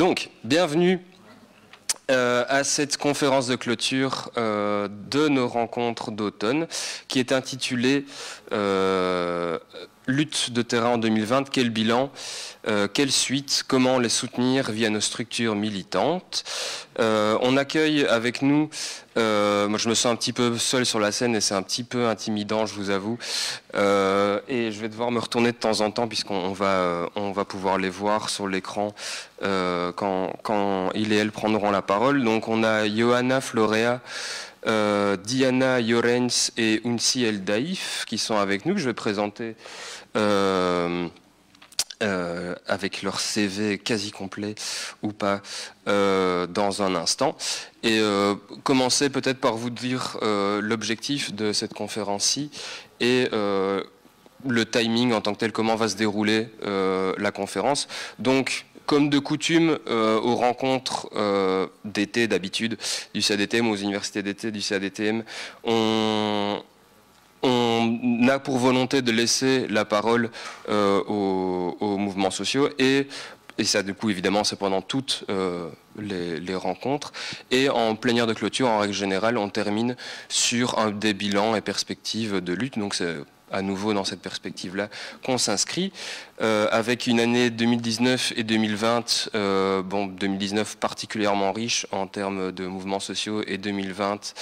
Donc, bienvenue à cette conférence de clôture de nos rencontres d'automne qui est intitulée Lutte de terrain en 2020, quel bilan, quelle suite, comment les soutenir via nos structures militantes. On accueille avec nous, moi je me sens un petit peu seul sur la scène et c'est un petit peu intimidant, je vous avoue, et je vais devoir me retourner de temps en temps puisqu'on va pouvoir les voir sur l'écran quand il et elle prendront la parole. Donc on a Johanna Florea, Diana Llorens et Unsi El Daif qui sont avec nous, que je vais présenter avec leur CV quasi complet ou pas dans un instant. Et commencer peut-être par vous dire l'objectif de cette conférence-ci et le timing en tant que tel, comment va se dérouler la conférence. Donc, comme de coutume, aux rencontres d'été d'habitude du CADTM, aux universités d'été du CADTM, on a pour volonté de laisser la parole aux mouvements sociaux et ça du coup évidemment c'est pendant toutes les rencontres, et en plénière de clôture en règle générale on termine sur des bilans et perspectives de lutte. Donc c'est à nouveau dans cette perspective-là qu'on s'inscrit, avec une année 2019 et 2020, 2019 particulièrement riche en termes de mouvements sociaux, et 2020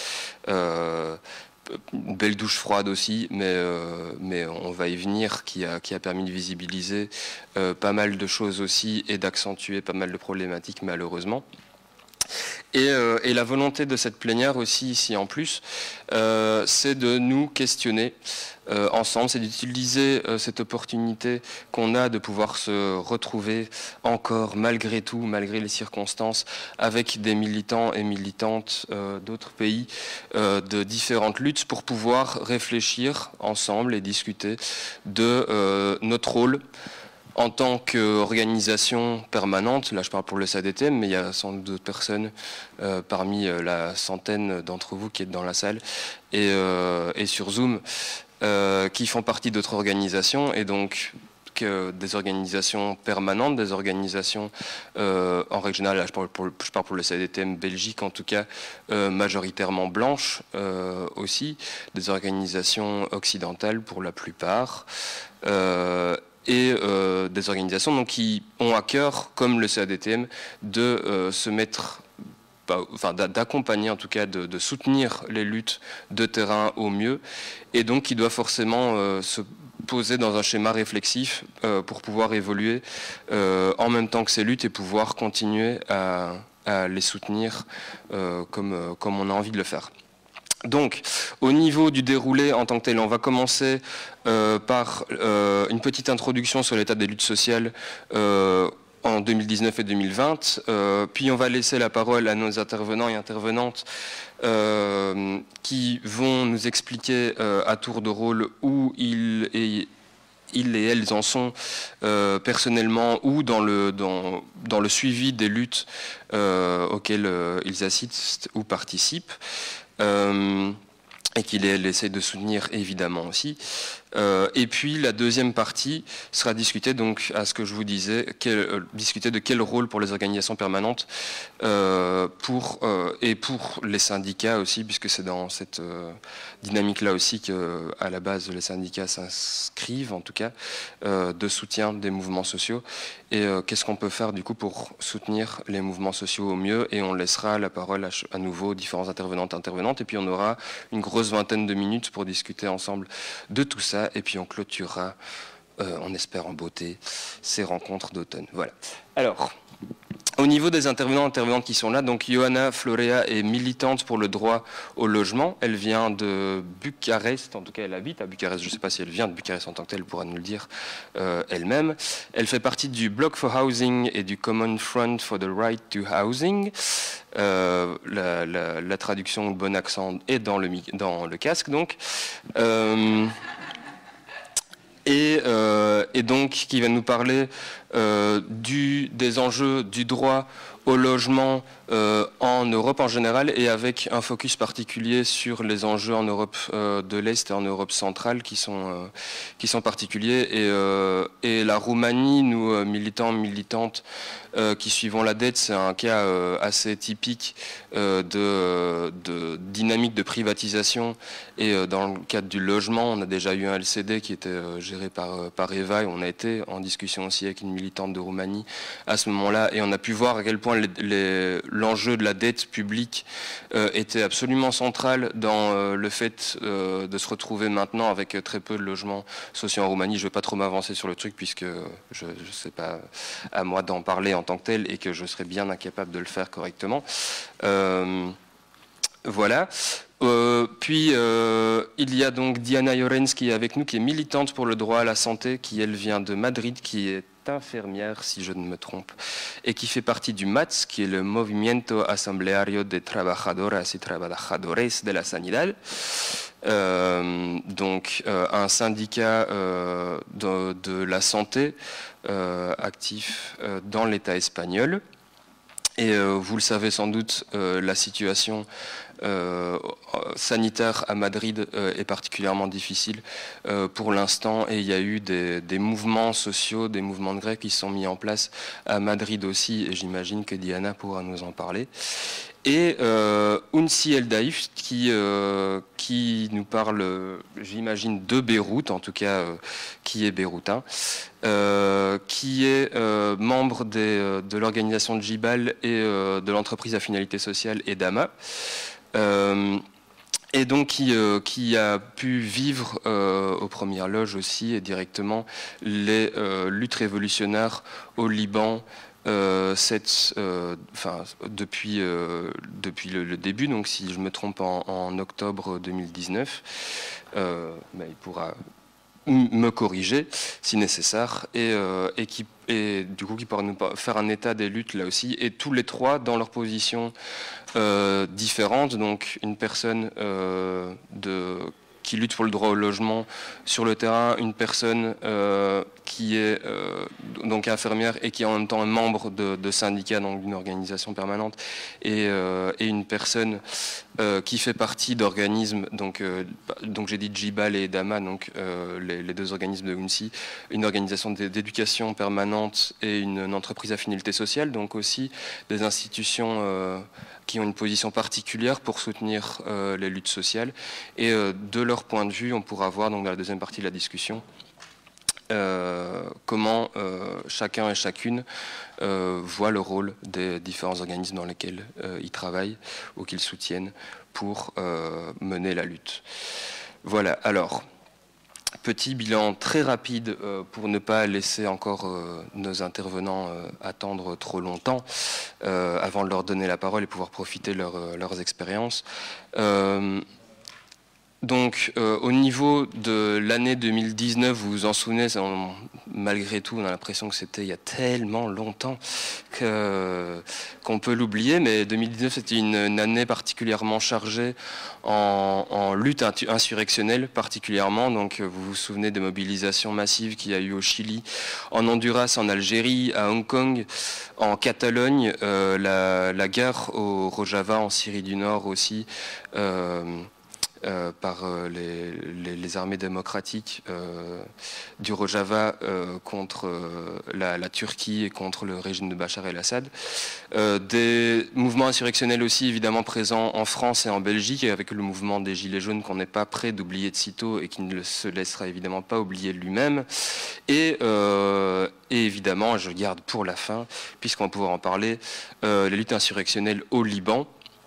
une belle douche froide aussi, mais on va y venir, qui a permis de visibiliser pas mal de choses aussi et d'accentuer pas mal de problématiques malheureusement. Et la volonté de cette plénière aussi ici en plus, c'est de nous questionner ensemble, c'est d'utiliser cette opportunité qu'on a de pouvoir se retrouver encore malgré tout, malgré les circonstances, avec des militants et militantes d'autres pays, de différentes luttes, pour pouvoir réfléchir ensemble et discuter de notre rôle en tant qu'organisation permanente. Là je parle pour le CADTM, mais il y a sans doute d'autres personnes parmi la centaine d'entre vous qui êtes dans la salle et sur Zoom qui font partie d'autres organisations, et donc des organisations permanentes, des organisations en règle générale, là, je parle pour le CADTM Belgique en tout cas, majoritairement blanches aussi, des organisations occidentales pour la plupart, et des organisations donc, qui ont à cœur, comme le CADTM, de se mettre, enfin d'accompagner en tout cas, de soutenir les luttes de terrain au mieux, et donc qui doit forcément se poser dans un schéma réflexif pour pouvoir évoluer en même temps que ces luttes et pouvoir continuer à les soutenir comme on a envie de le faire. Donc, au niveau du déroulé en tant que tel, on va commencer par une petite introduction sur l'état des luttes sociales en 2019 et 2020, puis on va laisser la parole à nos intervenants et intervenantes qui vont nous expliquer à tour de rôle où ils et elles en sont personnellement ou dans le suivi des luttes auxquelles ils assistent ou participent. Et qu'il essaie de soutenir évidemment aussi. Et puis la deuxième partie sera discuter, donc à ce que je vous disais, discuter de quel rôle pour les organisations permanentes et pour les syndicats aussi, puisque c'est dans cette dynamique-là aussi qu'à la base les syndicats s'inscrivent, en tout cas, de soutien des mouvements sociaux. Et qu'est-ce qu'on peut faire du coup pour soutenir les mouvements sociaux au mieux, et on laissera la parole à nouveau aux différents intervenantes, et puis on aura une grosse vingtaine de minutes pour discuter ensemble de tout ça, et puis on clôturera, on espère en beauté, ces rencontres d'automne. Voilà. Alors, au niveau des intervenantes qui sont là, donc Johanna Florea est militante pour le droit au logement. Elle vient de Bucarest, en tout cas elle habite à Bucarest. Je ne sais pas si elle vient de Bucarest en tant que telle, elle pourra nous le dire elle-même. Elle fait partie du Bloc for Housing et du Common Front for the Right to Housing. La traduction, bon accent, est dans le casque donc. Et donc qui va nous parler des enjeux du droit au logement en Europe en général et avec un focus particulier sur les enjeux en Europe de l'Est et en Europe centrale qui sont particuliers. Et la Roumanie, nous, militantes, qui suivons la dette, c'est un cas assez typique de dynamique de privatisation. Et dans le cadre du logement, on a déjà eu un LCD qui était géré par Eva, et on a été en discussion aussi avec une militante de Roumanie à ce moment-là, et on a pu voir à quel point l'enjeu de la dette publique était absolument central dans le fait de se retrouver maintenant avec très peu de logements sociaux en Roumanie. Je ne vais pas trop m'avancer sur le truc puisque je ne sais pas à moi d'en parler en tant que tel et que je serais bien incapable de le faire correctement. Voilà. Puis il y a donc Diana Llorens qui est avec nous, qui est militante pour le droit à la santé, qui elle vient de Madrid, qui est infirmière si je ne me trompe, et qui fait partie du MATS, qui est le Movimiento Asambleario de Trabajadoras y Trabajadores de la Sanidad. Donc un syndicat de la santé actif dans l'État espagnol. Et vous le savez sans doute, la situation sanitaire à Madrid est particulièrement difficile pour l'instant, et il y a eu des mouvements sociaux, des mouvements de grève qui se sont mis en place à Madrid aussi, et j'imagine que Diana pourra nous en parler. Et Unsi El Daif qui nous parle, j'imagine, de Beyrouth, en tout cas qui est beyroutin, qui est membre de l'organisation Jibal et de l'entreprise à finalité sociale Edama, et donc qui a pu vivre aux premières loges aussi et directement les luttes révolutionnaires au Liban. Depuis le début, donc si je me trompe en octobre 2019, mais il pourra me corriger si nécessaire, et du coup qui pourra nous faire un état des luttes là aussi, et tous les trois dans leurs positions différentes. Donc une personne qui lutte pour le droit au logement sur le terrain, une personne qui est donc infirmière et qui est en même temps un membre de syndicat, donc d'une organisation permanente, et une personne qui fait partie d'organismes, donc j'ai dit Jibal et Edama, donc les deux organismes de UNSI, une organisation d'éducation permanente et une entreprise à finalité sociale, donc aussi des institutions qui ont une position particulière pour soutenir les luttes sociales. Et de leur point de vue, on pourra voir donc dans la deuxième partie de la discussion comment chacun et chacune voit le rôle des différents organismes dans lesquels ils travaillent ou qu'ils soutiennent pour mener la lutte. Voilà, alors, petit bilan très rapide pour ne pas laisser encore nos intervenants attendre trop longtemps avant de leur donner la parole et pouvoir profiter de leurs expériences. Donc, au niveau de l'année 2019, vous vous en souvenez, malgré tout, on a l'impression que c'était il y a tellement longtemps qu'on peut l'oublier, mais 2019, c'était une année particulièrement chargée en lutte insurrectionnelle, particulièrement. Donc, vous vous souvenez des mobilisations massives qu'il y a eu au Chili, en Honduras, en Algérie, à Hong Kong, en Catalogne, la guerre au Rojava, en Syrie du Nord aussi, par les armées démocratiques du Rojava contre la Turquie et contre le régime de Bachar el-Assad. Des mouvements insurrectionnels aussi évidemment présents en France et en Belgique, avec le mouvement des Gilets jaunes qu'on n'est pas prêt d'oublier de sitôt et qui ne se laissera évidemment pas oublier lui-même. Et évidemment, je garde pour la fin, puisqu'on va pouvoir en parler, les luttes insurrectionnelles au Liban.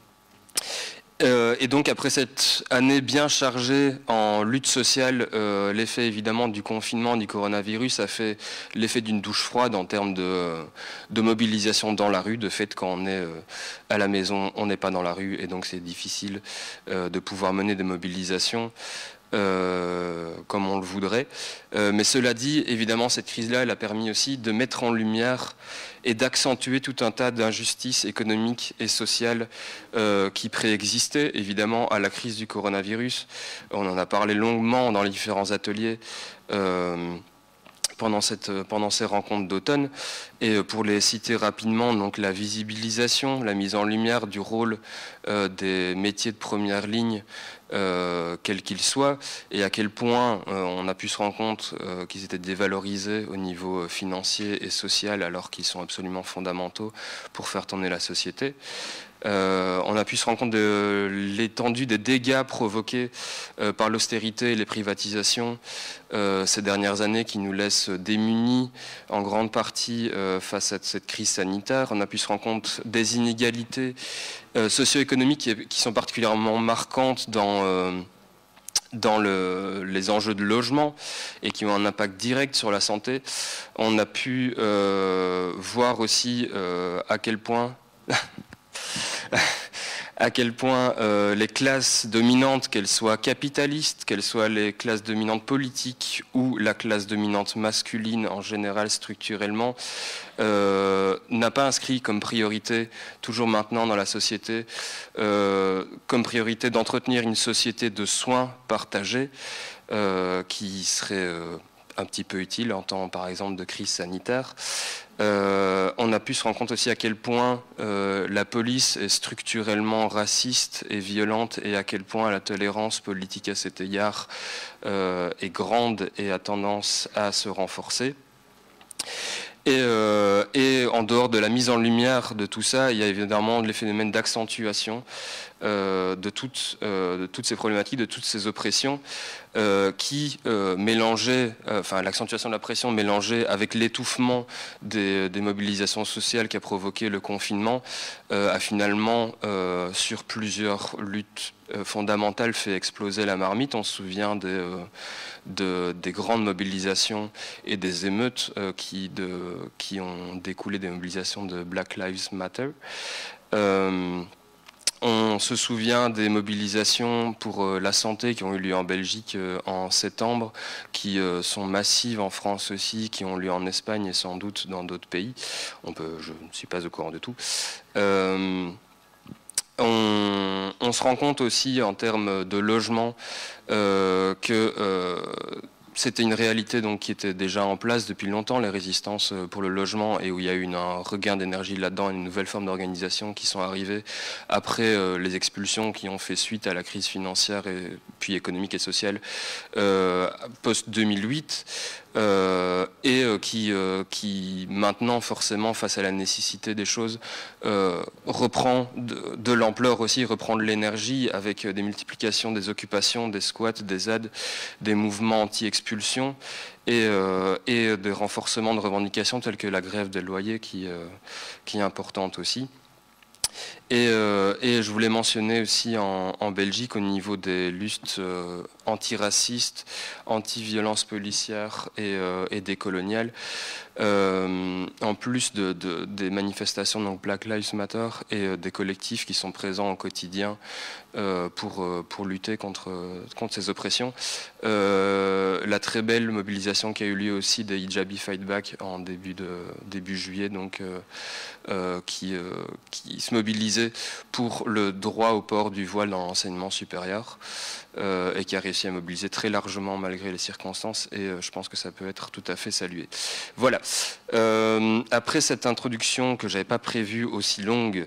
Et donc après cette année bien chargée en lutte sociale, l'effet évidemment du confinement, du coronavirus a fait l'effet d'une douche froide en termes de mobilisation dans la rue. De fait, quand on est à la maison, on n'est pas dans la rue, et donc c'est difficile de pouvoir mener des mobilisations comme on le voudrait. Mais cela dit, évidemment, cette crise-là, elle a permis aussi de mettre en lumière et d'accentuer tout un tas d'injustices économiques et sociales qui préexistaient, évidemment, à la crise du coronavirus. On en a parlé longuement dans les différents ateliers pendant ces rencontres d'automne. Et pour les citer rapidement, donc la visibilisation, la mise en lumière du rôle des métiers de première ligne, quels qu'ils soient, et à quel point on a pu se rendre compte qu'ils étaient dévalorisés au niveau financier et social, alors qu'ils sont absolument fondamentaux pour faire tourner la société. On a pu se rendre compte de l'étendue des dégâts provoqués par l'austérité et les privatisations ces dernières années, qui nous laissent démunis en grande partie face à cette crise sanitaire. On a pu se rendre compte des inégalités socio-économiques qui sont particulièrement marquantes dans les enjeux de logement et qui ont un impact direct sur la santé. On a pu voir aussi à quel point les classes dominantes, qu'elles soient capitalistes, qu'elles soient les classes dominantes politiques ou la classe dominante masculine en général structurellement, n'a pas inscrit comme priorité, toujours maintenant dans la société, comme priorité d'entretenir une société de soins partagés qui serait un petit peu utile en temps par exemple de crise sanitaire. On a pu se rendre compte aussi à quel point la police est structurellement raciste et violente, et à quel point la tolérance politique à cet égard est grande et a tendance à se renforcer. Et en dehors de la mise en lumière de tout ça, il y a évidemment les phénomènes d'accentuation de toutes ces problématiques, de toutes ces oppressions qui mélangeaient, l'accentuation de la pression mélangée avec l'étouffement des mobilisations sociales qu'a provoqué le confinement, a finalement, sur plusieurs luttes fondamentales, fait exploser la marmite. On se souvient des grandes mobilisations et des émeutes qui ont découlé des mobilisations de Black Lives Matter. On se souvient des mobilisations pour la santé qui ont eu lieu en Belgique en septembre, qui sont massives en France aussi, qui ont lieu en Espagne et sans doute dans d'autres pays. Je ne suis pas au courant de tout. On se rend compte aussi en termes de logement que c'était une réalité donc, qui était déjà en place depuis longtemps, les résistances pour le logement, et où il y a eu un regain d'énergie là-dedans, une nouvelle forme d'organisation qui sont arrivées après les expulsions qui ont fait suite à la crise financière et puis économique et sociale post-2008, qui maintenant forcément face à la nécessité des choses reprend de l'ampleur aussi, reprend de l'énergie avec des multiplications des occupations, des squats, des ZAD, des mouvements anti-expulsion et des renforcements de revendications telles que la grève des loyers qui est importante aussi. Et je voulais mentionner aussi en Belgique, au niveau des luttes antiracistes, anti-violence policière et décoloniales, en plus des manifestations donc Black Lives Matter et des collectifs qui sont présents au quotidien pour lutter contre ces oppressions. La très belle mobilisation qui a eu lieu aussi des Hijabi Fight Back en début juillet, donc qui se mobilisait pour le droit au port du voile dans l'enseignement supérieur et qui a réussi à mobiliser très largement malgré les circonstances, et je pense que ça peut être tout à fait salué. Voilà. Après cette introduction que j'avais pas prévue aussi longue,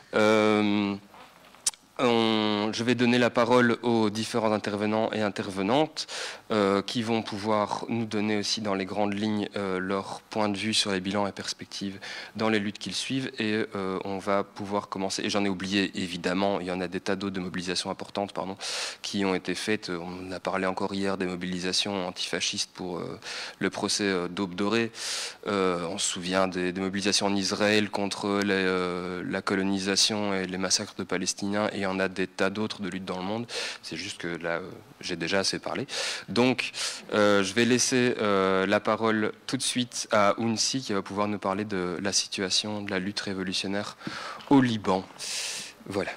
je vais donner la parole aux différents intervenants et intervenantes qui vont pouvoir nous donner aussi dans les grandes lignes leur point de vue sur les bilans et perspectives dans les luttes qu'ils suivent, et on va pouvoir commencer, et j'en ai oublié évidemment, il y en a des tas d'autres de mobilisations importantes qui ont été faites. On a parlé encore hier des mobilisations antifascistes pour le procès d'Aube Dorée. On se souvient des mobilisations en Israël contre la colonisation et les massacres de Palestiniens, et il y en a des tas d'autres de luttes dans le monde. C'est juste que là, j'ai déjà assez parlé. Donc, je vais laisser la parole tout de suite à Ounsi, qui va pouvoir nous parler de la situation de la lutte révolutionnaire au Liban. Voilà.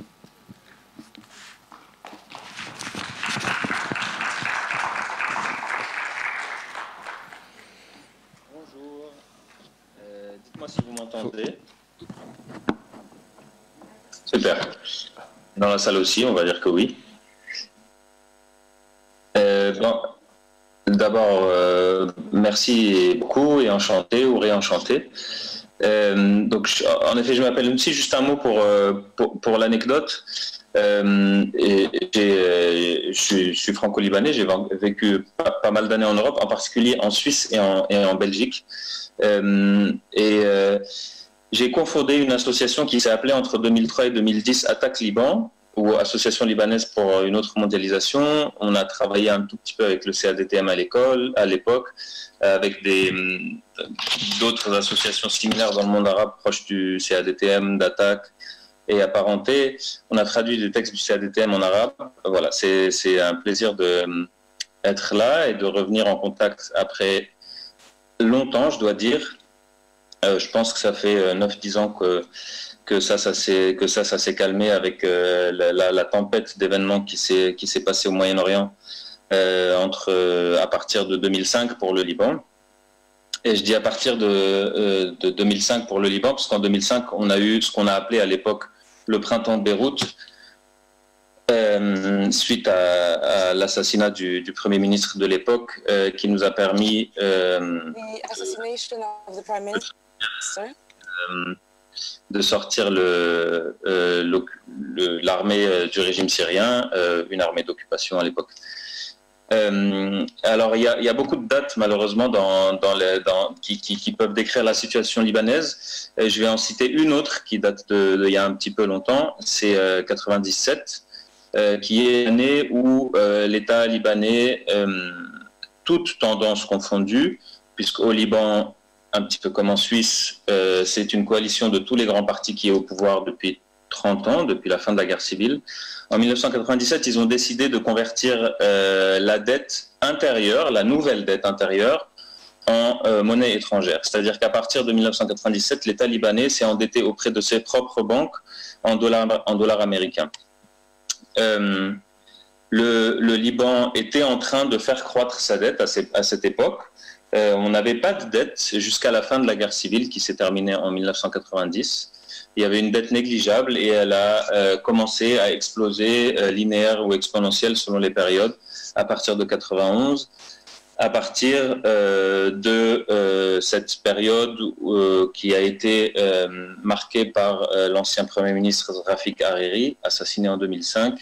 Bonjour. Dites-moi si vous m'entendez. Super. Dans la salle aussi, on va dire que oui. Bon, d'abord, merci. merci beaucoup et enchanté ou réenchanté. Donc, en effet, je m'appelle Moussi. Juste un mot pour l'anecdote. Je suis franco-libanais. J'ai vécu pas mal d'années en Europe, en particulier en Suisse et en Belgique. J'ai cofondé une association qui s'est appelée entre 2003 et 2010 Attaque Liban, ou Association libanaise pour une autre mondialisation. On a travaillé un tout petit peu avec le CADTM à l'époque, avec d'autres associations similaires dans le monde arabe proches du CADTM, d'Attaque et apparentés. On a traduit des textes du CADTM en arabe. Voilà, c'est un plaisir d'être là et de revenir en contact après longtemps, je dois dire. Je pense que ça fait 9-10 ans que ça s'est calmé avec la tempête d'événements qui s'est passée au Moyen-Orient à partir de 2005 pour le Liban. Et je dis à partir de 2005 pour le Liban, parce qu'en 2005, on a eu ce qu'on a appelé à l'époque le printemps de Beyrouth, suite à l'assassinat du Premier ministre de l'époque, qui nous a permis de sortir l'armée du régime syrien, une armée d'occupation à l'époque. Alors, il y a beaucoup de dates, malheureusement, qui peuvent décrire la situation libanaise. Je vais en citer une autre qui date d'il y a un petit peu longtemps, c'est 97, qui est l'année où l'État libanais, toutes tendances confondues, puisqu'au Liban, un petit peu comme en Suisse, c'est une coalition de tous les grands partis qui est au pouvoir depuis 30 ans, depuis la fin de la guerre civile. En 1997, ils ont décidé de convertir la dette intérieure, la nouvelle dette intérieure, en monnaie étrangère. C'est-à-dire qu'à partir de 1997, l'État libanais s'est endetté auprès de ses propres banques en dollars américains. Le Liban était en train de faire croître sa dette à cette époque. On n'avait pas de dette jusqu'à la fin de la guerre civile qui s'est terminée en 1990. Il y avait une dette négligeable et elle a commencé à exploser linéaire ou exponentielle selon les périodes à partir de 91. À partir de cette période qui a été marquée par l'ancien Premier ministre Rafik Hariri, assassiné en 2005,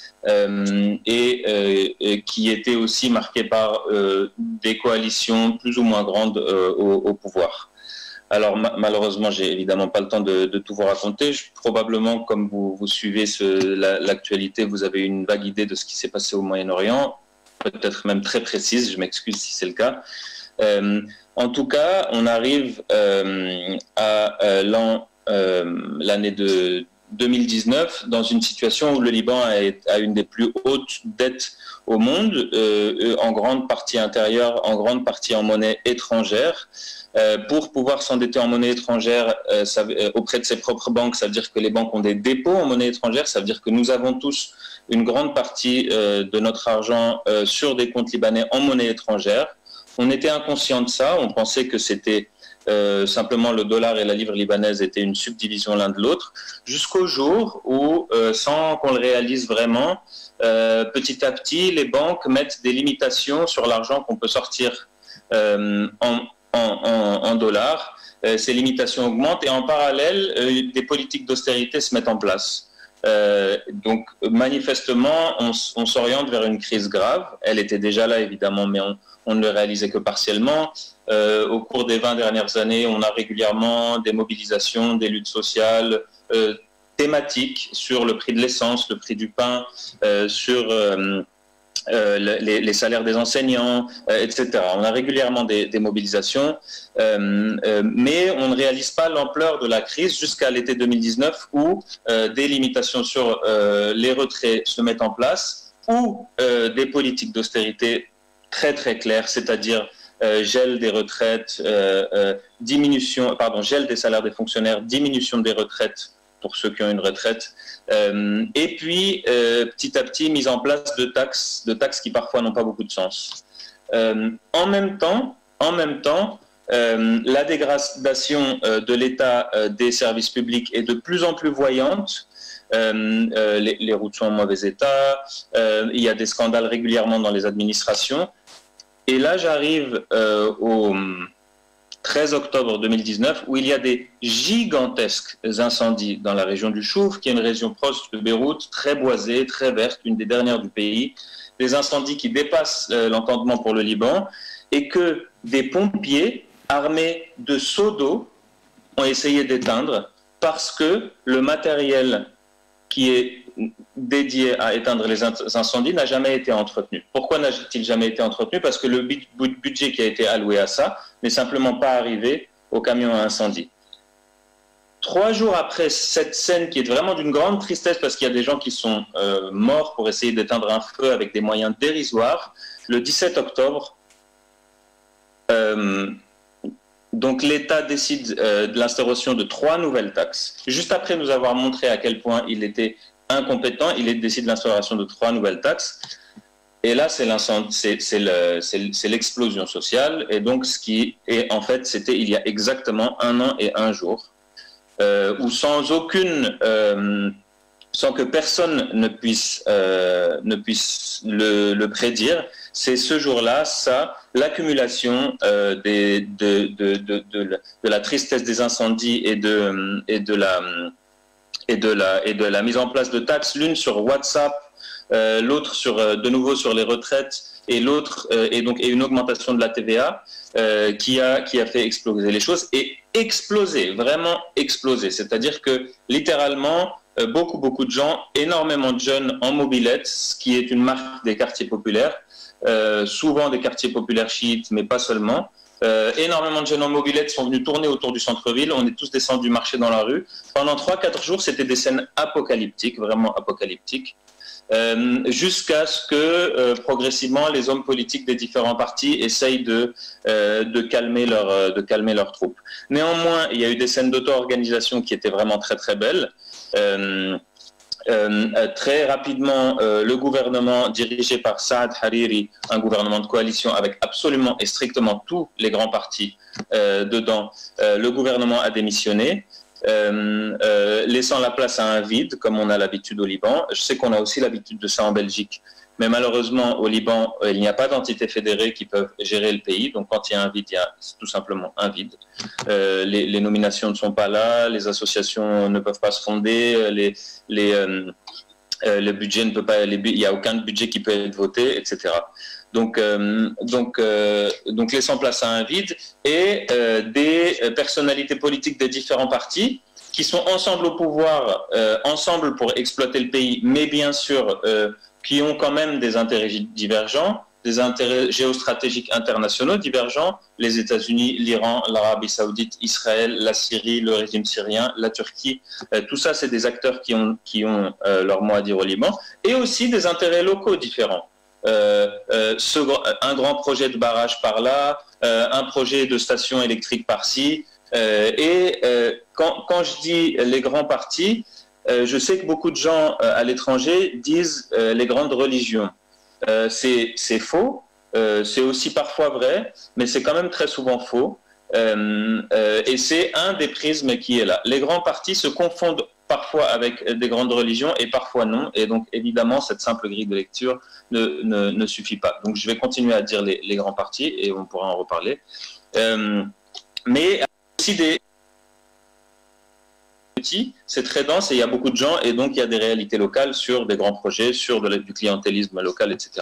et qui était aussi marquée par des coalitions plus ou moins grandes au pouvoir. Alors malheureusement, j'ai évidemment pas le temps de tout vous raconter. Probablement, comme vous suivez l'actualité, vous avez une vague idée de ce qui s'est passé au Moyen-Orient, peut-être même très précise, je m'excuse si c'est le cas. En tout cas, on arrive à l'année de 2019 dans une situation où le Liban a une des plus hautes dettes au monde, en grande partie intérieure, en grande partie en monnaie étrangère. Pour pouvoir s'endetter en monnaie étrangère auprès de ses propres banques, ça veut dire que les banques ont des dépôts en monnaie étrangère, ça veut dire que nous avons tous une grande partie de notre argent sur des comptes libanais en monnaie étrangère. On était inconscient de ça, on pensait que c'était simplement le dollar et la livre libanaise étaient une subdivision l'un de l'autre, jusqu'au jour où, sans qu'on le réalise vraiment, petit à petit, les banques mettent des limitations sur l'argent qu'on peut sortir en dollars. Ces limitations augmentent et en parallèle, des politiques d'austérité se mettent en place. Donc manifestement, on s'oriente vers une crise grave. Elle était déjà là évidemment, mais on ne le réalisait que partiellement. Au cours des 20 dernières années, on a régulièrement des mobilisations, des luttes sociales thématiques sur le prix de l'essence, le prix du pain, sur les salaires des enseignants, etc. On a régulièrement des mobilisations, mais on ne réalise pas l'ampleur de la crise jusqu'à l'été 2019 où des limitations sur les retraits se mettent en place, ou des politiques d'austérité très très claires, c'est-à-dire gel des retraites, gel des salaires des fonctionnaires, diminution des retraites pour ceux qui ont une retraite, et puis petit à petit mise en place de taxes qui parfois n'ont pas beaucoup de sens. En même temps, la dégradation de l'état des services publics est de plus en plus voyante. Les routes sont en mauvais état, il y a des scandales régulièrement dans les administrations. Et là, j'arrive au 13 octobre 2019, où il y a des gigantesques incendies dans la région du Chouf, qui est une région proche de Beyrouth, très boisée, très verte, une des dernières du pays. Des incendies qui dépassent l'entendement pour le Liban, et que des pompiers armés de seaux d'eau ont essayé d'éteindre parce que le matériel qui est dédié à éteindre les incendies n'a jamais été entretenu. Pourquoi n'a-t-il jamais été entretenu? Parce que le budget qui a été alloué à ça n'est simplement pas arrivé au camion à incendie. 3 jours après cette scène qui est vraiment d'une grande tristesse parce qu'il y a des gens qui sont morts pour essayer d'éteindre un feu avec des moyens dérisoires, le 17 octobre, donc l'État décide de l'instauration de 3 nouvelles taxes. Juste après nous avoir montré à quel point il était incompétent, il décide l'instauration de 3 nouvelles taxes. Et là, c'est l'explosion sociale. Et donc, ce qui est en fait, c'était il y a exactement 1 an et 1 jour, où sans que personne ne puisse le prédire, c'est ce jour-là, l'accumulation de la tristesse des incendies et de la mise en place de taxes, l'une sur WhatsApp, l'autre de nouveau sur les retraites, et l'autre et une augmentation de la TVA qui a fait exploser les choses, et exploser, vraiment exploser. C'est-à-dire que littéralement, beaucoup de gens, énormément de jeunes en mobilette, ce qui est une marque des quartiers populaires, souvent des quartiers populaires chiites, mais pas seulement. Énormément de jeunes en mobilette sont venus tourner autour du centre-ville. On est tous descendus marcher dans la rue. Pendant 3-4 jours, c'était des scènes apocalyptiques, vraiment apocalyptiques, jusqu'à ce que progressivement les hommes politiques des différents partis essayent de calmer leurs troupes. Néanmoins, il y a eu des scènes d'auto-organisation qui étaient vraiment très très belles. Très rapidement, le gouvernement dirigé par Saad Hariri, un gouvernement de coalition avec absolument et strictement tous les grands partis dedans, le gouvernement a démissionné, laissant la place à un vide, comme on a l'habitude au Liban. Je sais qu'on a aussi l'habitude de ça en Belgique, mais malheureusement au Liban, il n'y a pas d'entités fédérées qui peuvent gérer le pays. Donc quand il y a un vide, il y a tout simplement un vide. Les nominations ne sont pas là, les associations ne peuvent pas se fonder, le budget ne peut pas, il n'y a aucun budget qui peut être voté, etc. Donc laissant place à un vide, et des personnalités politiques des différents partis qui sont ensemble au pouvoir, ensemble pour exploiter le pays, mais bien sûr qui ont quand même des intérêts divergents, des intérêts géostratégiques internationaux divergents, les États-Unis, l'Iran, l'Arabie Saoudite, Israël, la Syrie, le régime syrien, la Turquie, tout ça c'est des acteurs qui ont leur mot à dire au Liban, et aussi des intérêts locaux différents. Un grand projet de barrage par là, un projet de station électrique par-ci, quand je dis les grands partis, je sais que beaucoup de gens à l'étranger disent les grandes religions. C'est faux, c'est aussi parfois vrai, mais c'est quand même très souvent faux. Et c'est un des prismes qui est là. Les grands partis se confondent parfois avec des grandes religions et parfois non. Et donc évidemment, cette simple grille de lecture ne suffit pas. Donc je vais continuer à dire les grands partis et on pourra en reparler. Mais aussi des petits, c'est très dense et il y a beaucoup de gens, et donc il y a des réalités locales sur des grands projets, sur du clientélisme local, etc.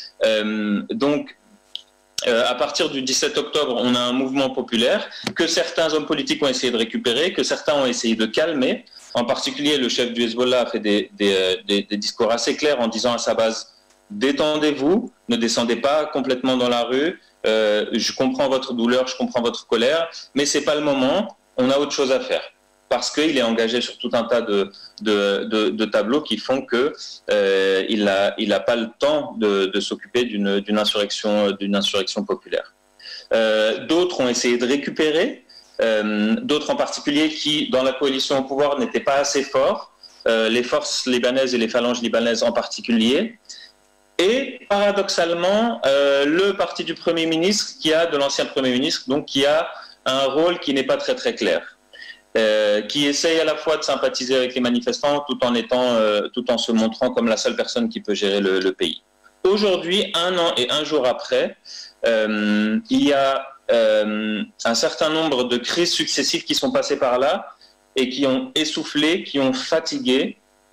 À partir du 17 octobre, on a un mouvement populaire que certains hommes politiques ont essayé de récupérer, que certains ont essayé de calmer. En particulier, le chef du Hezbollah a fait des discours assez clairs en disant à sa base « Détendez-vous, ne descendez pas complètement dans la rue, je comprends votre douleur, je comprends votre colère, mais ce n'est pas le moment, on a autre chose à faire. » Parce qu'il est engagé sur tout un tas de tableaux qui font qu'il n'a pas le temps de s'occuper d'une insurrection populaire. D'autres ont essayé de récupérer, d'autres en particulier qui, dans la coalition au pouvoir, n'étaient pas assez forts, les forces libanaises et les phalanges libanaises en particulier. Et paradoxalement, le parti du Premier ministre, de l'ancien Premier ministre, donc qui a un rôle qui n'est pas très très clair. Qui essaye à la fois de sympathiser avec les manifestants tout en se montrant comme la seule personne qui peut gérer le pays. Aujourd'hui, 1 an et 1 jour après, Il y a un certain nombre de crises successives qui sont passées par là et qui ont essoufflé, qui ont fatigué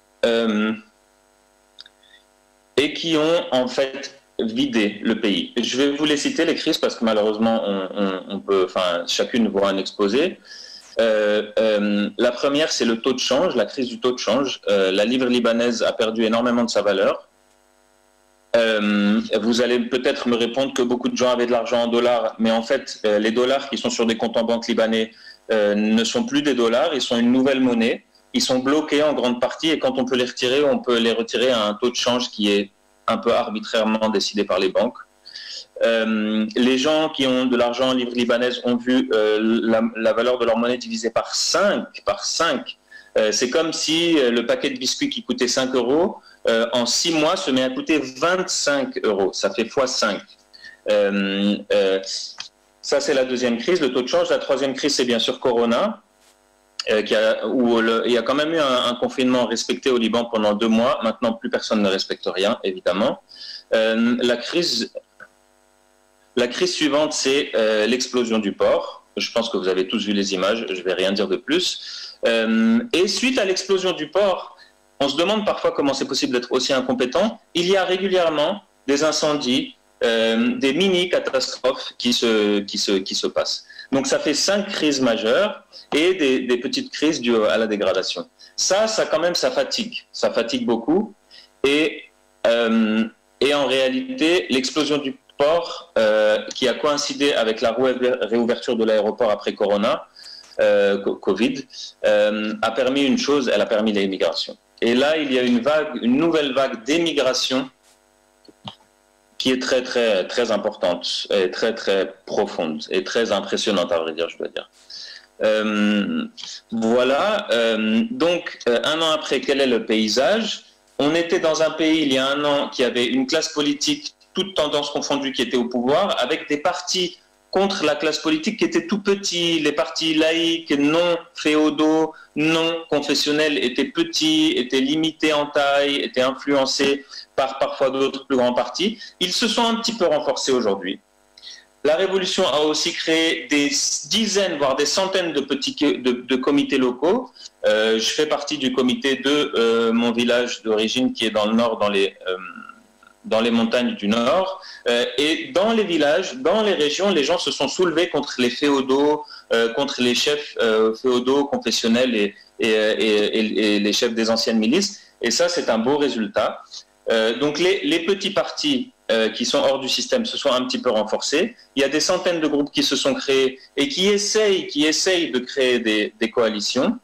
et qui ont en fait vidé le pays. Je vais vous les citer, les crises, parce que malheureusement, on peut, chacune voit un exposé. La première, c'est le taux de change, la crise du taux de change. La livre libanaise a perdu énormément de sa valeur. Vous allez peut-être me répondre que beaucoup de gens avaient de l'argent en dollars, mais en fait, les dollars qui sont sur des comptes en banque libanais ne sont plus des dollars, ils sont une nouvelle monnaie. Ils sont bloqués en grande partie et quand on peut les retirer à un taux de change qui est un peu arbitrairement décidé par les banques. Les gens qui ont de l'argent en livre libanaise ont vu la valeur de leur monnaie divisée par 5. C'est comme si le paquet de biscuits qui coûtait 5 euros, en 6 mois se met à coûter 25 euros. Ça fait x5. Ça, c'est la deuxième crise, le taux de change. La troisième crise, c'est bien sûr Corona. Où il y a quand même eu un confinement respecté au Liban pendant 2 mois. Maintenant, plus personne ne respecte rien, évidemment. La crise suivante, c'est l'explosion du port. Je pense que vous avez tous vu les images, je ne vais rien dire de plus. Et suite à l'explosion du port, on se demande parfois comment c'est possible d'être aussi incompétent. Il y a régulièrement des incendies, des mini-catastrophes qui se passent. Donc ça fait 5 crises majeures et des petites crises dues à la dégradation. Ça quand même, ça fatigue beaucoup. Et en réalité, l'explosion du port, qui a coïncidé avec la réouverture de l'aéroport après Corona, Covid, a permis une chose, elle a permis l'immigration. Et là, il y a une nouvelle vague d'émigration qui est très, très, très importante, et très, très profonde, et très impressionnante, à vrai dire, je dois dire. Voilà. Donc, 1 an après, quel est le paysage? On était dans un pays, il y a 1 an, qui avait une classe politique, toutes tendances confondues, qui était au pouvoir, avec des partis contre la classe politique qui étaient tout petits. Les partis laïcs, non féodaux, non confessionnels étaient petits, étaient limités en taille, étaient influencés par parfois d'autres plus grands partis. Ils se sont un petit peu renforcés aujourd'hui. La révolution a aussi créé des dizaines, voire des centaines de comités locaux. Je fais partie du comité de mon village d'origine qui est dans le nord, dans les montagnes du Nord. Et dans les villages, dans les régions, les gens se sont soulevés contre les féodaux, contre les chefs féodaux, confessionnels et les chefs des anciennes milices. Et ça, c'est un beau résultat. Donc les petits partis qui sont hors du système se sont un petit peu renforcés. Il y a des centaines de groupes qui se sont créés et qui essayent de créer des coalitions.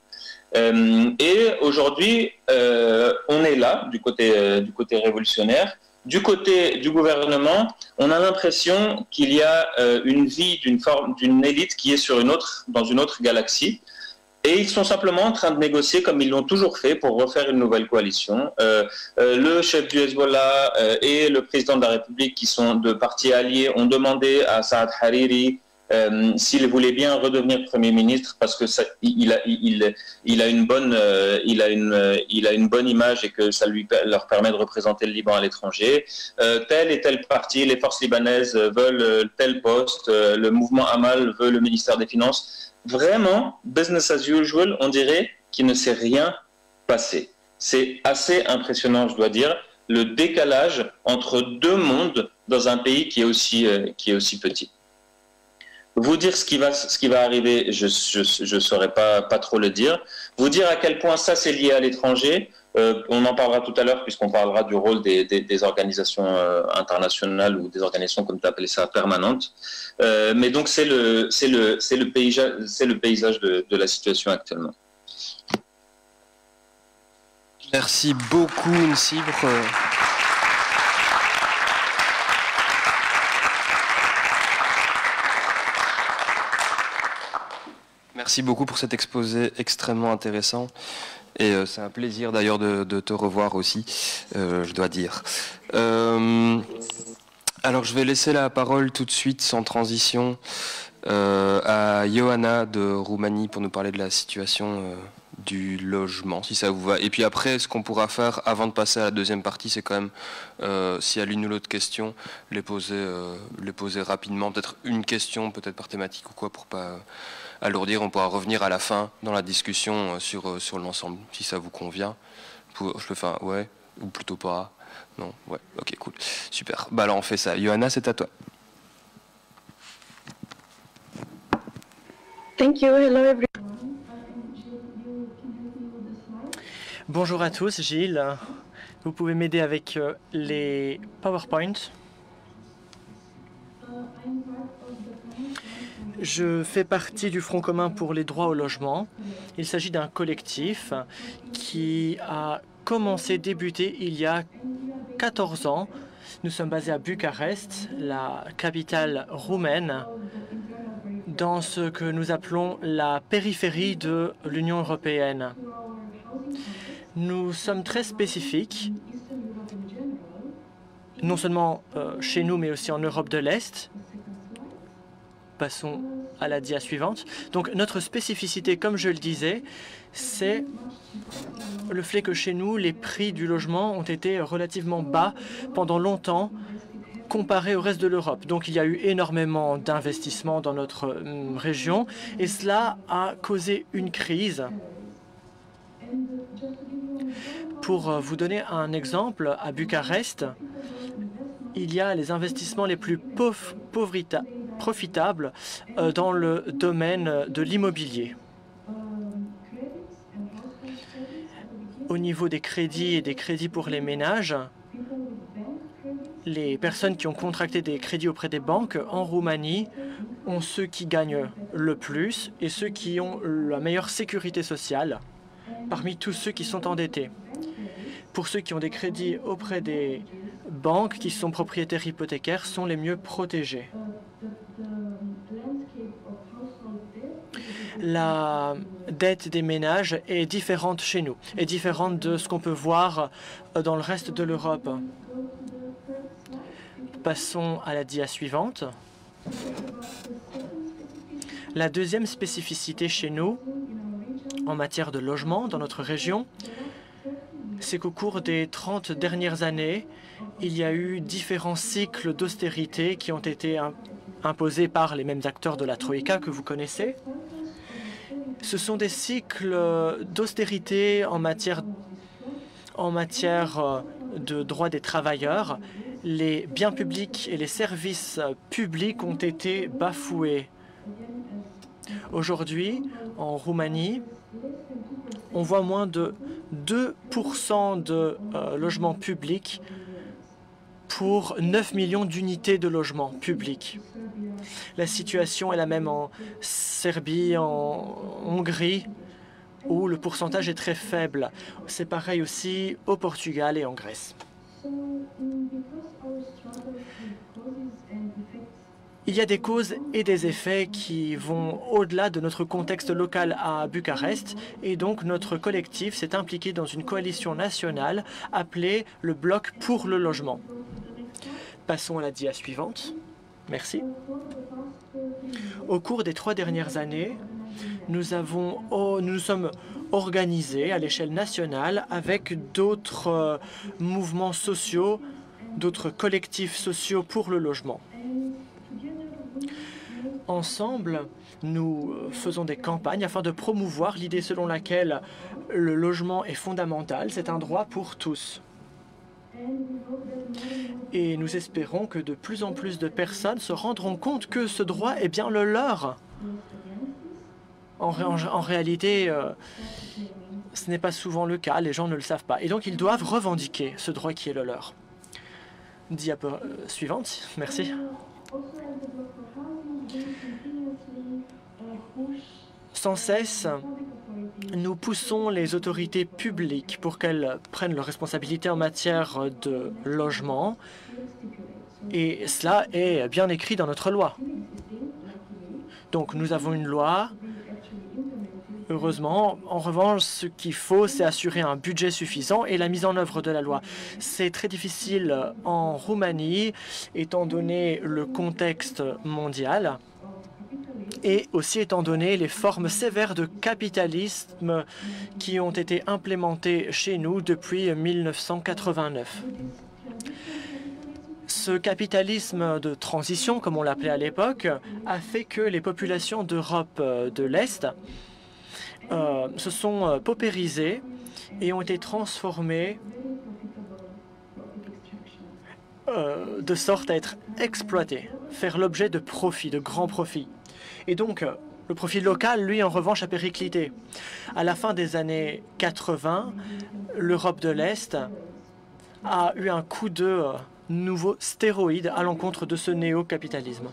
Et aujourd'hui, on est là, du côté révolutionnaire. Du côté du gouvernement, on a l'impression qu'il y a une vie d'une élite qui est dans une autre galaxie. Et ils sont simplement en train de négocier comme ils l'ont toujours fait pour refaire une nouvelle coalition. Le chef du Hezbollah et le président de la République, qui sont de partis alliés, ont demandé à Saad Hariri s'il voulait bien redevenir Premier ministre parce que il a une bonne image et que ça leur permet de représenter le Liban à l'étranger. Tel et tel parti, les forces libanaises veulent tel poste, le mouvement Amal veut le ministère des Finances. Vraiment, business as usual, on dirait qu'il ne s'est rien passé. C'est assez impressionnant, je dois dire, le décalage entre 2 mondes dans un pays qui est aussi petit. Vous dire ce qui va arriver, je saurais pas trop le dire. Vous dire à quel point ça c'est lié à l'étranger. On en parlera tout à l'heure puisqu'on parlera du rôle des organisations internationales ou des organisations, comme tu appelais ça, permanentes. Mais donc c'est le paysage de la situation actuellement. Merci beaucoup, Nsibre. Merci beaucoup pour cet exposé extrêmement intéressant. Et c'est un plaisir d'ailleurs de te revoir aussi, je dois dire. Alors je vais laisser la parole tout de suite, sans transition, à Ioana de Roumanie pour nous parler de la situation du logement, si ça vous va. Et puis après, ce qu'on pourra faire avant de passer à la deuxième partie, c'est quand même, s'il y a l'une ou l'autre question, les poser rapidement. Peut-être une question, peut-être par thématique ou quoi, pour pas alourdir. On pourra revenir à la fin dans la discussion sur l'ensemble, si ça vous convient. Je peux faire ouais, ou plutôt pas. Non, ouais, ok, cool. Super. Bah alors on fait ça. Johanna, c'est à toi. Thank you. Hello everyone. Bonjour à tous, Gilles. Vous pouvez m'aider avec les PowerPoint. Je fais partie du Front commun pour les droits au logement. Il s'agit d'un collectif qui a débuté il y a 14 ans. Nous sommes basés à Bucarest, la capitale roumaine, dans ce que nous appelons la périphérie de l'Union européenne. Nous sommes très spécifiques, non seulement chez nous, mais aussi en Europe de l'Est. Passons à la dia suivante. Donc, notre spécificité, comme je le disais, c'est le fait que chez nous, les prix du logement ont été relativement bas pendant longtemps comparé au reste de l'Europe. Donc, il y a eu énormément d'investissements dans notre région et cela a causé une crise. Pour vous donner un exemple, à Bucarest, il y a les investissements les plus profitables dans le domaine de l'immobilier. Au niveau des crédits et des crédits pour les ménages, les personnes qui ont contracté des crédits auprès des banques en Roumanie ont ceux qui gagnent le plus et ceux qui ont la meilleure sécurité sociale parmi tous ceux qui sont endettés. Pour ceux qui ont des crédits auprès des banques qui sont propriétaires hypothécaires sont les mieux protégés. La dette des ménages est différente chez nous, est différente de ce qu'on peut voir dans le reste de l'Europe. Passons à la dia suivante. La deuxième spécificité chez nous, en matière de logement dans notre région, c'est qu'au cours des 30 dernières années, il y a eu différents cycles d'austérité qui ont été imposés par les mêmes acteurs de la Troïka que vous connaissez. Ce sont des cycles d'austérité en matière de droits des travailleurs. Les biens publics et les services publics ont été bafoués. Aujourd'hui, en Roumanie, on voit moins de 2% de logements publics pour 9 millions d'unités de logements publics. La situation est la même en Serbie, en Hongrie, où le pourcentage est très faible. C'est pareil aussi au Portugal et en Grèce. Il y a des causes et des effets qui vont au-delà de notre contexte local à Bucarest et donc notre collectif s'est impliqué dans une coalition nationale appelée le Bloc pour le logement. Passons à la dia suivante. Merci. Au cours des 3 dernières années, nous nous sommes organisés à l'échelle nationale avec d'autres mouvements sociaux, d'autres collectifs sociaux pour le logement. Ensemble, nous faisons des campagnes afin de promouvoir l'idée selon laquelle le logement est fondamental, c'est un droit pour tous. Et nous espérons que de plus en plus de personnes se rendront compte que ce droit est bien le leur. En réalité, ce n'est pas souvent le cas, les gens ne le savent pas. Et donc, ils doivent revendiquer ce droit qui est le leur. Diapo suivante, merci. Sans cesse, nous poussons les autorités publiques pour qu'elles prennent leurs responsabilités en matière de logement. Et cela est bien écrit dans notre loi. Donc nous avons une loi, heureusement. En revanche, ce qu'il faut, c'est assurer un budget suffisant et la mise en œuvre de la loi. C'est très difficile en Roumanie, étant donné le contexte mondial. et aussi étant donné les formes sévères de capitalisme qui ont été implémentées chez nous depuis 1989. Ce capitalisme de transition, comme on l'appelait à l'époque, a fait que les populations d'Europe de l'Est se sont paupérisées et ont été transformées de sorte à être exploitées, faire l'objet de profits, de grands profits. Et donc, le profit local, lui, en revanche, a périclité. À la fin des années 80, l'Europe de l'Est a eu un coup de nouveau stéroïde à l'encontre de ce néo-capitalisme.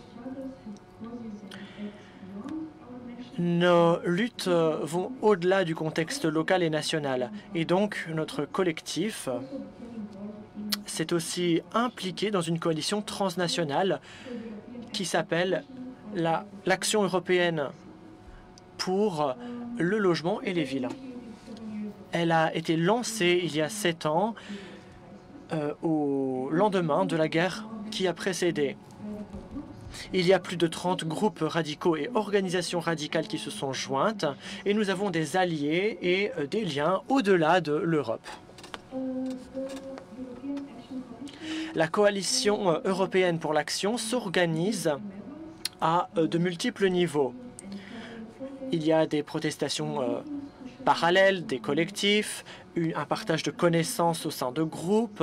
Nos luttes vont au-delà du contexte local et national. Et donc, notre collectif s'est aussi impliqué dans une coalition transnationale qui s'appelle l'Action européenne pour le logement et les villes. Elle a été lancée il y a 7 ans au lendemain de la guerre qui a précédé. Il y a plus de 30 groupes radicaux et organisations radicales qui se sont jointes et nous avons des alliés et des liens au-delà de l'Europe. La coalition européenne pour l'action s'organise à de multiples niveaux. Il y a des protestations parallèles, des collectifs, un partage de connaissances au sein de groupes,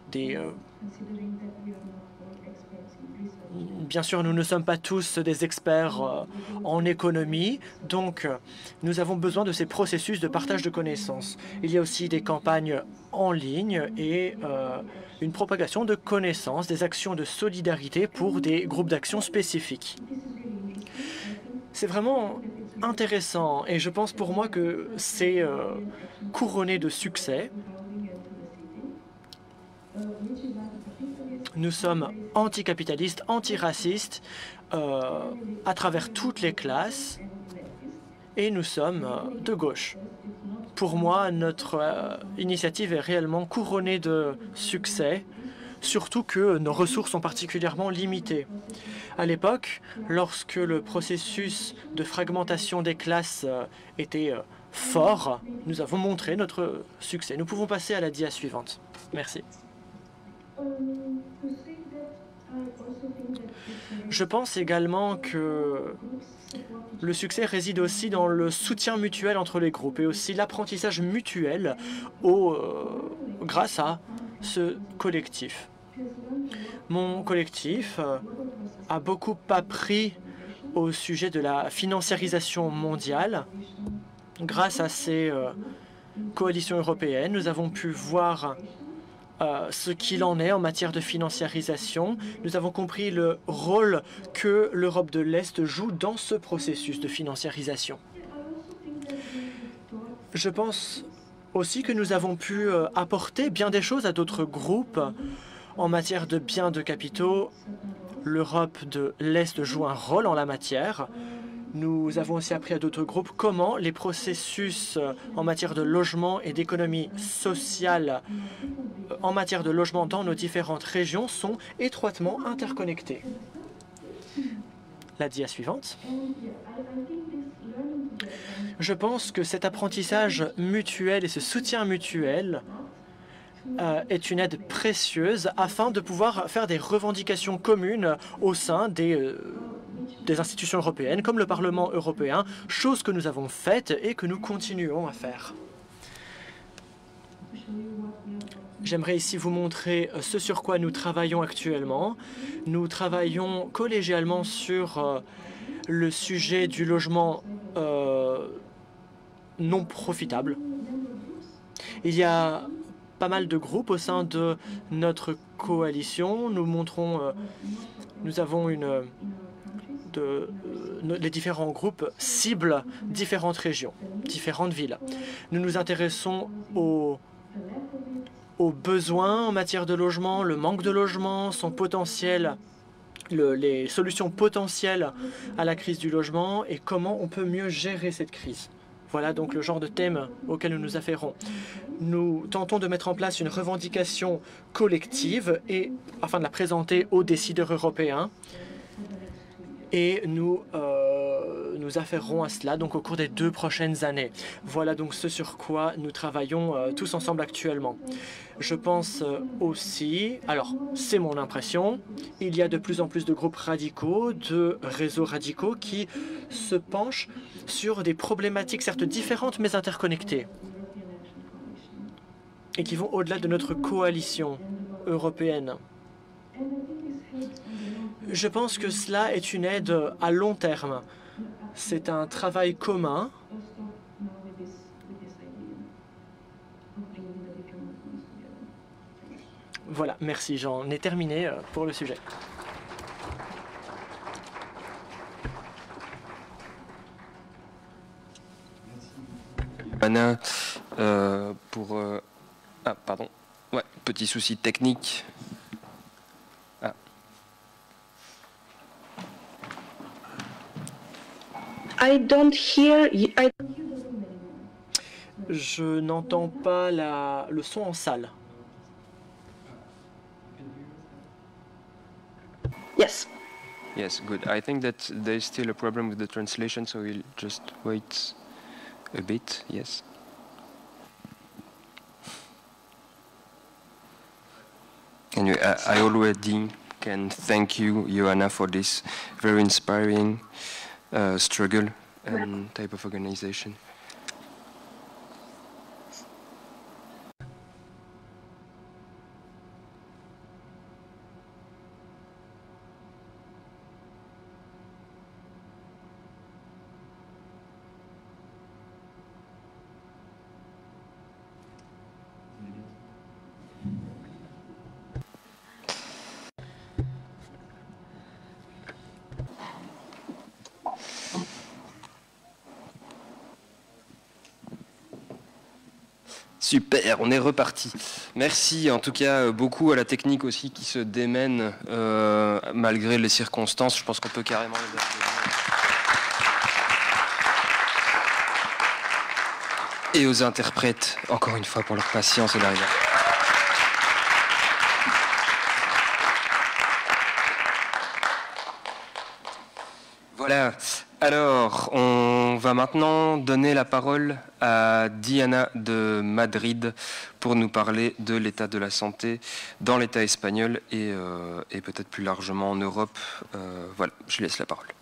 Bien sûr, nous ne sommes pas tous des experts en économie, donc nous avons besoin de ces processus de partage de connaissances. Il y a aussi des campagnes en ligne et une propagation de connaissances, des actions de solidarité pour des groupes d'action spécifiques. C'est vraiment intéressant et je pense pour moi que c'est couronné de succès. Nous sommes anticapitalistes, antiracistes à travers toutes les classes et nous sommes de gauche. Pour moi, notre initiative est réellement couronnée de succès, surtout que nos ressources sont particulièrement limitées. À l'époque, lorsque le processus de fragmentation des classes était fort, nous avons montré notre succès. Nous pouvons passer à la dia suivante. Merci. Je pense également que le succès réside aussi dans le soutien mutuel entre les groupes et aussi l'apprentissage mutuel grâce à ce collectif. Mon collectif a beaucoup appris au sujet de la financiarisation mondiale. Grâce à ces coalitions européennes, nous avons pu voir ce qu'il en est en matière de financiarisation. Nous avons compris le rôle que l'Europe de l'Est joue dans ce processus de financiarisation. Je pense aussi que nous avons pu apporter bien des choses à d'autres groupes en matière de biens de capitaux. L'Europe de l'Est joue un rôle en la matière. Nous avons aussi appris à d'autres groupes comment les processus en matière de logement et d'économie sociale en matière de logement dans nos différentes régions sont étroitement interconnectés. La dia suivante. Je pense que cet apprentissage mutuel et ce soutien mutuel est une aide précieuse afin de pouvoir faire des revendications communes au sein des institutions européennes, comme le Parlement européen, chose que nous avons faite et que nous continuons à faire. J'aimerais ici vous montrer ce sur quoi nous travaillons actuellement. Nous travaillons collégialement sur le sujet du logement non profitable. Il y a pas mal de groupes au sein de notre coalition. Nous avons les différents groupes ciblent différentes régions, différentes villes. Nous nous intéressons aux besoins en matière de logement, le manque de logement, son potentiel, les solutions potentielles à la crise du logement et comment on peut mieux gérer cette crise. Voilà donc le genre de thème auquel nous nous afférons. Nous tentons de mettre en place une revendication collective afin de la présenter aux décideurs européens. Et nous nous affairerons à cela donc au cours des 2 prochaines années. Voilà donc ce sur quoi nous travaillons tous ensemble actuellement. Je pense aussi, alors c'est mon impression, il y a de plus en plus de groupes radicaux, de réseaux radicaux qui se penchent sur des problématiques certes différentes mais interconnectées et qui vont au-delà de notre coalition européenne. Je pense que cela est une aide à long terme. C'est un travail commun. Voilà, merci, j'en ai terminé pour le sujet. Anna, pour... Ah, pardon. Ouais, petit souci technique. Ah. I don't hear you. Je n'entends pas le son en salle. Yes. Yes, good. I think that there's still a problem with the translation, so we'll just wait a bit. Yes. Anyway, I already can thank you, Johanna, for this very inspiring struggle and type of organization. Super, on est reparti. Merci en tout cas beaucoup à la technique aussi qui se démène malgré les circonstances. Je pense qu'on peut carrément les applaudir. Et aux interprètes, encore une fois pour leur patience et leur rigueur. Voilà. Alors, on va maintenant donner la parole à Diana de Madrid pour nous parler de l'état de la santé dans l'État espagnol et peut-être plus largement en Europe. Voilà, je laisse la parole.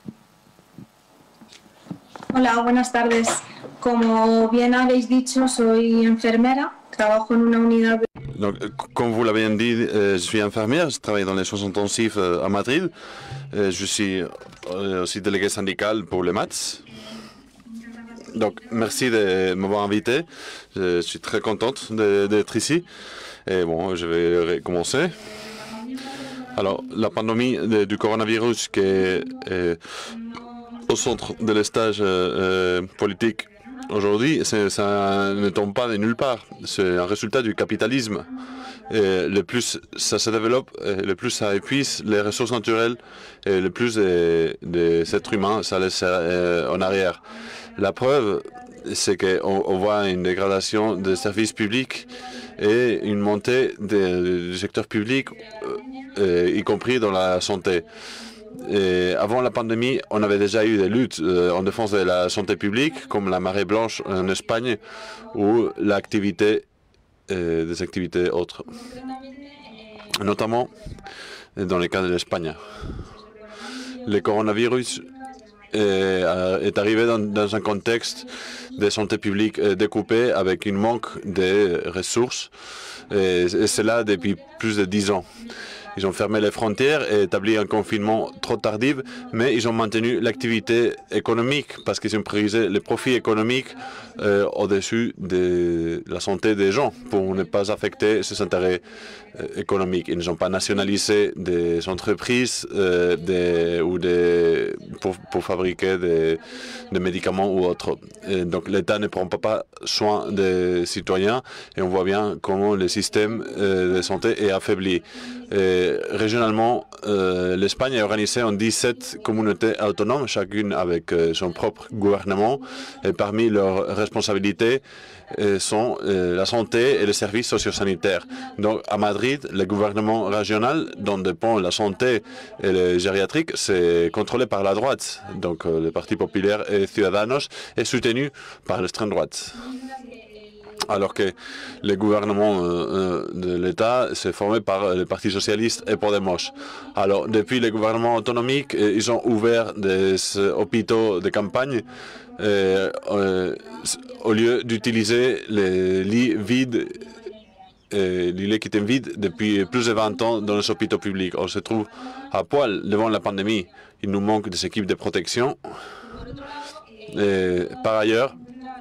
Hola, buenas tardes. Como bien habéis dicho, soy enfermera, trabajo en una unidad. Donc, comme vous l'avez dit, je suis infirmière, je travaille dans les soins intensifs à Madrid. Je suis aussi délégué syndical pour les maths. Donc, merci de m'avoir invité. Je suis très contente d'être ici. Et bon, je vais commencer. Alors, la pandémie du coronavirus qui est au centre de les stages politiques aujourd'hui, ça ne tombe pas de nulle part. C'est un résultat du capitalisme. Et le plus ça se développe, le plus ça épuise les ressources naturelles, et le plus des êtres humains ça laisse en arrière. La preuve, c'est qu'on voit une dégradation des services publics et une montée du secteur public, y compris dans la santé. Et avant la pandémie, on avait déjà eu des luttes en défense de la santé publique, comme la marée blanche en Espagne, ou l'activité des activités autres, notamment dans le cas de l'Espagne. Le coronavirus est arrivé dans un contexte de santé publique découpé avec un manque de ressources, et c'est là depuis plus de 10 ans. Ils ont fermé les frontières et établi un confinement trop tardif, mais ils ont maintenu l'activité économique parce qu'ils ont priorisé les profits économiques au-dessus de la santé des gens pour ne pas affecter ces intérêts économiques. Ils n'ont pas nationalisé des entreprises pour fabriquer des médicaments ou autres. Et donc l'État ne prend pas soin des citoyens et on voit bien comment le système de santé est affaibli. Et Et régionalement, l'Espagne est organisée en 17 communautés autonomes, chacune avec son propre gouvernement. Et parmi leurs responsabilités sont la santé et les services sociosanitaires. Donc à Madrid, le gouvernement régional, dont dépend la santé et le gériatrique, c'est contrôlé par la droite. Donc le Parti populaire et Ciudadanos est soutenu par l'extrême droite. Alors que le gouvernement de l'État s'est formé par le Parti socialiste et Podemos. Alors, depuis les gouvernements autonomiques, ils ont ouvert des hôpitaux de campagne au lieu d'utiliser les lits vides, les lits qui étaient vides depuis plus de 20 ans dans les hôpitaux publics. On se trouve à poil devant la pandémie. Il nous manque des équipes de protection. Et, par ailleurs,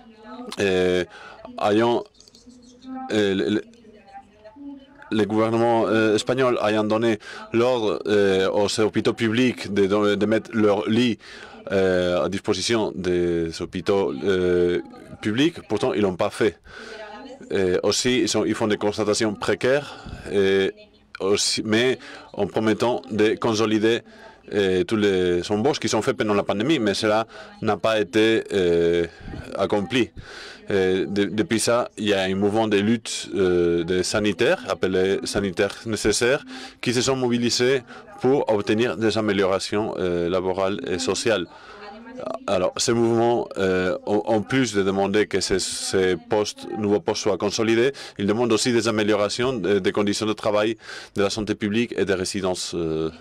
le gouvernement espagnol ayant donné l'ordre aux hôpitaux publics de mettre leurs lits à disposition des hôpitaux publics, pourtant ils ne l'ont pas fait. Aussi, ils font des constatations précaires, mais en promettant de consolider tous les embauches qui sont faites pendant la pandémie, mais cela n'a pas été accompli. Depuis ça, il y a un mouvement de lutte des sanitaires, appelé sanitaires nécessaires, qui se sont mobilisés pour obtenir des améliorations laborales et sociales. Alors, ces mouvements, en plus de demander que ces nouveaux postes soient consolidés, ils demandent aussi des améliorations des conditions de travail, de la santé publique et des résidences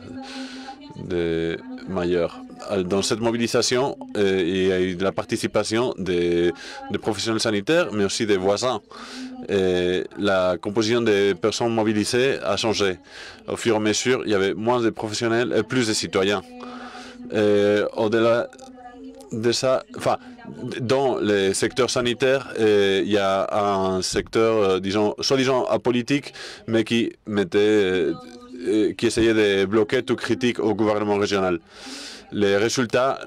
meilleures. Dans cette mobilisation, il y a eu de la participation des professionnels sanitaires, mais aussi des voisins. Et la composition des personnes mobilisées a changé. Au fur et à mesure, il y avait moins de professionnels et plus de citoyens. Au-delà de ça, dans les secteurs sanitaires, il y a un secteur, disons, soi-disant apolitique, mais qui essayait de bloquer toute critique au gouvernement régional. Les résultats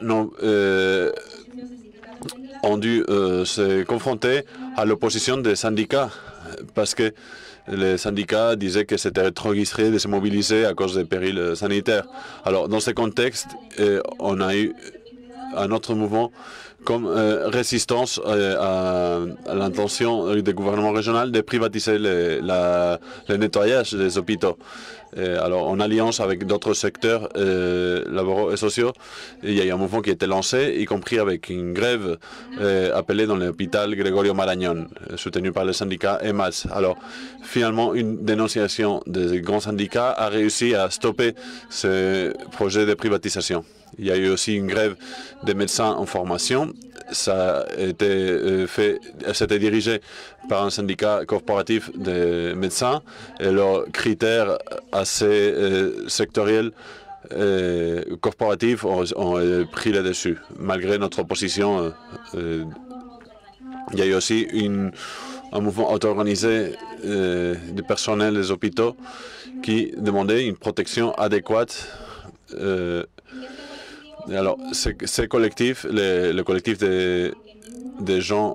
ont dû se confronter à l'opposition des syndicats, parce que les syndicats disaient que c'était trop risqué de se mobiliser à cause des périls sanitaires. Alors, dans ce contexte, on a eu un autre mouvement comme résistance à l'intention du gouvernement régional de privatiser le nettoyage des hôpitaux. Alors, en alliance avec d'autres secteurs laboraux et sociaux, il y a eu un mouvement qui a été lancé, y compris avec une grève appelée dans l'hôpital Gregorio Marañón, soutenue par le syndicat EMAS. Alors, finalement, une dénonciation des grands syndicats a réussi à stopper ce projet de privatisation. Il y a eu aussi une grève des médecins en formation. Ça a été c'était dirigé par un syndicat corporatif des médecins et leurs critères assez sectoriels corporatifs ont pris le dessus. Malgré notre opposition, il y a eu aussi un mouvement auto-organisé du personnel des hôpitaux qui demandait une protection adéquate. Alors, ces collectifs, le collectif des gens,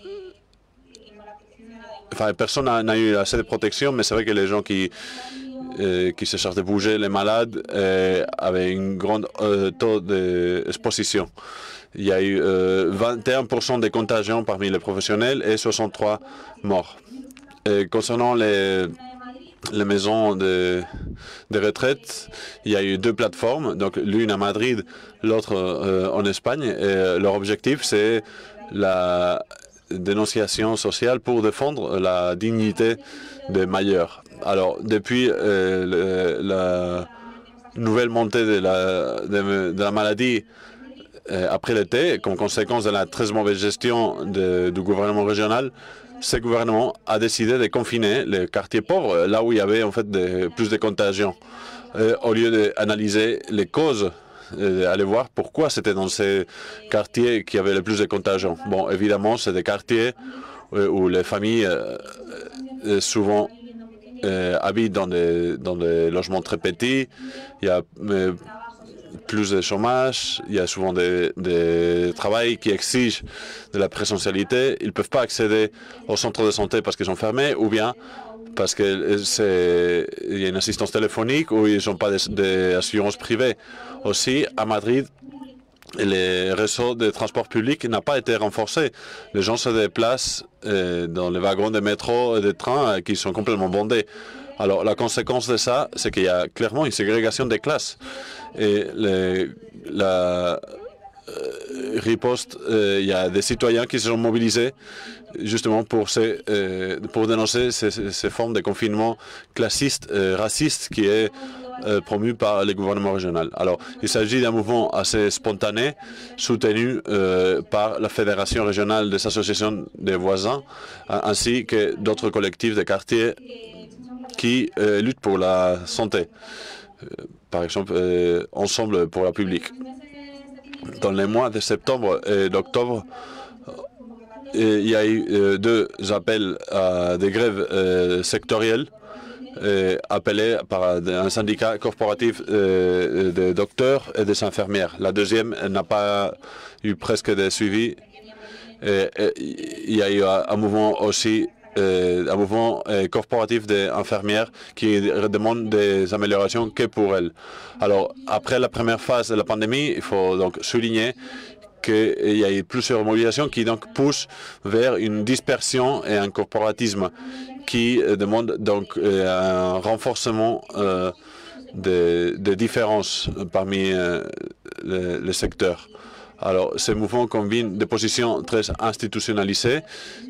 personne n'a eu assez de protection, mais c'est vrai que les gens qui se chargent de bouger les malades avaient un grand taux d'exposition. Il y a eu 21% de contagions parmi les professionnels et 63 morts. Et concernant les maisons de retraite, il y a eu deux plateformes, donc l'une à Madrid, l'autre en Espagne. Et leur objectif, c'est la dénonciation sociale pour défendre la dignité des Mailleurs. Alors, depuis la nouvelle montée de la maladie après l'été, comme conséquence de la très mauvaise gestion du gouvernement régional, ce gouvernement a décidé de confiner les quartiers pauvres, là où il y avait en fait plus de contagion, au lieu d'analyser les causes, aller voir pourquoi c'était dans ces quartiers qu'il y avait le plus de contagion. Bon, évidemment, c'est des quartiers où les familles souvent habitent dans des logements très petits. Il y a plus de chômage, il y a souvent des travails qui exigent de la présentialité. Ils ne peuvent pas accéder aux centres de santé parce qu'ils sont fermés, ou bien parce qu'il y a une assistance téléphonique ou ils n'ont pas d'assurance privée. Aussi, à Madrid, les réseaux de transport public n'a pas été renforcé. Les gens se déplacent dans les wagons de métro et de train qui sont complètement bondés. Alors, la conséquence de ça, c'est qu'il y a clairement une ségrégation des classes. Et la riposte, il y a des citoyens qui se sont mobilisés justement pour dénoncer ces formes de confinement classiste, raciste qui est promu par les gouvernements régionaux. Alors, il s'agit d'un mouvement assez spontané, soutenu par la Fédération régionale des associations des voisins, ainsi que d'autres collectifs de quartiers qui luttent pour la santé. Par exemple, Ensemble pour la publique. Dans les mois de septembre et d'octobre, il y a eu 2 appels à des grèves sectorielles appelés par un syndicat corporatif des docteurs et des infirmières. La deuxième n'a pas eu presque de suivi. Il y a eu un mouvement aussi, un mouvement corporatif des infirmières qui demande des améliorations que pour elles. Alors, après la première phase de la pandémie, il faut donc souligner qu'il y a eu plusieurs mobilisations qui donc poussent vers une dispersion et un corporatisme qui demande donc un renforcement des différences parmi les secteurs. Alors, ces mouvements combinent des positions très institutionnalisées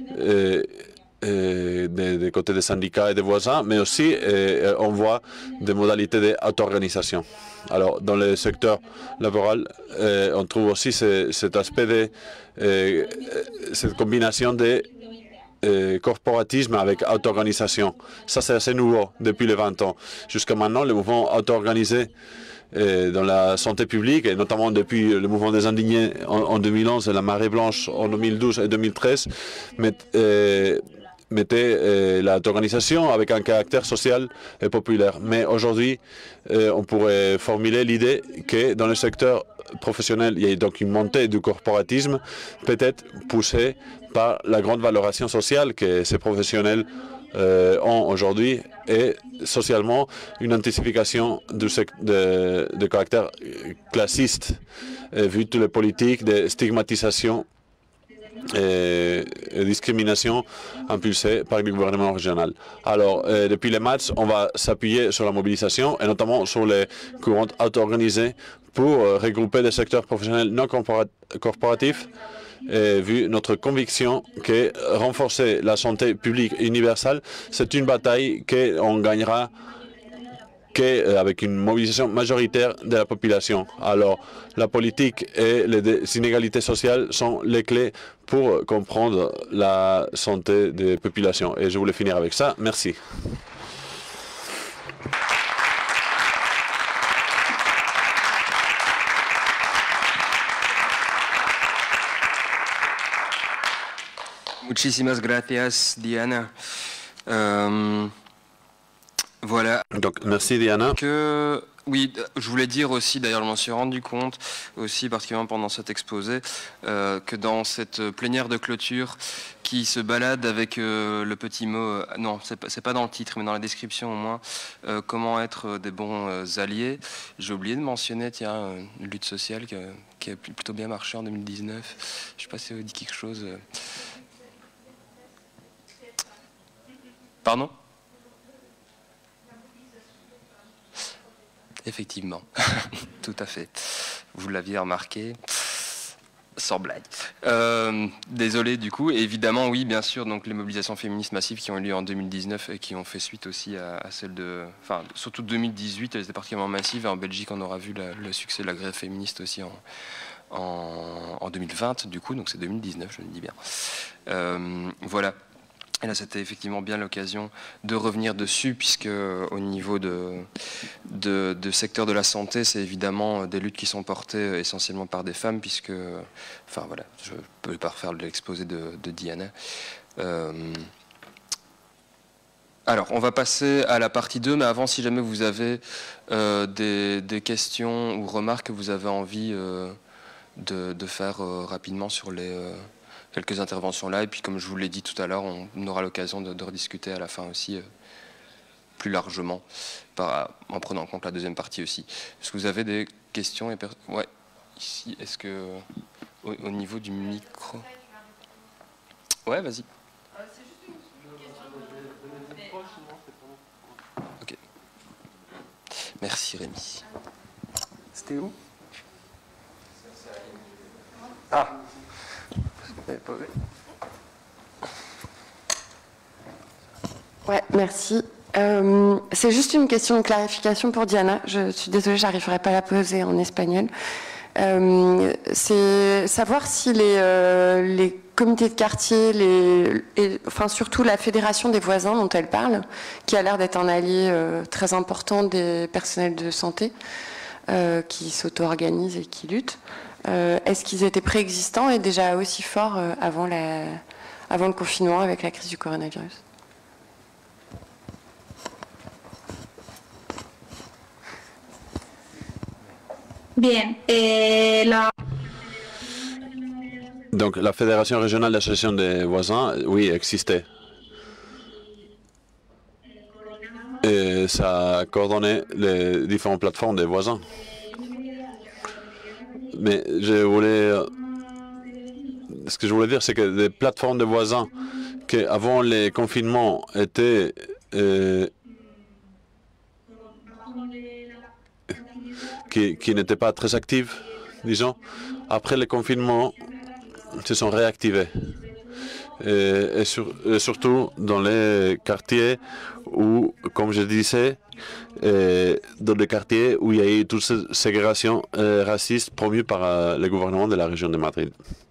des côtés des syndicats et des voisins, mais aussi on voit des modalités d'auto-organisation. Alors, dans le secteur laboral, on trouve aussi cet aspect de cette combinaison de corporatisme avec auto-organisation. Ça, c'est assez nouveau depuis les 20 ans. Jusqu'à maintenant, le mouvement auto-organisé dans la santé publique, et notamment depuis le mouvement des indignés en 2011 et la marée blanche en 2012 et 2013, mettait l'auto-organisation avec un caractère social et populaire. Mais aujourd'hui, on pourrait formuler l'idée que dans le secteur professionnel, il y a donc une montée du corporatisme, peut-être poussée par la grande valorisation sociale que ces professionnels ont aujourd'hui et socialement une intensification de caractère classiste vu toutes les politiques de stigmatisation et discrimination impulsée par le gouvernement régional. Alors, depuis les matchs, on va s'appuyer sur la mobilisation et notamment sur les courants auto-organisés pour regrouper des secteurs professionnels non corporatifs, vu notre conviction que renforcer la santé publique universelle, c'est une bataille qu'on gagnera avec une mobilisation majoritaire de la population. Alors, la politique et les inégalités sociales sont les clés pour comprendre la santé des populations. Et je voulais finir avec ça. Merci. Muchísimas gracias, Diana. Voilà. Donc, merci Diana. Oui, je voulais dire aussi, d'ailleurs, je m'en suis rendu compte, aussi particulièrement pendant cet exposé, que dans cette plénière de clôture qui se balade avec le petit mot, non, c'est pas dans le titre, mais dans la description au moins, comment être des bons alliés. J'ai oublié de mentionner, tiens, une lutte sociale qui a plutôt bien marché en 2019. Je sais pas si ça vous dit quelque chose. Pardon ? Effectivement, tout à fait. Vous l'aviez remarqué, sans blague. Désolé du coup, évidemment oui, bien sûr, donc les mobilisations féministes massives qui ont eu lieu en 2019 et qui ont fait suite aussi à celles de... Enfin, surtout 2018, elles étaient particulièrement massives, et en Belgique on aura vu le succès de la grève féministe aussi en 2020 du coup, donc c'est 2019, je le dis bien. Voilà. Et là, c'était effectivement bien l'occasion de revenir dessus, puisque au niveau de secteur de la santé, c'est évidemment des luttes qui sont portées essentiellement par des femmes, puisque, enfin voilà, je ne peux pas refaire l'exposé de Diana. Alors, on va passer à la partie 2, mais avant, si jamais vous avez des questions ou remarques que vous avez envie de faire rapidement sur quelques interventions là. Et puis, comme je vous l'ai dit tout à l'heure, on aura l'occasion de rediscuter à la fin aussi plus largement, en prenant en compte la deuxième partie aussi. Est-ce que vous avez des questions? Ouais, ici, est-ce que au niveau du micro... Ouais, vas-y. Ok. Merci Rémi. C'était où? Ah. Ouais, merci. C'est juste une question de clarification pour Diana. Je suis désolée, j'arriverai pas à la poser en espagnol. C'est savoir si les comités de quartier, enfin surtout la fédération des voisins dont elle parle, qui a l'air d'être un allié très important des personnels de santé, qui s'auto-organisent et qui luttent, est-ce qu'ils étaient préexistants et déjà aussi forts avant le confinement avec la crise du coronavirus? Bien. Donc la Fédération régionale d'association des voisins, oui, existait. Et ça coordonnait les différentes plateformes des voisins. Mais ce que je voulais dire, c'est que les plateformes de voisins qui, avant les confinements, étaient qui n'étaient pas très actives, disons, après le confinement, se sont réactivées. Et surtout dans les quartiers où, comme je disais, dans les quartiers où il y a eu toute cette ségrégation raciste promue par le gouvernement de la région de Madrid.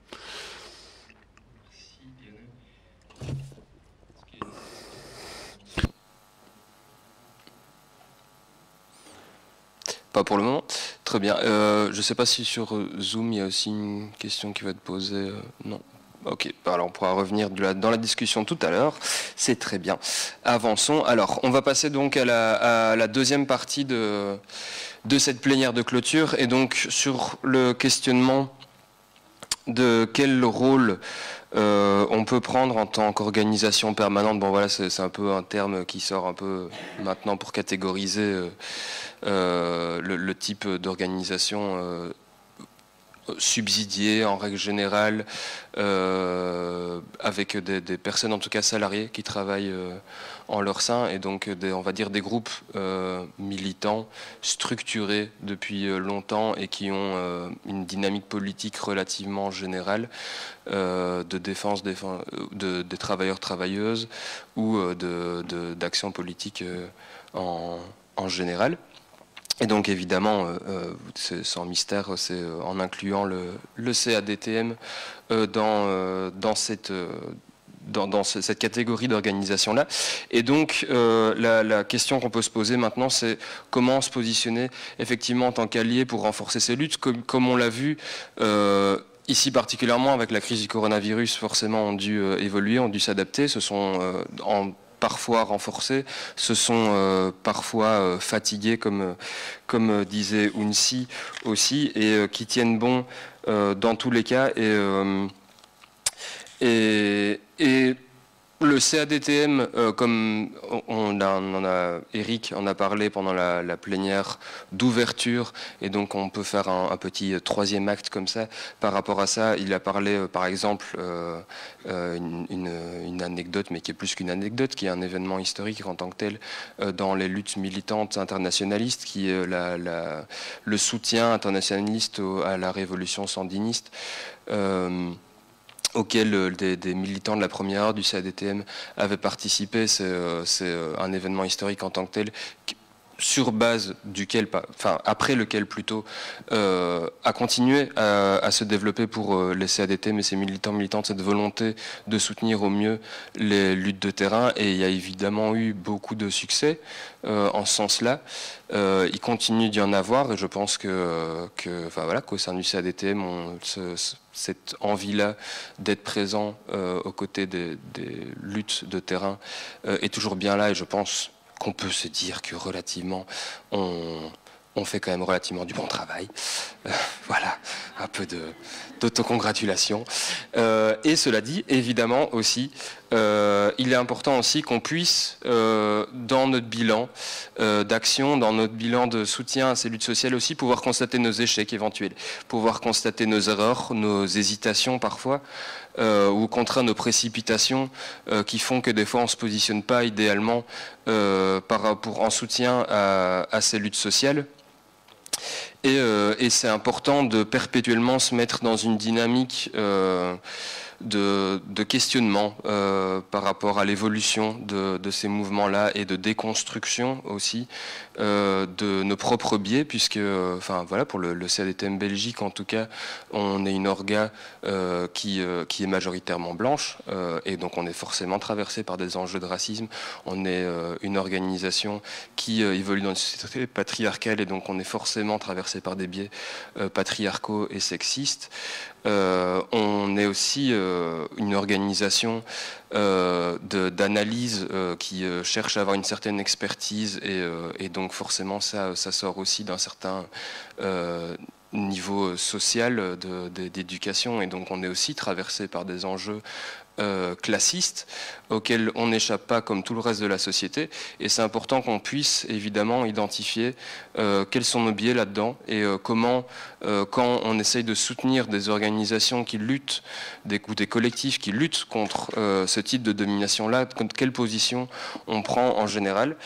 Pas pour le moment. Très bien. Je ne sais pas si sur Zoom, il y a aussi une question qui va être posée. Non. Ok. Alors, on pourra revenir dans la discussion tout à l'heure. C'est très bien. Avançons. Alors, on va passer donc à la deuxième partie de cette plénière de clôture. Et donc, sur le questionnement de quel rôle on peut prendre en tant qu'organisation permanente. Bon, voilà, c'est un peu un terme qui sort un peu maintenant pour catégoriser le type d'organisation subsidiée en règle générale, avec des personnes en tout cas salariées qui travaillent en leur sein, et donc on va dire des groupes militants structurés depuis longtemps et qui ont une dynamique politique relativement générale de défense des travailleurs travailleuses ou d'action politique en général. Et donc évidemment, c'est sans mystère, c'est en incluant le CADTM dans cette catégorie d'organisation-là. Et donc la question qu'on peut se poser maintenant, c'est comment se positionner effectivement en tant qu'allié pour renforcer ces luttes, comme on l'a vu ici particulièrement avec la crise du coronavirus, forcément ont dû évoluer, ont dû s'adapter, se sont parfois renforcés, se sont parfois fatigués, comme disait Unsi aussi, et qui tiennent bon dans tous les cas. Et le CADTM, comme Eric en a parlé pendant la plénière d'ouverture, et donc on peut faire un petit troisième acte comme ça. Par rapport à ça, il a parlé par exemple une anecdote, mais qui est plus qu'une anecdote, qui est un événement historique en tant que tel dans les luttes militantes internationalistes, qui est le soutien internationaliste à la révolution sandiniste. Auquel des militants de la première heure du CADTM avaient participé. C'est un événement historique en tant que tel, sur base duquel, enfin après lequel plutôt, a continué à se développer pour les CADTM et ses militantes, cette volonté de soutenir au mieux les luttes de terrain. Et il y a évidemment eu beaucoup de succès en ce sens-là. Il continue d'y en avoir, et je pense enfin, voilà, qu'au sein du CADTM, cette envie-là d'être présent aux côtés des luttes de terrain est toujours bien là, et je pense qu'on peut se dire que relativement on on fait quand même relativement du bon travail. Voilà, un peu d'autocongratulation. Et cela dit, évidemment aussi, il est important aussi qu'on puisse, dans notre bilan d'action, dans notre bilan de soutien à ces luttes sociales aussi, pouvoir constater nos échecs éventuels, pouvoir constater nos erreurs, nos hésitations parfois, ou au contraire nos précipitations qui font que des fois on ne se positionne pas idéalement en soutien à ces luttes sociales. Et c'est important de perpétuellement se mettre dans une dynamique de questionnement par rapport à l'évolution de ces mouvements-là et de déconstruction aussi de nos propres biais, puisque, enfin voilà, pour le CADTM Belgique en tout cas, on est une orga qui est majoritairement blanche et donc on est forcément traversé par des enjeux de racisme. On est une organisation qui évolue dans une société patriarcale et donc on est forcément traversé par des biais patriarcaux et sexistes. On est aussi une organisation d'analyse qui cherche à avoir une certaine expertise et donc forcément ça sort aussi d'un certain niveau social d'éducation et donc on est aussi traversé par des enjeux classistes auxquels on n'échappe pas comme tout le reste de la société et c'est important qu'on puisse évidemment identifier quels sont nos biais là-dedans et comment quand on essaye de soutenir des organisations qui luttent, des collectifs qui luttent contre ce type de domination-là, quelle position on prend en général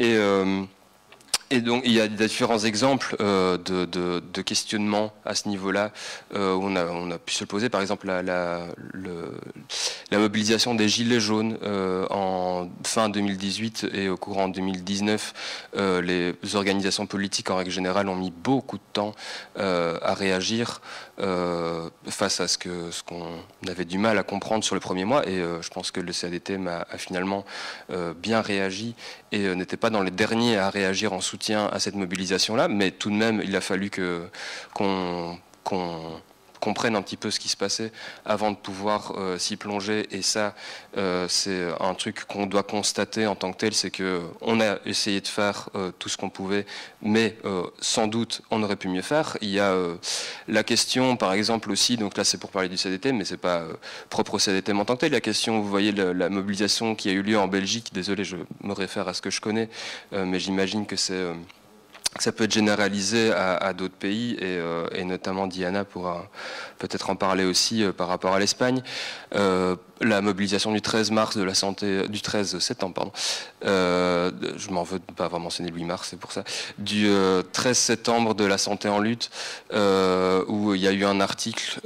et donc il y a différents exemples de questionnements à ce niveau-là où on a pu se poser. Par exemple, la mobilisation des Gilets jaunes en fin 2018 et au courant 2019, les organisations politiques en règle générale ont mis beaucoup de temps à réagir face à ce qu'on avait du mal à comprendre sur le premier mois. Et je pense que le CADTM a finalement bien réagi et n'était pas dans les derniers à réagir en soutien à cette mobilisation-là, mais tout de même, il a fallu qu'on comprenne un petit peu ce qui se passait avant de pouvoir s'y plonger. Et ça, c'est un truc qu'on doit constater en tant que tel, c'est qu'on a essayé de faire tout ce qu'on pouvait, mais sans doute, on aurait pu mieux faire. Il y a la question, par exemple, aussi, donc là, c'est pour parler du CADTM, mais c'est pas propre au CADTM en tant que tel. La question, vous voyez, la mobilisation qui a eu lieu en Belgique, désolé, je me réfère à ce que je connais, mais j'imagine que ça peut être généralisé à d'autres pays et notamment Diana pourra peut-être en parler aussi par rapport à l'Espagne. La mobilisation du 13 mars de la santé, du 13 septembre, pardon. Je m'en veux de ne pas avoir mentionné le 8 mars, c'est pour ça. Du 13 septembre de la santé en lutte, où il y a eu un article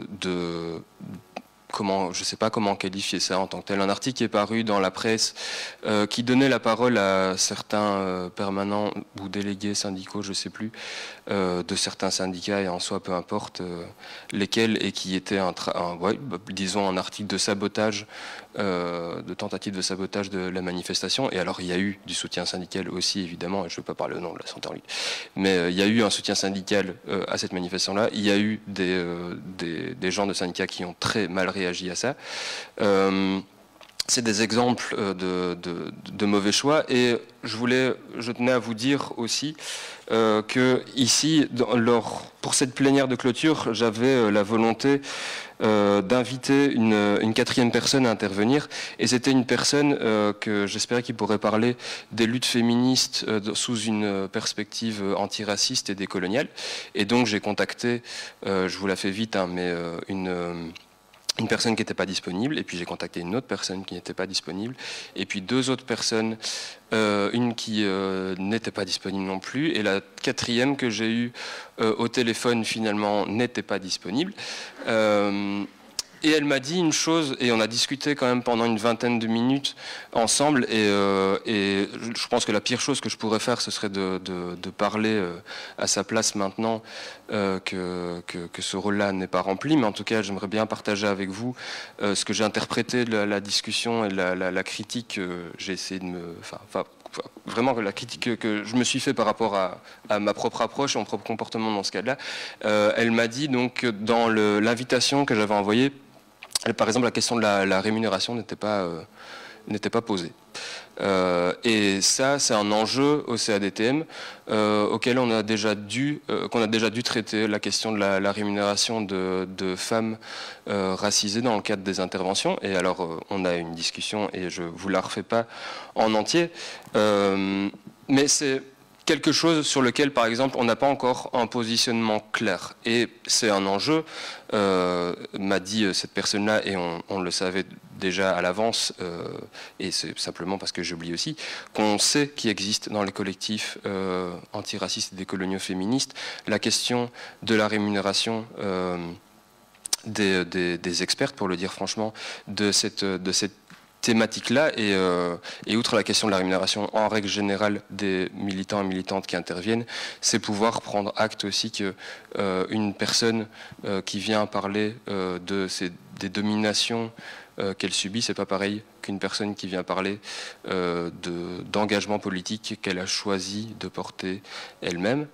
je ne sais pas comment qualifier ça en tant que tel, un article qui est paru dans la presse qui donnait la parole à certains permanents ou délégués syndicaux, je ne sais plus, de certains syndicats et en soi peu importe lesquels, et qui était disons un article de sabotage, de tentative de sabotage de la manifestation. Et alors il y a eu du soutien syndical aussi évidemment, et je ne veux pas parler au nom de la santé en lutte, mais il y a eu un soutien syndical à cette manifestation-là. Il y a eu des gens de syndicats qui ont très mal réagi à ça. C'est des exemples de mauvais choix et je tenais à vous dire aussi que ici, pour cette plénière de clôture, j'avais la volonté d'inviter une quatrième personne à intervenir et c'était une personne que j'espérais qu'il pourrait parler des luttes féministes sous une perspective antiraciste et décoloniale. Et donc j'ai contacté, je vous la fais vite, hein, mais une personne qui n'était pas disponible, et puis j'ai contacté une autre personne qui n'était pas disponible, et puis deux autres personnes, une qui n'était pas disponible non plus, et la quatrième que j'ai eue au téléphone finalement n'était pas disponible. Et elle m'a dit une chose, et on a discuté quand même pendant une vingtaine de minutes ensemble, et je pense que la pire chose que je pourrais faire, ce serait de parler à sa place maintenant que ce rôle-là n'est pas rempli, mais en tout cas j'aimerais bien partager avec vous ce que j'ai interprété de la discussion et la critique. J'ai essayé de vraiment la critique que je me suis fait par rapport à ma propre approche et mon propre comportement dans ce cas-là. Elle m'a dit donc dans l'invitation que j'avais envoyée, par exemple, la question de la rémunération n'était pas n'était pas posée. Et ça, c'est un enjeu au CADTM auquel qu'on a déjà dû traiter la question de la rémunération de femmes racisées dans le cadre des interventions. Et alors, on a une discussion et je vous la refais pas en entier, mais c'est quelque chose sur lequel, par exemple, on n'a pas encore un positionnement clair. Et c'est un enjeu, m'a dit cette personne-là, et on le savait déjà à l'avance, et c'est simplement parce que j'oublie aussi, qu'on sait qu'il existe dans les collectifs antiracistes et décoloniaux féministes la question de la rémunération des expertes, pour le dire franchement, de cette thématique-là, et outre la question de la rémunération en règle générale des militants et militantes qui interviennent, c'est pouvoir prendre acte aussi que une personne qui vient parler des dominations qu'elle subit, c'est pas pareil qu'une personne qui vient parler d'engagement politique qu'elle a choisi de porter elle-même.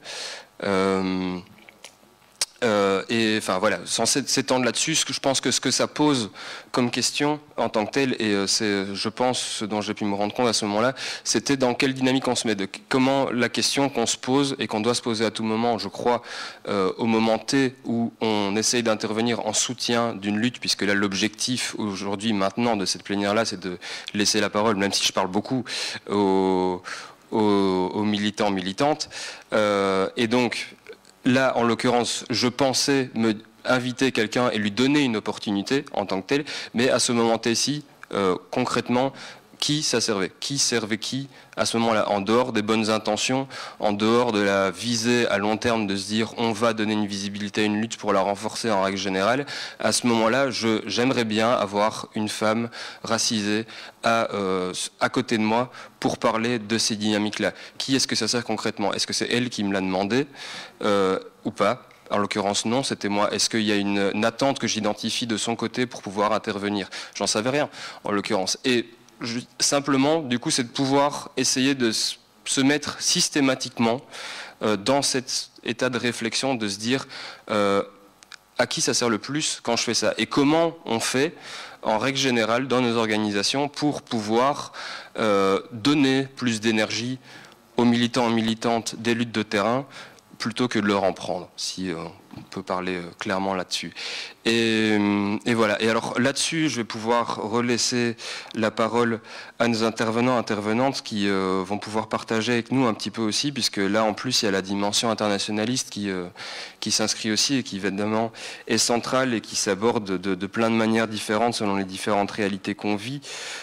Et enfin voilà, sans s'étendre là-dessus, je pense que ce que ça pose comme question en tant que tel, et c'est, je pense, ce dont j'ai pu me rendre compte à ce moment-là, c'était dans quelle dynamique on se met, de comment la question qu'on se pose et qu'on doit se poser à tout moment, je crois, au moment T où on essaye d'intervenir en soutien d'une lutte, puisque là l'objectif aujourd'hui, maintenant, de cette plénière-là, c'est de laisser la parole, même si je parle beaucoup, aux militants, militantes, et donc là, en l'occurrence, je pensais me inviter quelqu'un et lui donner une opportunité en tant que tel, mais à ce moment-ci, concrètement, qui ça servait? Qui servait qui à ce moment-là? En dehors des bonnes intentions, en dehors de la visée à long terme de se dire on va donner une visibilité à une lutte pour la renforcer en règle générale, à ce moment-là, j'aimerais bien avoir une femme racisée à côté de moi pour parler de ces dynamiques-là. Qui est-ce que ça sert concrètement? Est-ce que c'est elle qui me l'a demandé ou pas? En l'occurrence, non, c'était moi. Est-ce qu'il y a une attente que j'identifie de son côté pour pouvoir intervenir? J'en savais rien, en l'occurrence. Et simplement, du coup, c'est de pouvoir essayer de se mettre systématiquement dans cet état de réflexion, de se dire à qui ça sert le plus quand je fais ça, et comment on fait en règle générale dans nos organisations pour pouvoir donner plus d'énergie aux militants et militantes des luttes de terrain plutôt que de leur en prendre, si on peut parler clairement là-dessus. Et voilà. Et alors là-dessus, je vais pouvoir relaisser la parole à nos intervenants, intervenantes qui vont pouvoir partager avec nous un petit peu aussi, puisque là, en plus, il y a la dimension internationaliste qui s'inscrit aussi et qui, évidemment, est centrale et qui s'aborde de plein de manières différentes selon les différentes réalités qu'on vit.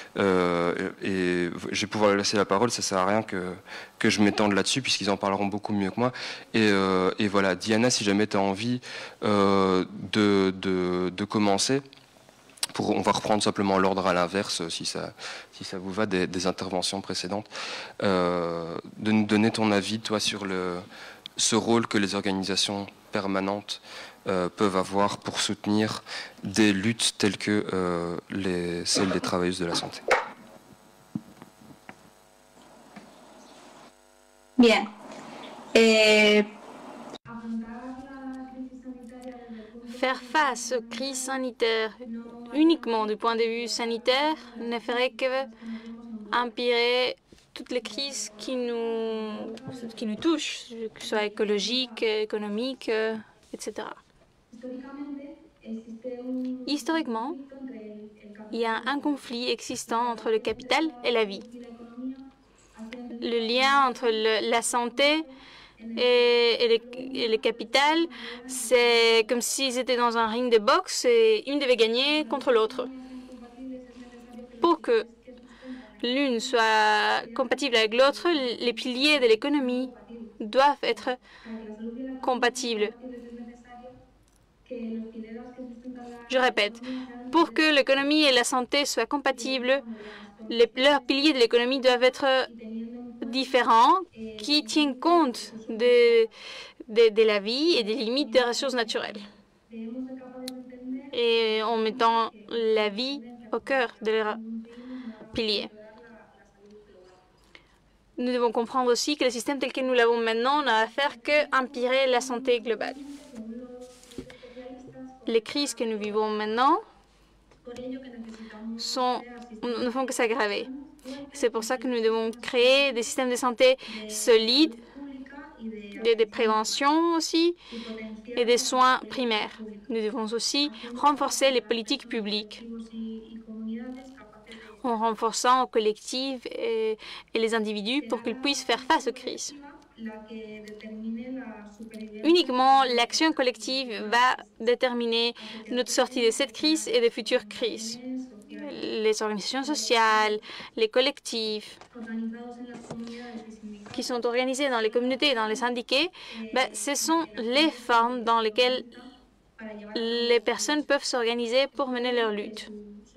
Et je vais pouvoir leur laisser la parole, ça sert à rien que je m'étende là-dessus, puisqu'ils en parleront beaucoup mieux que moi. Et voilà, Diana, si jamais tu as envie de commencer, on va reprendre simplement l'ordre à l'inverse, si ça vous va, des interventions précédentes, de nous donner ton avis, toi, sur ce rôle que les organisations permanentes peuvent avoir pour soutenir des luttes telles que celles des travailleuses de la santé. Bien. Faire face aux crises sanitaires uniquement du point de vue sanitaire ne ferait que empirer toutes les crises qui nous touchent, que ce soit écologiques, économiques, etc. Historiquement, il y a un conflit existant entre le capital et la vie. Le lien entre la santé et le capital, c'est comme s'ils étaient dans un ring de boxe et une devait gagner contre l'autre. Pour que l'une soit compatible avec l'autre, les piliers de l'économie doivent être compatibles. Je répète, pour que l'économie et la santé soient compatibles, leurs piliers de l'économie doivent être différents, qui tiennent compte de la vie et des limites des ressources naturelles. Et en mettant la vie au cœur de leurs piliers. Nous devons comprendre aussi que le système tel que nous l'avons maintenant n'a à faire qu'empirer la santé globale. Les crises que nous vivons maintenant ne font que s'aggraver. C'est pour ça que nous devons créer des systèmes de santé solides, des préventions aussi, et des soins primaires. Nous devons aussi renforcer les politiques publiques en renforçant les collectifs et les individus pour qu'ils puissent faire face aux crises. Uniquement l'action collective va déterminer notre sortie de cette crise et de futures crises. Les organisations sociales, les collectifs qui sont organisés dans les communautés et dans les syndicats, ce sont les formes dans lesquelles les personnes peuvent s'organiser pour mener leur lutte.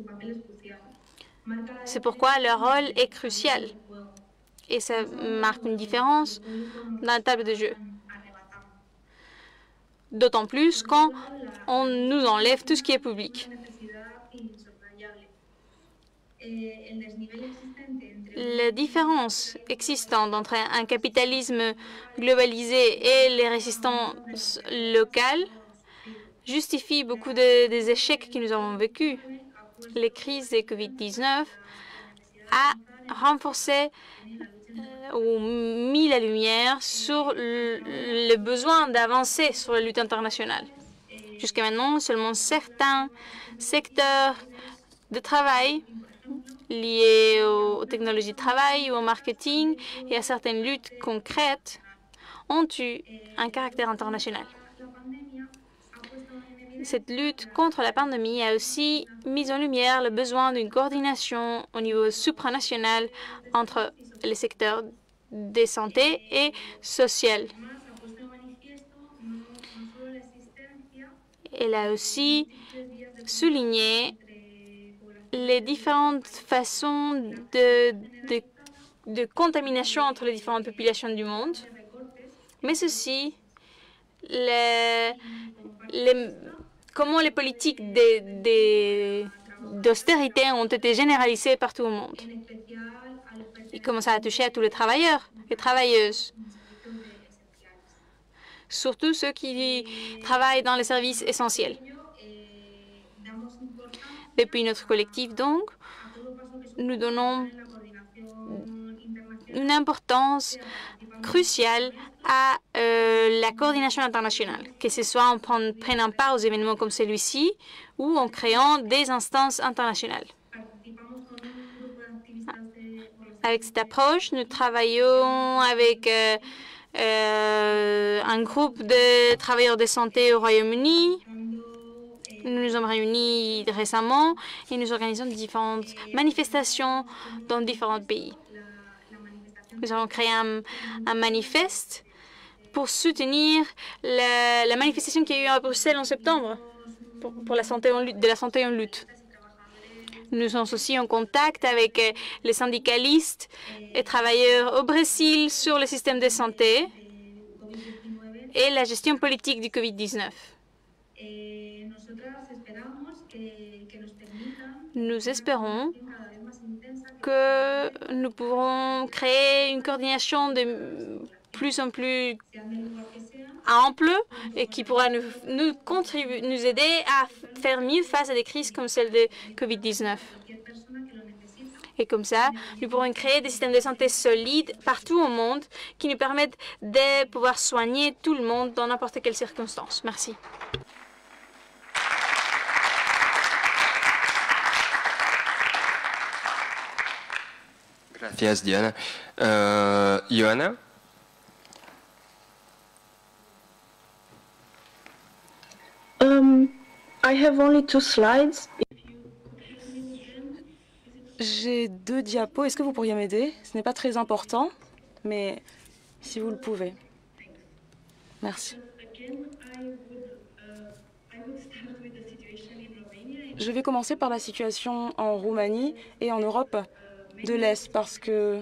C'est pourquoi leur rôle est crucial. Et ça marque une différence dans la table de jeu. D'autant plus quand on nous enlève tout ce qui est public. La différence existante entre un capitalisme globalisé et les résistances locales justifie beaucoup des échecs que nous avons vécus. Les crises de Covid-19 a renforcé ou mis la lumière sur le besoin d'avancer sur la lutte internationale. Jusqu'à maintenant, seulement certains secteurs de travail liés aux technologies de travail ou au marketing et à certaines luttes concrètes ont eu un caractère international. Cette lutte contre la pandémie a aussi mis en lumière le besoin d'une coordination au niveau supranational entre les secteurs de santé et social. Elle a aussi souligné les différentes façons de contamination entre les différentes populations du monde, mais aussi comment les politiques d'austérité ont été généralisées partout au monde. Et comment ça a touché à tous les travailleurs et travailleuses. Surtout ceux qui travaillent dans les services essentiels. Depuis notre collectif, donc, nous donnons une importance cruciale à la coordination internationale, que ce soit en prenant part aux événements comme celui-ci ou en créant des instances internationales. Avec cette approche, nous travaillons avec un groupe de travailleurs de santé au Royaume-Uni. Nous nous sommes réunis récemment et nous organisons différentes manifestations dans différents pays. Nous avons créé un manifeste pour soutenir la manifestation qui a eu à Bruxelles en septembre pour la santé de la santé en lutte. Nous sommes aussi en contact avec les syndicalistes et travailleurs au Brésil sur le système de santé et la gestion politique du Covid-19. Nous espérons que nous pourrons créer une coordination de plus en plus ample et qui pourra nous aider à faire mieux face à des crises comme celle de Covid-19. Et comme ça, nous pourrons créer des systèmes de santé solides partout au monde qui nous permettent de pouvoir soigner tout le monde dans n'importe quelle circonstance. Merci. Gracias, Diana. Johanna? I have only 2 slides. J'ai 2 diapos. Est-ce que vous pourriez m'aider? Ce n'est pas très important, mais si vous le pouvez. Merci. Je vais commencer par la situation en Roumanie et en Europe de l'Est, parce que,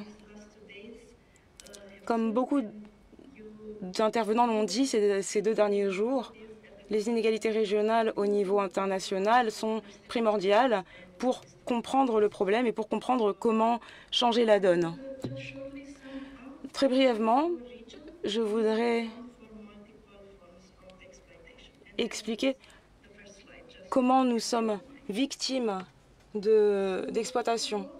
comme beaucoup d'intervenants l'ont dit ces 2 derniers jours, les inégalités régionales au niveau international sont primordiales pour comprendre le problème et pour comprendre comment changer la donne. Très brièvement, je voudrais expliquer comment nous sommes victimes d'exploitation.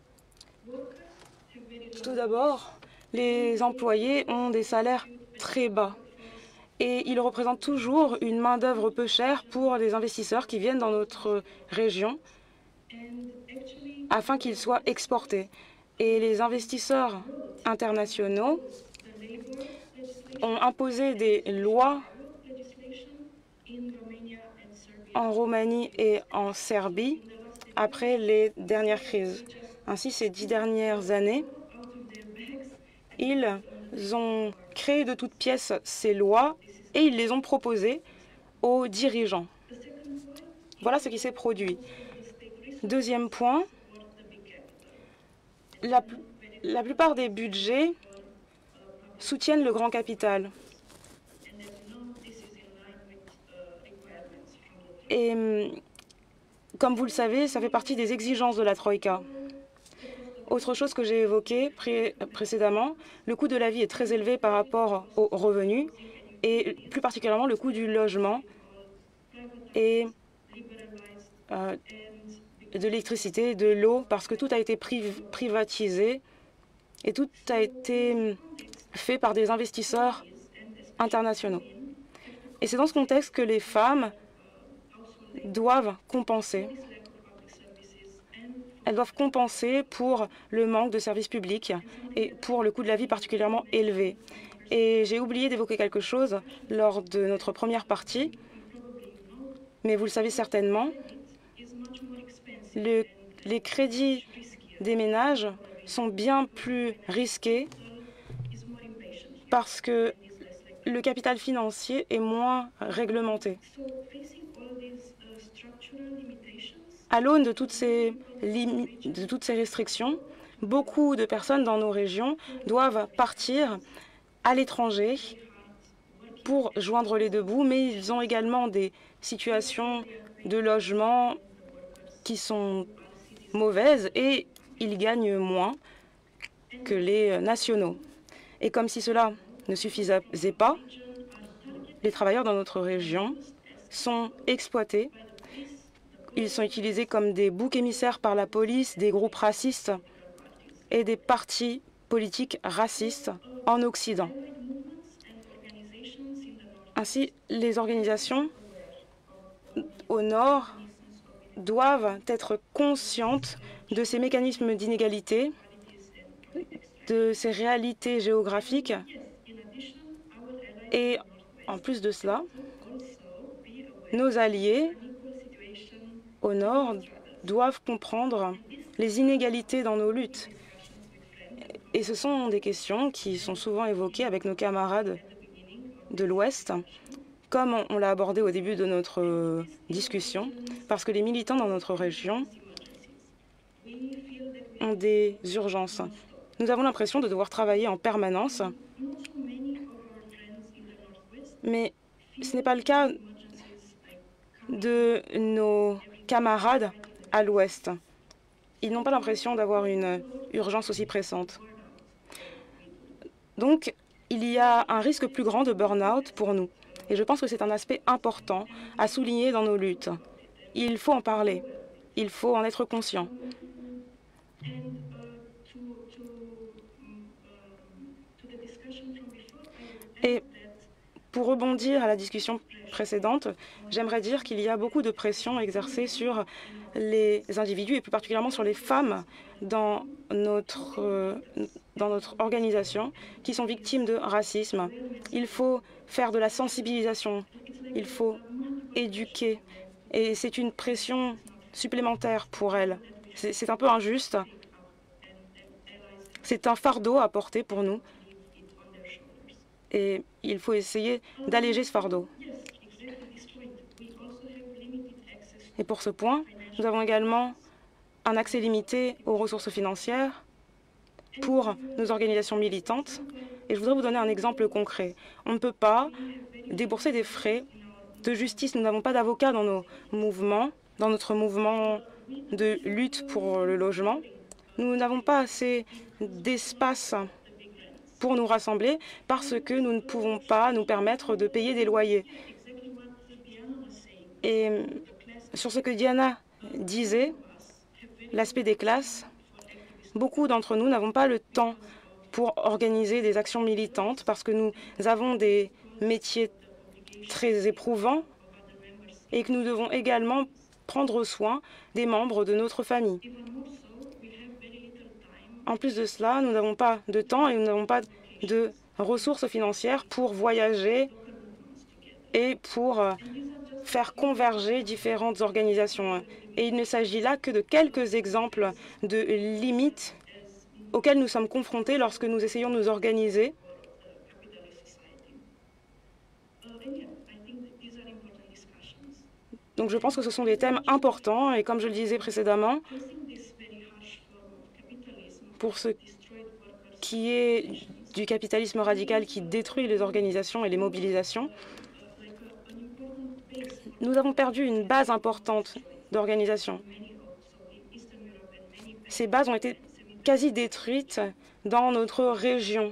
Tout d'abord, les employés ont des salaires très bas et ils représentent toujours une main-d'œuvre peu chère pour les investisseurs qui viennent dans notre région afin qu'ils soient exportés. Et les investisseurs internationaux ont imposé des lois en Roumanie et en Serbie après les dernières crises. Ainsi, ces 10 dernières années, ils ont créé de toutes pièces ces lois et ils les ont proposées aux dirigeants. Voilà ce qui s'est produit. Deuxième point, la plupart des budgets soutiennent le grand capital. Et comme vous le savez, ça fait partie des exigences de la Troïka. Autre chose que j'ai évoquée précédemment, le coût de la vie est très élevé par rapport aux revenus, et plus particulièrement le coût du logement et de l'électricité, de l'eau, parce que tout a été privatisé et tout a été fait par des investisseurs internationaux. Et c'est dans ce contexte que les femmes doivent compenser. Elles doivent compenser pour le manque de services publics et pour le coût de la vie particulièrement élevé. Et j'ai oublié d'évoquer quelque chose lors de notre première partie, mais vous le savez certainement, les crédits des ménages sont bien plus risqués parce que le capital financier est moins réglementé. À l'aune de toutes ces restrictions, beaucoup de personnes dans nos régions doivent partir à l'étranger pour joindre les deux bouts, mais ils ont également des situations de logement qui sont mauvaises et ils gagnent moins que les nationaux. Et comme si cela ne suffisait pas, les travailleurs dans notre région sont exploités. Ils sont utilisés comme des boucs émissaires par la police, des groupes racistes et des partis politiques racistes en Occident. Ainsi, les organisations au Nord doivent être conscientes de ces mécanismes d'inégalité, de ces réalités géographiques. Et en plus de cela, nos alliés au Nord doivent comprendre les inégalités dans nos luttes. Et ce sont des questions qui sont souvent évoquées avec nos camarades de l'Ouest, comme on l'a abordé au début de notre discussion, parce que les militants dans notre région ont des urgences. Nous avons l'impression de devoir travailler en permanence, mais ce n'est pas le cas de nos camarades à l'Ouest. Ils n'ont pas l'impression d'avoir une urgence aussi pressante. Donc, il y a un risque plus grand de burn-out pour nous. Et je pense que c'est un aspect important à souligner dans nos luttes. Il faut en parler. Il faut en être conscient. Et pour rebondir à la discussion précédente, j'aimerais dire qu'il y a beaucoup de pression exercée sur les individus et plus particulièrement sur les femmes dans notre organisation qui sont victimes de racisme. Il faut faire de la sensibilisation, il faut éduquer et c'est une pression supplémentaire pour elles. C'est un peu injuste. C'est un fardeau à porter pour nous et il faut essayer d'alléger ce fardeau. Et pour ce point, nous avons également un accès limité aux ressources financières pour nos organisations militantes. Et je voudrais vous donner un exemple concret. On ne peut pas débourser des frais de justice. Nous n'avons pas d'avocats dans nos mouvements, dans notre mouvement de lutte pour le logement. Nous n'avons pas assez d'espace pour nous rassembler parce que nous ne pouvons pas nous permettre de payer des loyers. Et sur ce que Diana disait, l'aspect des classes, beaucoup d'entre nous n'avons pas le temps pour organiser des actions militantes parce que nous avons des métiers très éprouvants et que nous devons également prendre soin des membres de notre famille. En plus de cela, nous n'avons pas de temps et nous n'avons pas de ressources financières pour voyager et pour faire converger différentes organisations. Et il ne s'agit là que de quelques exemples de limites auxquelles nous sommes confrontés lorsque nous essayons de nous organiser. Donc je pense que ce sont des thèmes importants et comme je le disais précédemment, pour ce qui est du capitalisme radical qui détruit les organisations et les mobilisations, nous avons perdu une base importante d'organisation. Ces bases ont été quasi détruites dans notre région.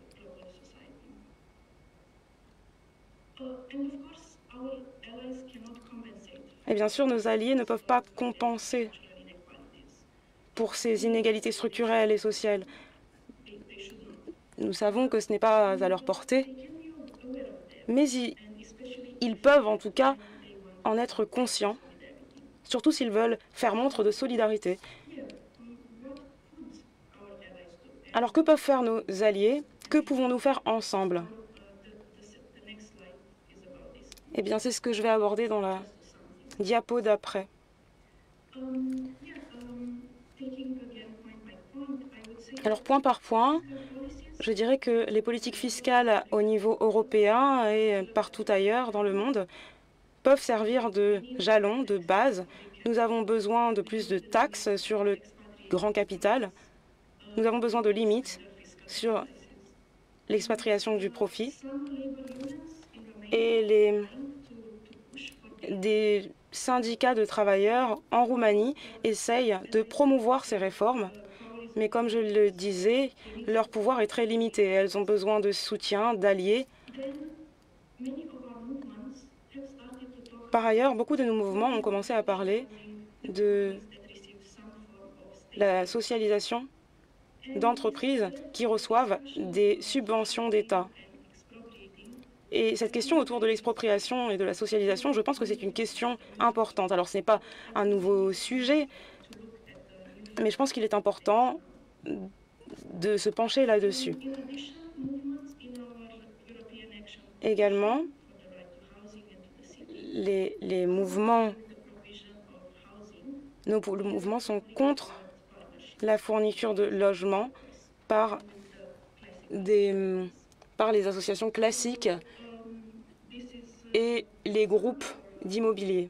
Et bien sûr, nos alliés ne peuvent pas compenser pour ces inégalités structurelles et sociales. Nous savons que ce n'est pas à leur portée, mais ils peuvent en tout cas en être conscients, surtout s'ils veulent faire montre de solidarité. Alors que peuvent faire nos alliés? Que pouvons-nous faire ensemble? Eh bien, c'est ce que je vais aborder dans la diapo d'après. Alors, point par point, je dirais que les politiques fiscales au niveau européen et partout ailleurs dans le monde peuvent servir de jalon, de base. Nous avons besoin de plus de taxes sur le grand capital. Nous avons besoin de limites sur l'expatriation du profit. Et des syndicats de travailleurs en Roumanie essayent de promouvoir ces réformes. Mais comme je le disais, leur pouvoir est très limité. Elles ont besoin de soutien, d'alliés. Par ailleurs, beaucoup de nos mouvements ont commencé à parler de la socialisation d'entreprises qui reçoivent des subventions d'État. Et cette question autour de l'expropriation et de la socialisation, je pense que c'est une question importante. Alors, ce n'est pas un nouveau sujet, mais je pense qu'il est important de se pencher là-dessus. Également, les mouvements, nos mouvements sont contre la fourniture de logements par les associations classiques et les groupes d'immobilier.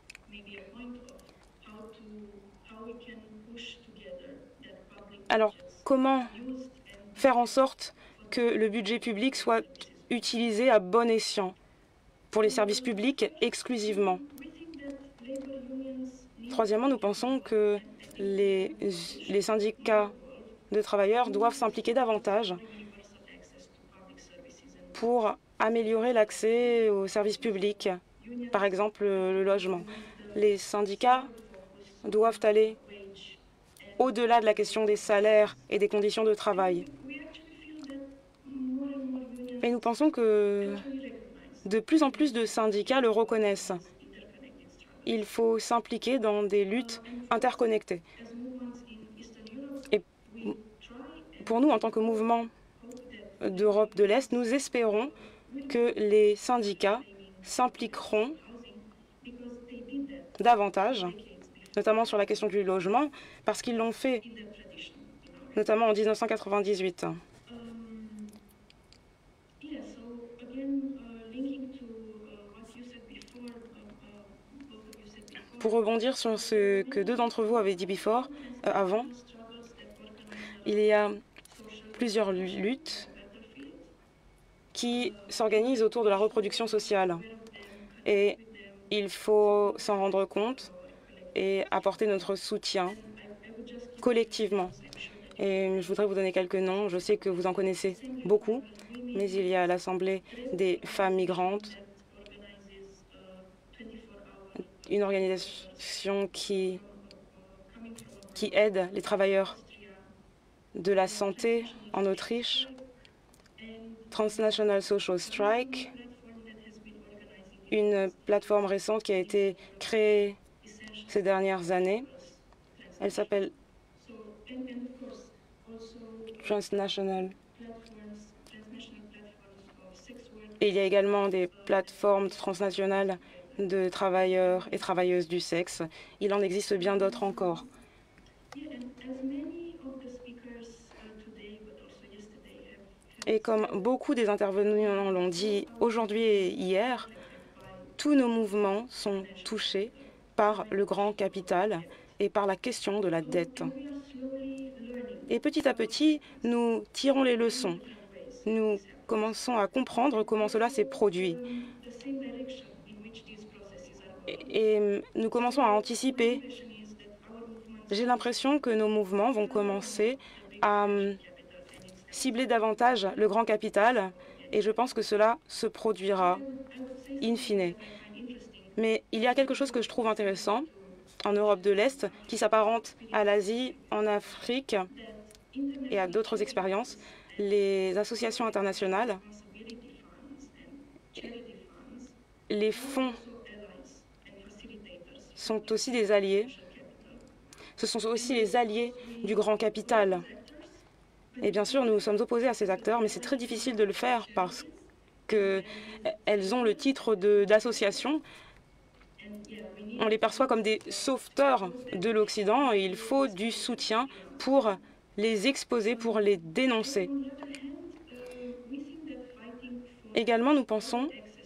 Alors, comment faire en sorte que le budget public soit utilisé à bon escient pour les services publics exclusivement? Troisièmement, nous pensons que les syndicats de travailleurs doivent s'impliquer davantage pour améliorer l'accès aux services publics, par exemple le logement. Les syndicats doivent aller au-delà de la question des salaires et des conditions de travail. Et nous pensons que de plus en plus de syndicats le reconnaissent. Il faut s'impliquer dans des luttes interconnectées. Et pour nous, en tant que mouvement d'Europe de l'Est, nous espérons que les syndicats s'impliqueront davantage, notamment sur la question du logement, parce qu'ils l'ont fait, notamment en 1998. Pour rebondir sur ce que deux d'entre vous avaient dit avant, il y a plusieurs luttes qui s'organisent autour de la reproduction sociale. Et il faut s'en rendre compte et apporter notre soutien collectivement. Et je voudrais vous donner quelques noms. Je sais que vous en connaissez beaucoup, mais il y a l'Assemblée des femmes migrantes, une organisation qui aide les travailleurs de la santé en Autriche, Transnational Social Strike, une plateforme récente qui a été créée ces dernières années. Elle s'appelle Transnational. Et il y a également des plateformes transnationales de travailleurs et travailleuses du sexe. Il en existe bien d'autres encore. Et comme beaucoup des intervenants l'ont dit aujourd'hui et hier, tous nos mouvements sont touchés par le grand capital et par la question de la dette. Et petit à petit, nous tirons les leçons. Nous commençons à comprendre comment cela s'est produit. Et nous commençons à anticiper. J'ai l'impression que nos mouvements vont commencer à cibler davantage le grand capital et je pense que cela se produira in fine. Mais il y a quelque chose que je trouve intéressant en Europe de l'Est qui s'apparente à l'Asie, en Afrique et à d'autres expériences. Les associations internationales, les fonds sont aussi des alliés. Ce sont aussi les alliés du grand capital. Et bien sûr, nous sommes opposés à ces acteurs, mais c'est très difficile de le faire parce qu'elles ont le titre d'association. On les perçoit comme des sauveteurs de l'Occident et il faut du soutien pour les exposer, pour les dénoncer. Également, nous pensons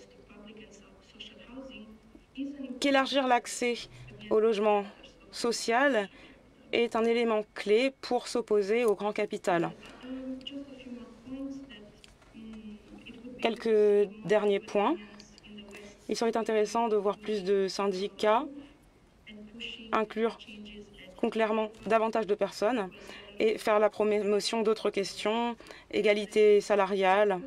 qu'élargir l'accès au logement social est un élément clé pour s'opposer au grand capital. Quelques derniers points. Il serait intéressant de voir plus de syndicats inclure clairement davantage de personnes et faire la promotion d'autres questions, égalité salariale,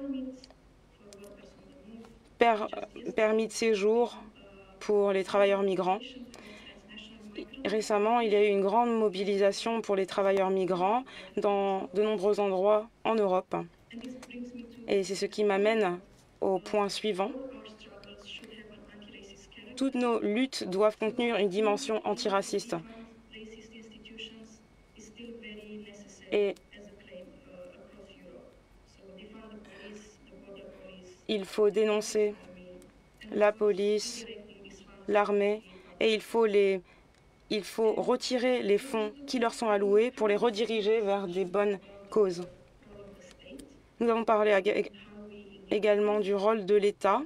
permis de séjour pour les travailleurs migrants. Récemment, il y a eu une grande mobilisation pour les travailleurs migrants dans de nombreux endroits en Europe. Et c'est ce qui m'amène au point suivant. Toutes nos luttes doivent contenir une dimension antiraciste. Et il faut dénoncer la police, l'armée, et il faut retirer les fonds qui leur sont alloués pour les rediriger vers des bonnes causes. Nous avons parlé également du rôle de l'État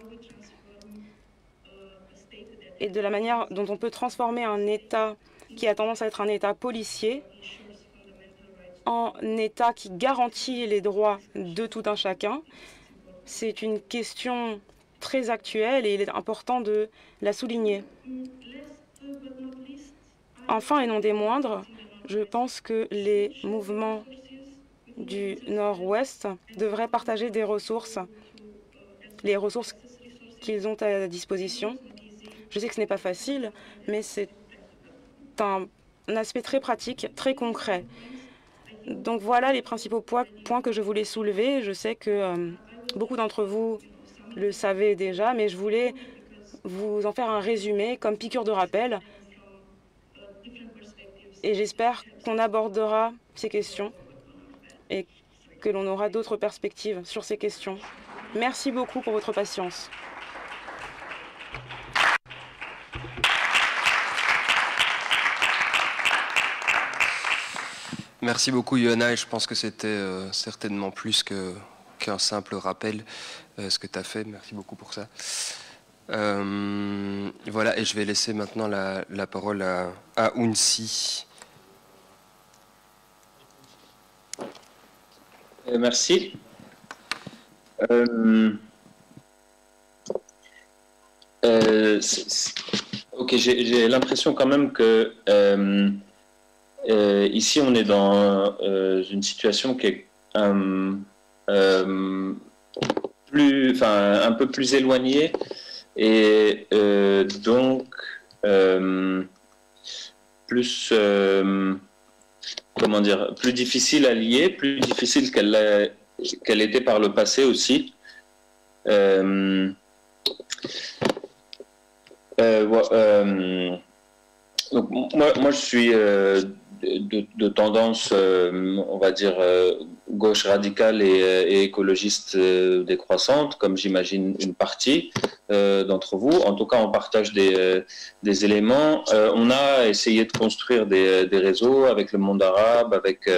et de la manière dont on peut transformer un État qui a tendance à être un État policier en État qui garantit les droits de tout un chacun. C'est une question très actuelle et il est important de la souligner. Enfin et non des moindres, je pense que les mouvements du Nord-Ouest devraient partager des ressources, les ressources qu'ils ont à disposition. Je sais que ce n'est pas facile, mais c'est un aspect très pratique, très concret. Donc voilà les principaux points que je voulais soulever. Je sais que beaucoup d'entre vous le savez déjà, mais je voulais vous en faire un résumé comme piqûre de rappel. Et j'espère qu'on abordera ces questions et que l'on aura d'autres perspectives sur ces questions. Merci beaucoup pour votre patience. Merci beaucoup, Yona, et je pense que c'était certainement plus qu'un simple rappel, ce que tu as fait. Merci beaucoup pour ça. Voilà, et je vais laisser maintenant la parole à Unsi. Merci. Ok, j'ai l'impression quand même que ici on est dans une situation qui est un peu plus éloignée et donc plus comment dire, plus difficile à lier, plus difficile qu'elle était par le passé aussi. Donc moi je suis de tendance, on va dire, gauche radicale et écologiste décroissante, comme j'imagine une partie d'entre vous. En tout cas, on partage des éléments. On a essayé de construire des réseaux avec le monde arabe, avec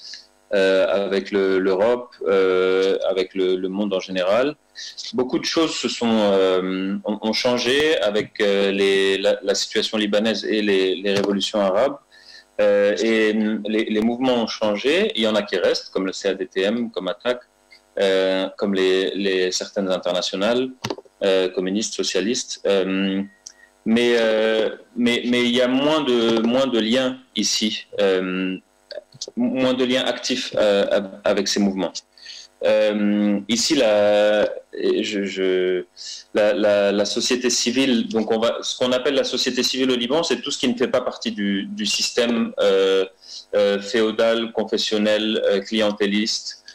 l'Europe, avec le monde en général. Beaucoup de choses ont changé avec la situation libanaise et les révolutions arabes. Et les mouvements ont changé. Il y en a qui restent, comme le CADTM, comme ATTAC, comme certaines internationales, communistes, socialistes. Mais il y a moins de liens ici, moins de liens actifs avec ces mouvements. Ici, la société civile, donc ce qu'on appelle la société civile au Liban, c'est tout ce qui ne fait pas partie du système féodal, confessionnel, clientéliste,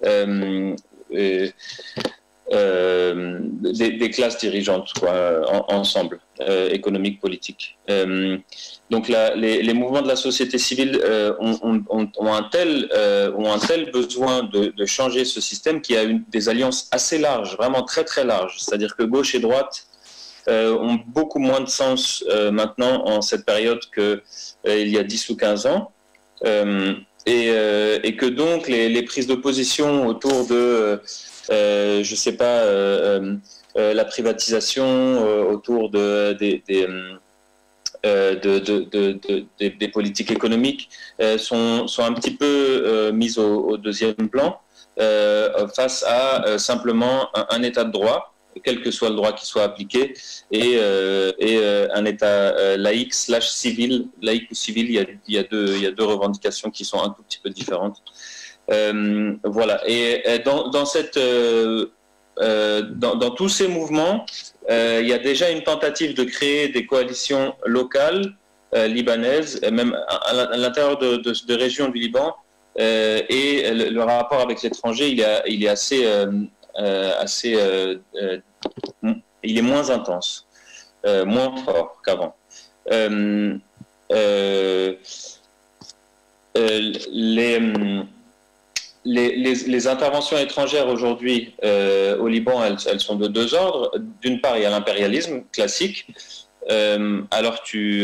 des classes dirigeantes, quoi, ensemble, économiques, politiques. Donc les mouvements de la société civile ont un tel besoin de changer ce système qui a des alliances assez larges, vraiment très très larges. C'est-à-dire que gauche et droite ont beaucoup moins de sens maintenant en cette période qu'il y a 10 ou 15 ans. Et que donc les prises de position autour de je sais pas, la privatisation autour des politiques économiques sont un petit peu mises au deuxième plan face à simplement un état de droit, quel que soit le droit qui soit appliqué, et un état laïque / civil, laïque ou civil. Il y a deux revendications qui sont un tout petit peu différentes. Voilà. Et dans tous ces mouvements, il y a déjà une tentative de créer des coalitions locales libanaises, même à l'intérieur de régions du Liban. Et le rapport avec l'étranger, il est assez, il est moins intense, moins fort qu'avant. Les interventions étrangères aujourd'hui au Liban, elles sont de deux ordres. D'une part, il y a l'impérialisme classique. Alors tu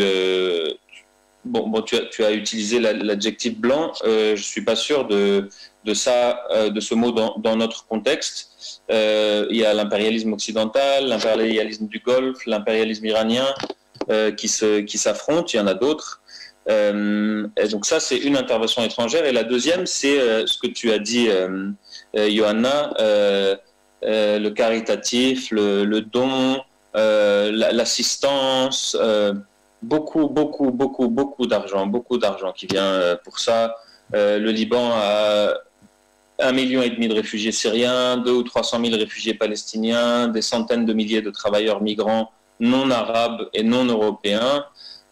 as utilisé l'adjectif blanc. Je suis pas sûr de ce mot dans notre contexte. Il y a l'impérialisme occidental, l'impérialisme du Golfe, l'impérialisme iranien qui s'affrontent. Il y en a d'autres. Et donc ça, c'est une intervention étrangère. Et la deuxième, c'est ce que tu as dit, Johanna, le caritatif, le don, l'assistance, beaucoup d'argent qui vient pour ça. Le Liban a 1,5 million de réfugiés syriens, 200 ou 300 000 réfugiés palestiniens, des centaines de milliers de travailleurs migrants non arabes et non européens.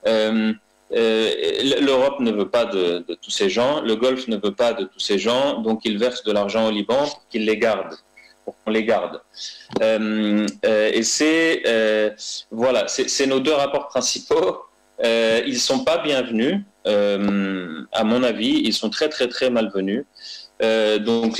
L'Europe ne veut pas de tous ces gens, le Golfe ne veut pas de tous ces gens, donc ils versent de l'argent au Liban pour qu'on les garde. Et voilà, c'est nos deux rapports principaux. Ils ne sont pas bienvenus, à mon avis, ils sont très très très malvenus. Donc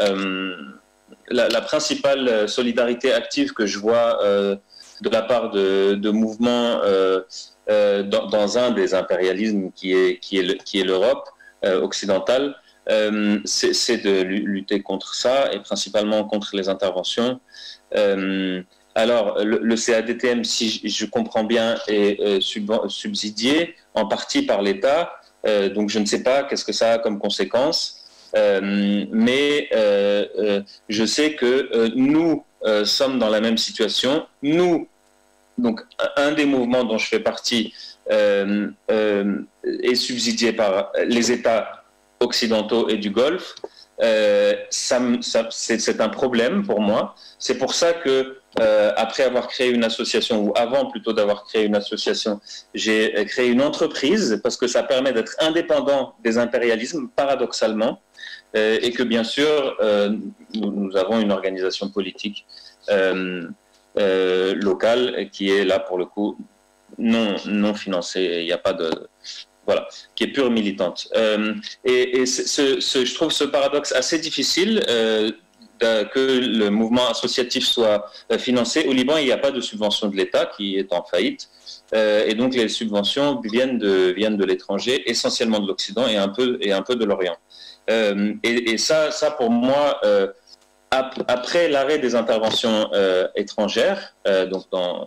la principale solidarité active que je vois de la part de mouvements dans un des impérialismes qui est l'Europe occidentale, c'est de lutter contre ça et principalement contre les interventions. Alors le CADTM, si je comprends bien, est subsidié en partie par l'État, donc je ne sais pas qu'est-ce que ça a comme conséquence, mais je sais que nous sommes dans la même situation. Nous, donc un des mouvements dont je fais partie est subsidié par les États occidentaux et du Golfe. C'est un problème pour moi. C'est pour ça que après avoir créé une association, ou avant plutôt d'avoir créé une association, j'ai créé une entreprise parce que ça permet d'être indépendant des impérialismes, paradoxalement, et que bien sûr, nous avons une organisation politique locale qui est là pour le coup non financée. Il n'y a pas de... Voilà, qui est pure militante. Et je trouve ce paradoxe assez difficile que le mouvement associatif soit financé. Au Liban, il n'y a pas de subvention de l'État qui est en faillite. Et donc les subventions viennent de l'étranger, essentiellement de l'Occident et un peu de l'Orient. Et ça pour moi, après l'arrêt des interventions étrangères, donc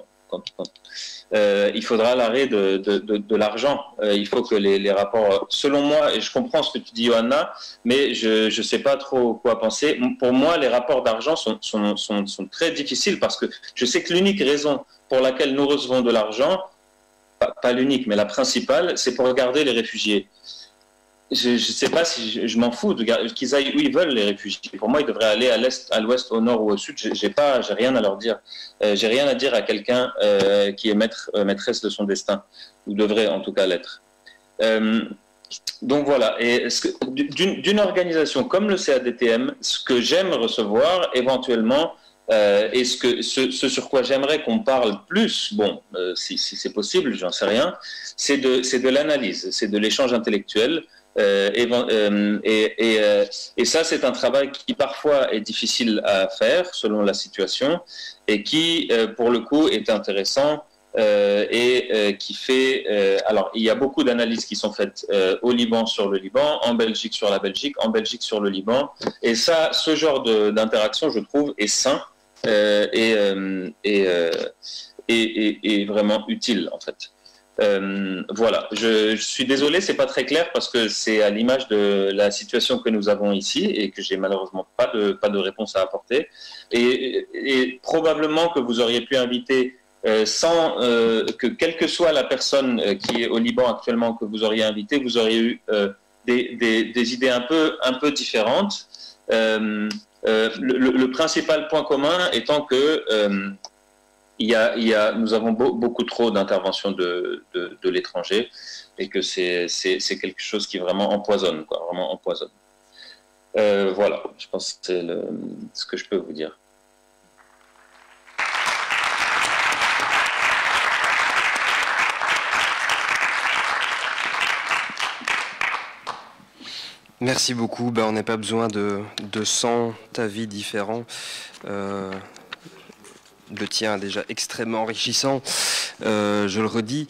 il faudra l'arrêt de l'argent. Il faut que les rapports, selon moi, et je comprends ce que tu dis, Johanna, mais je ne sais pas trop quoi penser. Pour moi, les rapports d'argent sont très difficiles parce que je sais que l'unique raison pour laquelle nous recevons de l'argent, pas l'unique, mais la principale, c'est pour regarder les réfugiés. Je ne sais pas si je m'en fous qu'ils aillent où ils veulent, les réfugiés. Pour moi, ils devraient aller à l'est, à l'ouest, au nord ou au sud. J'ai rien à leur dire. J'ai rien à dire à quelqu'un qui est maîtresse de son destin, ou devrait en tout cas l'être. Donc voilà. Et d'une organisation comme le CADTM, ce que j'aime recevoir éventuellement, et ce sur quoi j'aimerais qu'on parle plus, bon, si c'est possible, j'en sais rien, c'est de l'analyse, c'est de l'échange intellectuel. Et ça, c'est un travail qui parfois est difficile à faire selon la situation et qui, pour le coup, est intéressant et qui fait... alors, il y a beaucoup d'analyses qui sont faites au Liban sur le Liban, en Belgique sur la Belgique, en Belgique sur le Liban. Et ça, ce genre d'interaction, je trouve, est sain et vraiment utile, en fait. Voilà, je suis désolé, c'est pas très clair parce que c'est à l'image de la situation que nous avons ici et que j'ai malheureusement pas de réponse à apporter. Et probablement que vous auriez pu inviter sans que quelle que soit la personne qui est au Liban actuellement que vous auriez invité, vous auriez eu des idées un peu différentes. Le principal point commun étant que nous avons beaucoup trop d'interventions de l'étranger et que c'est quelque chose qui vraiment empoisonne, quoi, vraiment empoisonne. Voilà, je pense que c'est ce que je peux vous dire. Merci beaucoup. On n'a pas besoin de 100 avis différents. Le tien est déjà extrêmement enrichissant, je le redis.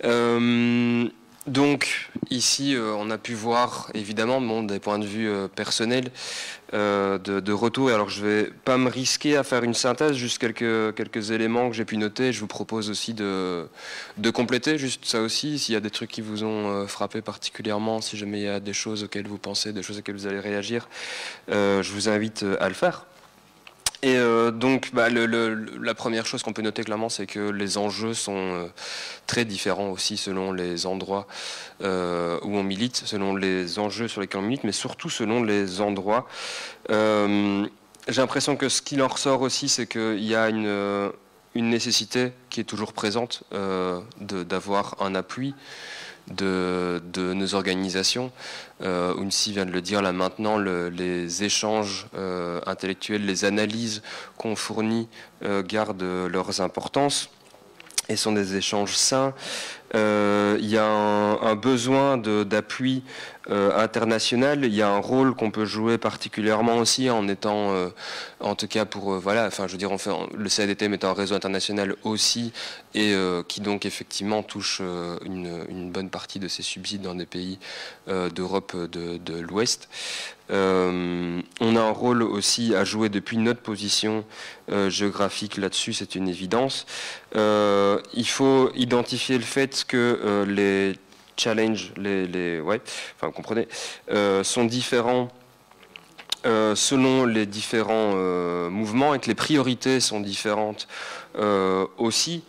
Donc, ici, on a pu voir, évidemment, des points de vue personnels de retour. Alors, je ne vais pas me risquer à faire une synthèse, juste quelques éléments que j'ai pu noter. Je vous propose aussi de compléter, juste ça aussi, s'il y a des trucs qui vous ont frappé particulièrement, si jamais il y a des choses auxquelles vous pensez, des choses auxquelles vous allez réagir, je vous invite à le faire. Et donc, la première chose qu'on peut noter clairement, c'est que les enjeux sont très différents aussi selon les endroits où on milite, selon les enjeux sur lesquels on milite, mais surtout selon les endroits. J'ai l'impression que ce qui en ressort aussi, c'est qu'il y a une nécessité qui est toujours présente d'avoir un appui de nos organisations. Ounsi vient de le dire là maintenant, les échanges intellectuels, les analyses qu'on fournit gardent leurs importances et sont des échanges sains. Il y a un besoin d'appui international. Il y a un rôle qu'on peut jouer particulièrement aussi en étant, en tout cas pour le CADTM est un réseau international aussi et qui donc effectivement touche une bonne partie de ses subsides dans des pays d'Europe de l'Ouest. On a un rôle aussi à jouer depuis notre position géographique là-dessus, c'est une évidence. Il faut identifier le fait que les challenges, vous comprenez, sont différents selon les différents mouvements et que les priorités sont différentes aussi.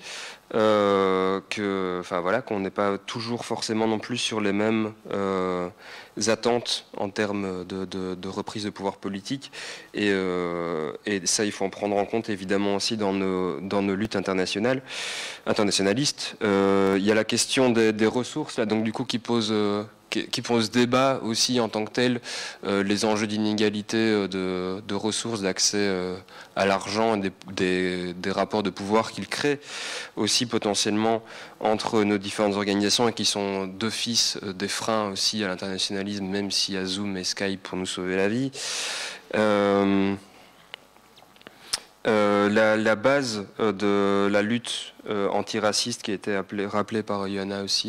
qu'on n'est pas toujours forcément non plus sur les mêmes attentes en termes de reprise de pouvoir politique. Et ça, il faut en prendre en compte évidemment aussi dans nos luttes internationalistes. Il y a la question des ressources, là, donc du coup, qui pose débat aussi en tant que tel, les enjeux d'inégalité de ressources, d'accès à l'argent, des rapports de pouvoir qu'il crée aussi potentiellement entre nos différentes organisations et qui sont d'office des freins aussi à l'internationalisme, même s'il y a Zoom et Skype pour nous sauver la vie. La base de la lutte antiraciste qui a été rappelée par Johanna aussi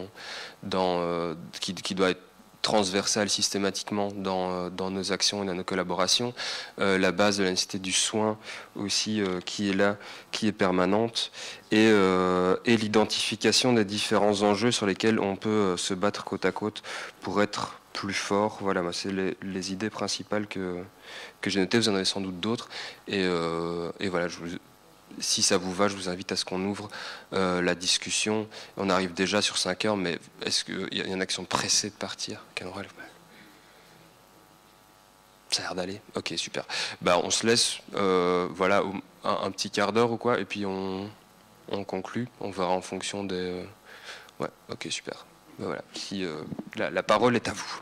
qui doit être transversale systématiquement dans nos actions et dans nos collaborations, la base de la nécessité du soin aussi qui est là, qui est permanente, et l'identification des différents enjeux sur lesquels on peut se battre côte à côte pour être plus fort. Voilà, c'est les idées principales que j'ai notées. Vous en avez sans doute d'autres, et voilà, si ça vous va, je vous invite à ce qu'on ouvre la discussion. On arrive déjà sur 5 heures, mais est-ce qu'il y en a qui sont pressés de partir? Ça a l'air d'aller. Ok, super. On se laisse voilà, un petit quart d'heure ou quoi, et puis on conclut. On verra en fonction des... Ouais, ok, super. Voilà. Si, la parole est à vous.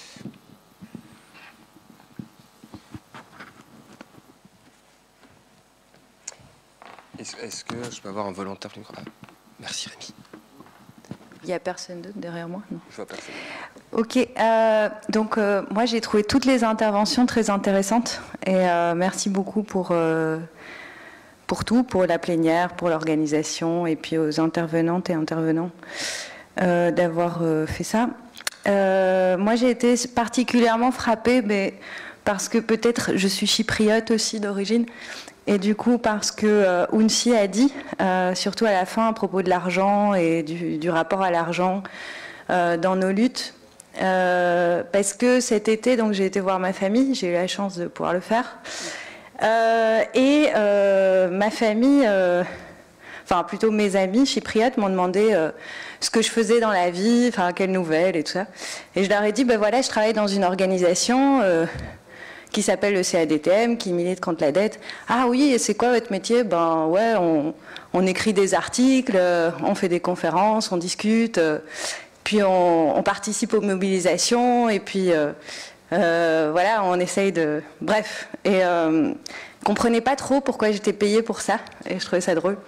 Est-ce que je peux avoir un volontaire? Merci Rémi. Il n'y a personne d'autre derrière moi? Non. Je vois personne. Ok, donc moi j'ai trouvé toutes les interventions très intéressantes et merci beaucoup pour tout, pour la plénière, pour l'organisation et puis aux intervenantes et intervenants d'avoir fait ça. Moi j'ai été particulièrement frappée parce que peut-être je suis chypriote aussi d'origine. Et du coup, parce que Unsi a dit, surtout à la fin, à propos de l'argent et du rapport à l'argent dans nos luttes, parce que cet été, donc j'ai été voir ma famille, j'ai eu la chance de pouvoir le faire, et ma famille, enfin plutôt mes amis chypriotes m'ont demandé ce que je faisais dans la vie, enfin quelles nouvelles et tout ça. Et je leur ai dit, voilà, je travaille dans une organisation qui s'appelle le CADTM, qui milite contre la dette. Ah oui, et c'est quoi votre métier? Ouais, on écrit des articles, on fait des conférences, on discute, puis on participe aux mobilisations, et puis voilà, on essaye de... Bref, et je comprenais pas trop pourquoi j'étais payée pour ça, et je trouvais ça drôle.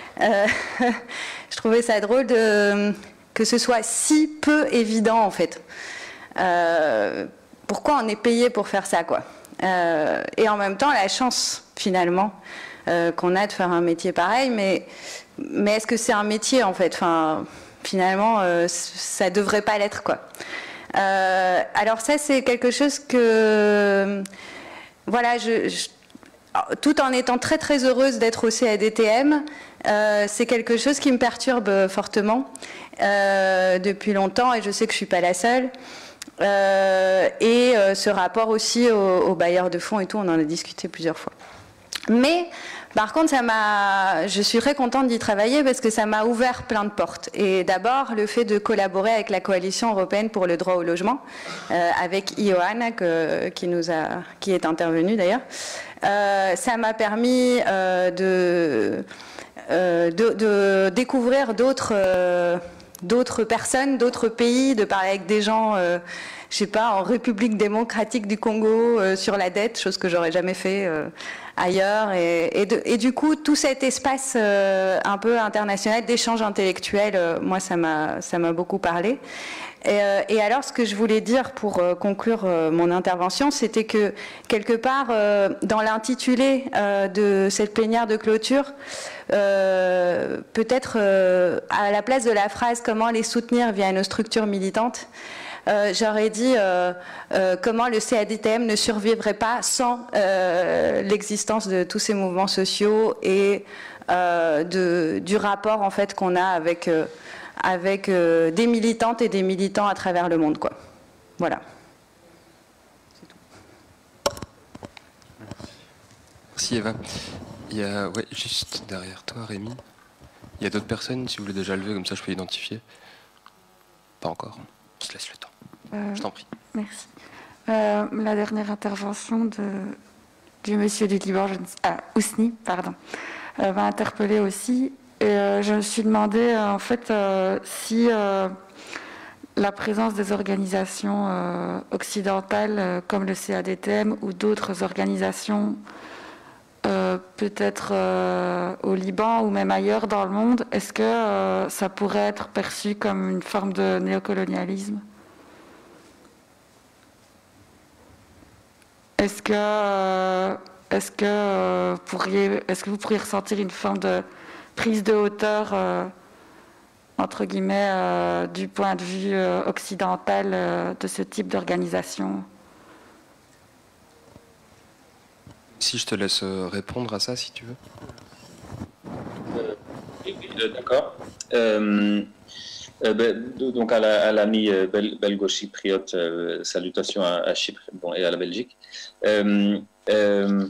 Je trouvais ça drôle que ce soit si peu évident, en fait. Pourquoi on est payé pour faire ça, quoi. Et en même temps, la chance, finalement, qu'on a de faire un métier pareil, mais est-ce que c'est un métier, en fait? Enfin, finalement, ça devrait pas l'être, quoi. Alors ça, c'est quelque chose que... Voilà, tout en étant très, très heureuse d'être au CADTM, c'est quelque chose qui me perturbe fortement depuis longtemps, et je sais que je suis pas la seule. Et ce rapport aussi aux bailleurs de fonds et tout, on en a discuté plusieurs fois. Mais par contre, je suis très contente d'y travailler parce que ça m'a ouvert plein de portes. Et d'abord, le fait de collaborer avec la Coalition européenne pour le droit au logement, avec Ioanna, qui est intervenue d'ailleurs, ça m'a permis de découvrir d'autres personnes, d'autres pays, de parler avec des gens, je sais pas, en République démocratique du Congo sur la dette, chose que j'aurais jamais fait ailleurs. Et du coup, tout cet espace un peu international d'échange intellectuel, moi, ça m'a beaucoup parlé. Et alors, ce que je voulais dire pour conclure mon intervention, c'était que, quelque part, dans l'intitulé de cette plénière de clôture, peut-être à la place de la phrase « Comment les soutenir via nos structures militantes », j'aurais dit comment le CADTM ne survivrait pas sans l'existence de tous ces mouvements sociaux et du rapport en fait qu'on a avec des militantes et des militants à travers le monde, quoi. Voilà. C'est tout. Merci Eva. Il y a, ouais, juste derrière toi, Rémi, il Il y a d'autres personnes, si vous voulez déjà lever, comme ça je peux identifier. Pas encore. On se laisse le temps. Je t'en prie. Merci. La dernière intervention du monsieur du Liban, Ousni, pardon, m'a interpellée aussi. Et je me suis demandé, en fait, si la présence des organisations occidentales comme le CADTM ou d'autres organisations, peut-être au Liban ou même ailleurs dans le monde, est-ce que ça pourrait être perçu comme une forme de néocolonialisme? Est-ce que vous pourriez ressentir une forme de prise de hauteur, entre guillemets, du point de vue occidental de ce type d'organisation? Si je te laisse répondre à ça, si tu veux. D'accord. Donc à l'ami belgo-chypriote, salutations à Chypre et à la Belgique. Le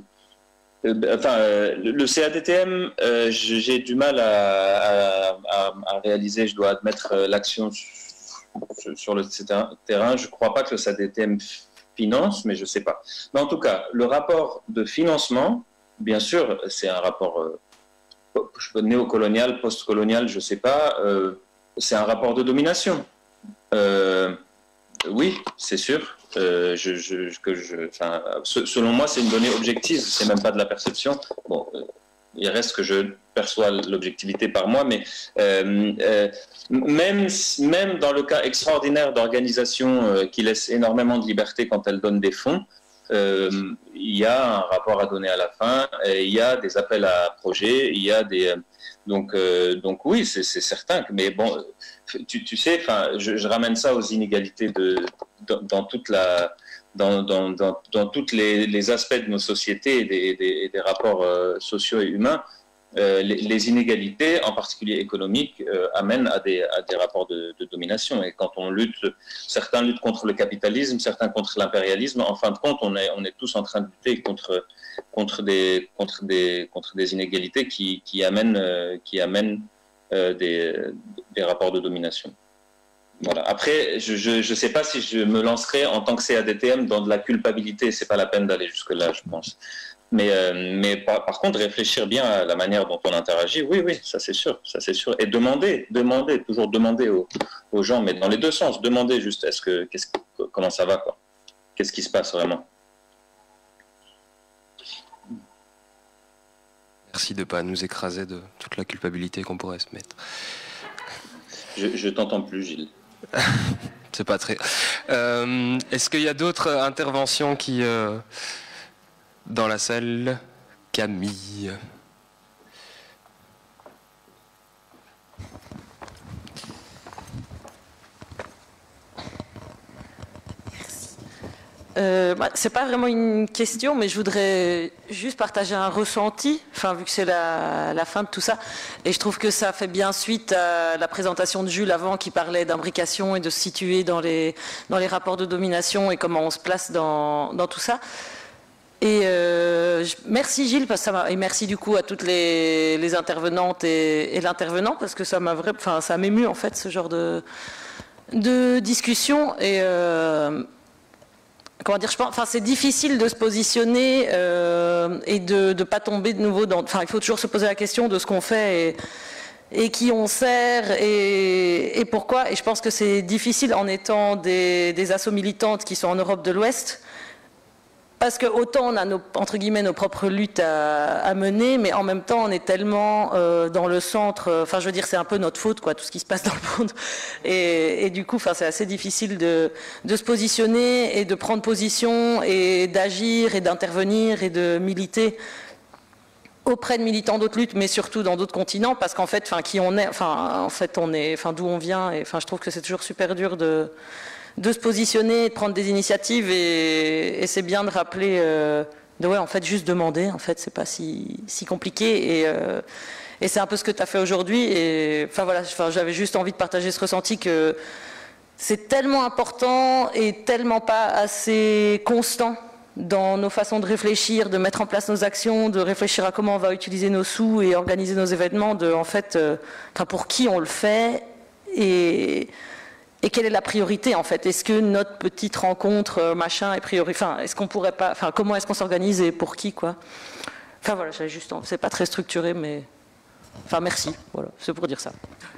CADTM, j'ai du mal à réaliser, je dois admettre, l'action sur le terrain. Je ne crois pas que le CADTM finance, mais je ne sais pas. Mais en tout cas, le rapport de financement, bien sûr, c'est un rapport néocolonial, postcolonial, je ne sais pas, c'est un rapport de domination. Oui, c'est sûr. Selon moi, c'est une donnée objective, c'est même pas de la perception. Bon, il reste que je perçois l'objectivité par moi, mais même dans le cas extraordinaire d'organisations qui laissent énormément de liberté quand elles donnent des fonds, il y a un rapport à donner à la fin, et il y a des appels à projets, il y a des... Donc oui, c'est certain, mais bon, tu sais, je ramène ça aux inégalités dans tous les aspects de nos sociétés et des rapports sociaux et humains. Les inégalités, en particulier économiques, amènent à des rapports de domination. Et quand on certains luttent contre le capitalisme, certains contre l'impérialisme. En fin de compte, on est tous en train de lutter contre des inégalités qui amènent des rapports de domination. Voilà. Après, je ne sais pas si je me lancerai en tant que CADTM dans de la culpabilité. C'est pas la peine d'aller jusque là, je pense. Mais par contre, réfléchir bien à la manière dont on interagit, oui, ça c'est sûr. Et toujours demander aux gens, mais dans les deux sens, demander juste comment ça va, quoi. Qu'est-ce qui se passe vraiment? Merci de ne pas nous écraser de toute la culpabilité qu'on pourrait se mettre. Je t'entends plus, Gilles. C'est pas très... Est-ce qu'il y a d'autres interventions qui... dans la salle, Camille. C'est pas vraiment une question, mais je voudrais juste partager un ressenti, vu que c'est la fin de tout ça. Et je trouve que ça fait bien suite à la présentation de Jules avant, qui parlait d'imbrication et de se situer dans les rapports de domination et comment on se place dans tout ça. Et merci Gilles, et merci du coup à toutes les intervenantes et l'intervenant, parce que ça m'émue en fait ce genre de discussion. Et comment dire, c'est difficile de se positionner et de pas tomber de nouveau dans... il faut toujours se poser la question de ce qu'on fait et qui on sert et pourquoi. Et je pense que c'est difficile en étant des assos militantes qui sont en Europe de l'Ouest, parce que autant on a entre guillemets nos propres luttes à mener, mais en même temps on est tellement dans le centre, je veux dire, c'est un peu notre faute, quoi, tout ce qui se passe dans le monde, et du coup c'est assez difficile de se positionner et de prendre position et d'agir et d'intervenir et de militer auprès de militants d'autres luttes, mais surtout dans d'autres continents, parce qu'en fait, qui on est, on est, d'où on vient, et je trouve que c'est toujours super dur de se positionner, de prendre des initiatives, et c'est bien de rappeler en fait juste demander, en fait c'est pas si compliqué, et c'est un peu ce que tu as fait aujourd'hui, et j'avais juste envie de partager ce ressenti que c'est tellement important et tellement pas assez constant dans nos façons de réfléchir, de mettre en place nos actions, de réfléchir à comment on va utiliser nos sous et organiser nos événements, en fait, pour qui on le fait et quelle est la priorité en fait. Est-ce que notre petite rencontre machin est priorité, est-ce qu'on pourrait pas, comment est-ce qu'on s'organise et pour qui quoi. Voilà, c'est pas très structuré, mais merci. Voilà, c'est pour dire ça.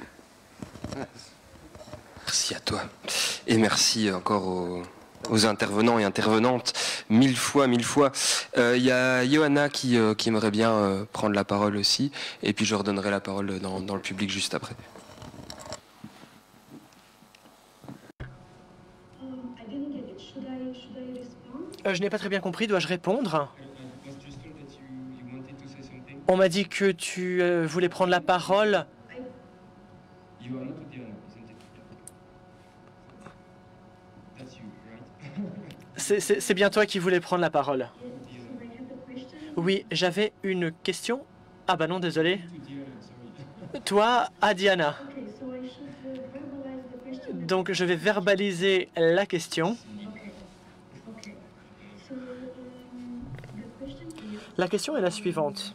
Merci à toi et merci encore aux intervenants et intervenantes, mille fois. Il y a Johanna qui aimerait bien prendre la parole aussi, et puis je redonnerai la parole dans le public juste après. Je n'ai pas très bien compris, dois-je répondre? On m'a dit que tu voulais prendre la parole. C'est bien toi qui voulais prendre la parole. Oui, j'avais une question. Ah bah non, désolé. Toi, Diana. Donc je vais verbaliser la question. La question est la suivante.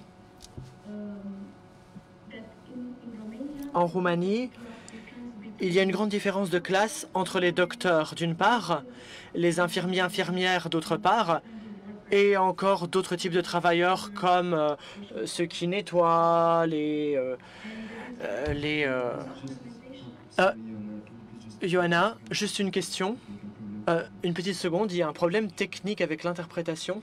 En Roumanie, il y a une grande différence de classe entre les docteurs d'une part, les infirmiers infirmières d'autre part, et encore d'autres types de travailleurs comme ceux qui nettoient, Johanna, juste une question. Une petite seconde, il y a un problème technique avec l'interprétation.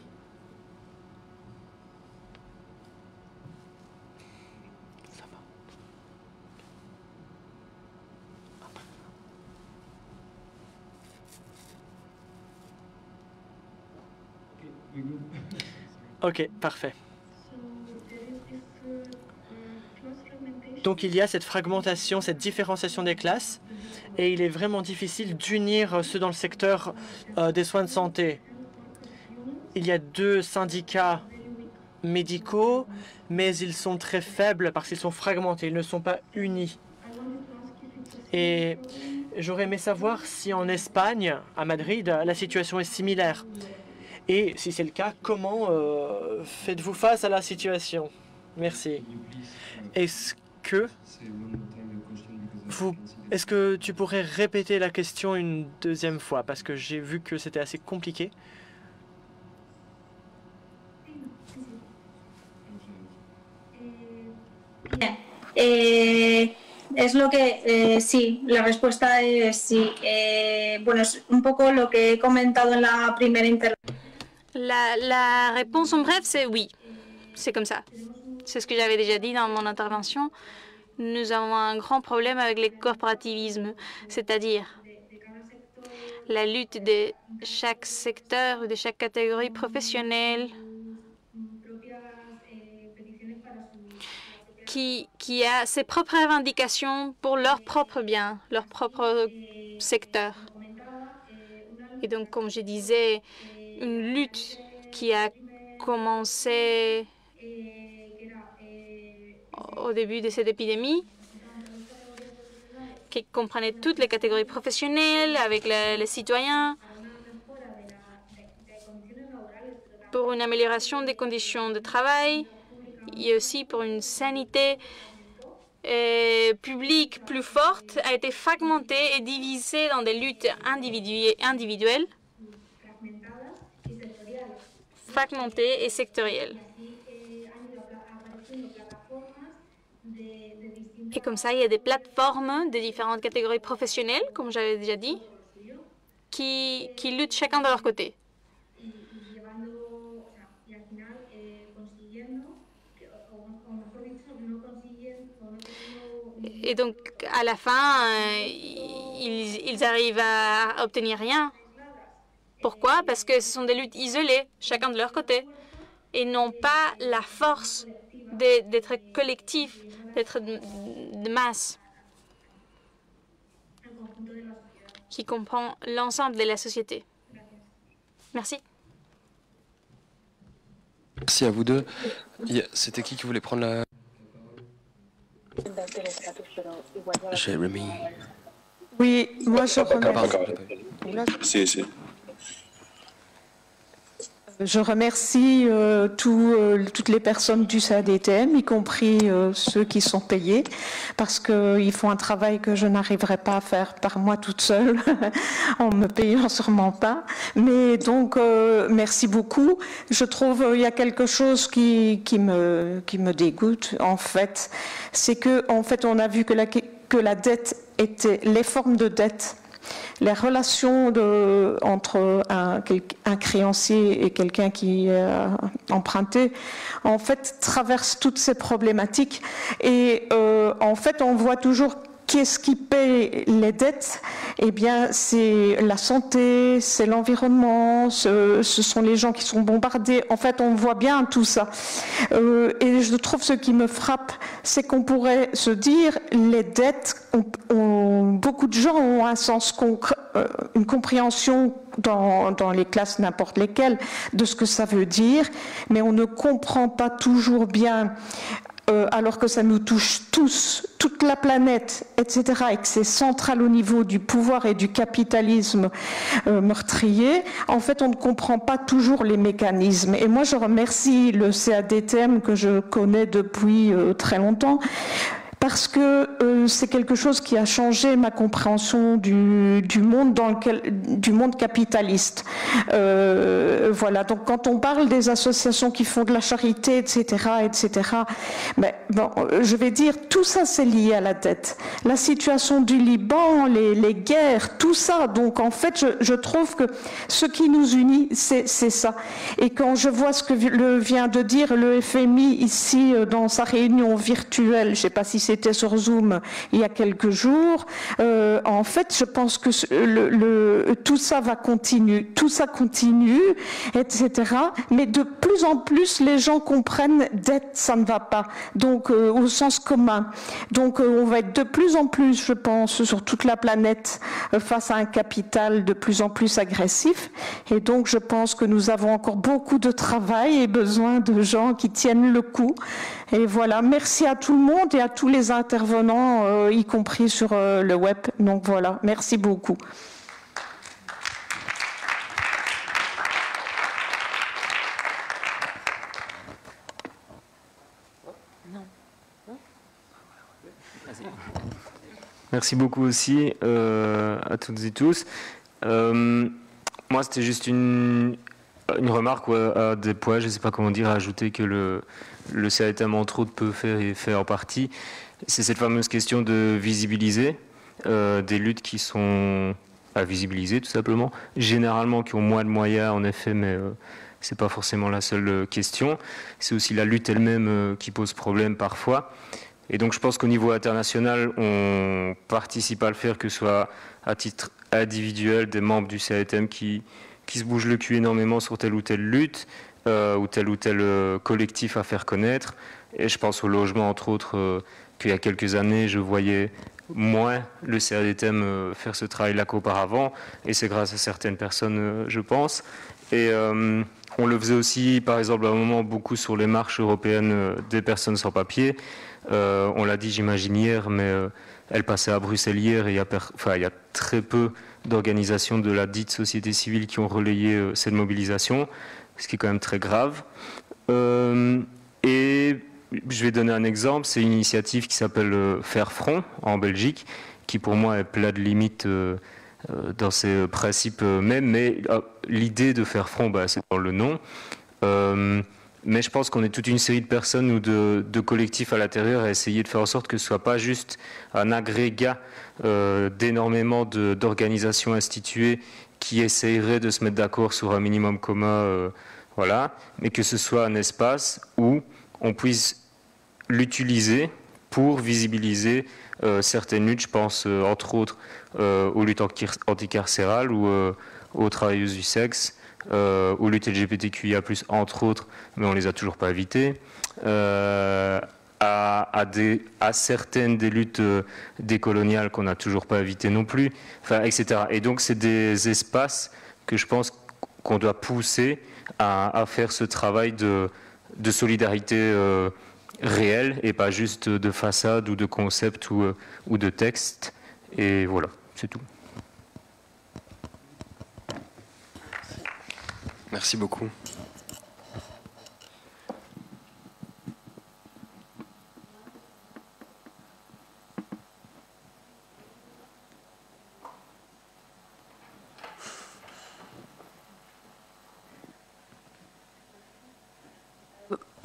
Ok, parfait. Donc il y a cette fragmentation, cette différenciation des classes, et il est vraiment difficile d'unir ceux dans le secteur des soins de santé. Il y a 2 syndicats médicaux, mais ils sont très faibles parce qu'ils sont fragmentés, ils ne sont pas unis. Et j'aurais aimé savoir si en Espagne, à Madrid, la situation est similaire. Et si c'est le cas, comment faites-vous face à la situation? Merci. Est-ce que tu pourrais répéter la question une deuxième fois? Parce que j'ai vu que c'était assez compliqué. Es lo que, sí, la respuesta es sí. Bueno, es un poco lo que he comentado en la primera intervención. La réponse en bref, c'est oui. C'est comme ça. C'est ce que j'avais déjà dit dans mon intervention. Nous avons un grand problème avec les corporativismes, c'est-à-dire la lutte de chaque secteur, de chaque catégorie professionnelle qui a ses propres revendications pour leur propre bien, leur propre secteur. Et donc, comme je disais, une lutte qui a commencé au début de cette épidémie, qui comprenait toutes les catégories professionnelles avec les citoyens, pour une amélioration des conditions de travail et aussi pour une sanité publique plus forte, a été fragmentée et divisée dans des luttes individuelles, fragmentées et sectorielles. Et comme ça, il y a des plateformes de différentes catégories professionnelles, comme j'avais déjà dit, qui luttent chacun de leur côté. Et donc, à la fin, ils arrivent à obtenir rien. Pourquoi? Parce que ce sont des luttes isolées, chacun de leur côté, et n'ont pas la force d'être collectifs, d'être de masse, qui comprend l'ensemble de la société. Merci. Merci à vous deux. C'était qui voulait prendre la... Jérémy. Oui, moi je remercie. Si. Je remercie toutes les personnes du CADTM, y compris ceux qui sont payés, parce qu'ils font un travail que je n'arriverai pas à faire par moi toute seule, en me payant sûrement pas. Mais donc, merci beaucoup. Je trouve il y a quelque chose qui me dégoûte, en fait. C'est que, en fait, on a vu que la dette était, les formes de dette, les relations entre un créancier et quelqu'un qui a emprunté, en fait, traversent toutes ces problématiques. Et en fait, on voit toujours qu'est-ce qui paye les dettes. Eh bien, c'est la santé, c'est l'environnement, ce sont les gens qui sont bombardés. En fait, on voit bien tout ça. Et je trouve ce qui me frappe, c'est qu'on pourrait se dire, les dettes, beaucoup de gens ont un sens une compréhension dans les classes n'importe lesquelles de ce que ça veut dire, mais on ne comprend pas toujours bien. Alors que ça nous touche tous, toute la planète, etc., et que c'est central au niveau du pouvoir et du capitalisme meurtrier, en fait, on ne comprend pas toujours les mécanismes. Et moi, je remercie le CADTM que je connais depuis très longtemps, parce que c'est quelque chose qui a changé ma compréhension du monde du monde capitaliste. Voilà. Donc, quand on parle des associations qui font de la charité, etc., ben, bon, je vais dire, tout ça, c'est lié à la dette. La situation du Liban, les guerres, tout ça. Donc, en fait, je trouve que ce qui nous unit, c'est ça. Et quand je vois ce que vient de dire le FMI ici dans sa réunion virtuelle, je ne sais pas si c'était sur Zoom il y a quelques jours, en fait, je pense que tout ça va continuer, tout ça continue, etc. Mais de plus en plus, les gens comprennent dette, ça ne va pas. Donc, au sens commun. Donc, on va être de plus en plus, je pense, sur toute la planète, face à un capital de plus en plus agressif. Et donc, je pense que nous avons encore beaucoup de travail et besoin de gens qui tiennent le coup. Et voilà, merci à tout le monde et à tous les intervenants, y compris sur le web. Donc voilà, merci beaucoup. Merci beaucoup aussi à toutes et tous. Moi, c'était juste une remarque ou des points, je ne sais pas comment dire, à ajouter que le CADTM, entre autres, peut faire et fait en partie. C'est cette fameuse question de visibiliser des luttes qui sont à visibiliser, tout simplement. Généralement, qui ont moins de moyens, en effet, mais ce n'est pas forcément la seule question. C'est aussi la lutte elle-même qui pose problème parfois. Et donc, je pense qu'au niveau international, on participe à le faire, que ce soit à titre individuel, des membres du CADTM qui se bougent le cul énormément sur telle ou telle lutte, ou tel collectif à faire connaître. Et je pense au logement, entre autres, qu'il y a quelques années, je voyais moins le CADTM faire ce travail-là qu'auparavant. Et c'est grâce à certaines personnes, je pense. Et on le faisait aussi, par exemple, à un moment, beaucoup sur les marches européennes des personnes sans papier. On l'a dit, j'imagine, hier, mais elle passait à Bruxelles hier et il y a très peu d'organisations de la dite société civile qui ont relayé cette mobilisation, ce qui est quand même très grave. Et je vais donner un exemple, c'est une initiative qui s'appelle Faire Front en Belgique, qui pour moi est plein de limites dans ses principes même, mais l'idée de faire front, c'est dans le nom. Mais je pense qu'on est toute une série de personnes ou de collectifs à l'intérieur à essayer de faire en sorte que ce ne soit pas juste un agrégat d'énormément d'organisations instituées qui essaieraient de se mettre d'accord sur un minimum commun, voilà, mais que ce soit un espace où on puisse l'utiliser pour visibiliser certaines luttes. Je pense entre autres aux luttes anticarcérales ou aux travailleuses du sexe, aux luttes LGBTQIA+, entre autres, mais on ne les a toujours pas évitées, à certaines des luttes décoloniales qu'on n'a toujours pas évitées non plus, enfin, etc. Et donc c'est des espaces que je pense qu'on doit pousser à faire ce travail de solidarité réelle et pas juste de façade ou de concept ou de texte. Et voilà, c'est tout. Merci beaucoup.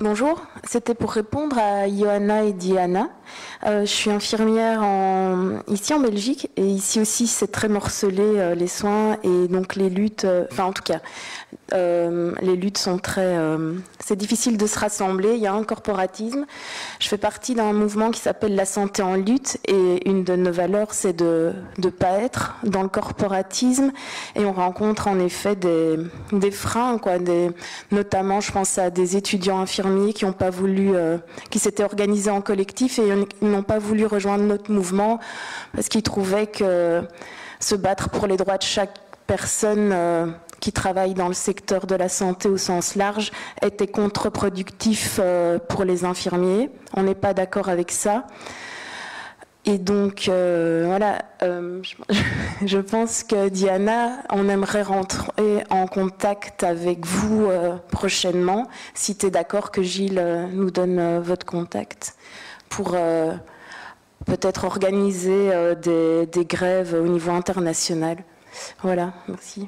Bonjour, c'était pour répondre à Johanna et Diana. Je suis infirmière ici en Belgique et ici aussi c'est très morcelé les soins et donc les luttes, en tout cas les luttes sont très... c'est difficile de se rassembler, il y a un corporatisme. Je fais partie d'un mouvement qui s'appelle la santé en lutte et une de nos valeurs c'est de ne pas être dans le corporatisme et on rencontre en effet des freins, quoi, notamment je pense à des étudiants infirmiers qui n'ont pas voulu, qui s'étaient organisés en collectif et ils n'ont pas voulu rejoindre notre mouvement parce qu'ils trouvaient que se battre pour les droits de chaque personne qui travaille dans le secteur de la santé au sens large était contre-productif pour les infirmiers. On n'est pas d'accord avec ça. Et donc, voilà, je pense que Diana, on aimerait rentrer en contact avec vous prochainement, si tu es d'accord que Gilles nous donne votre contact pour peut-être organiser des grèves au niveau international. Voilà, merci.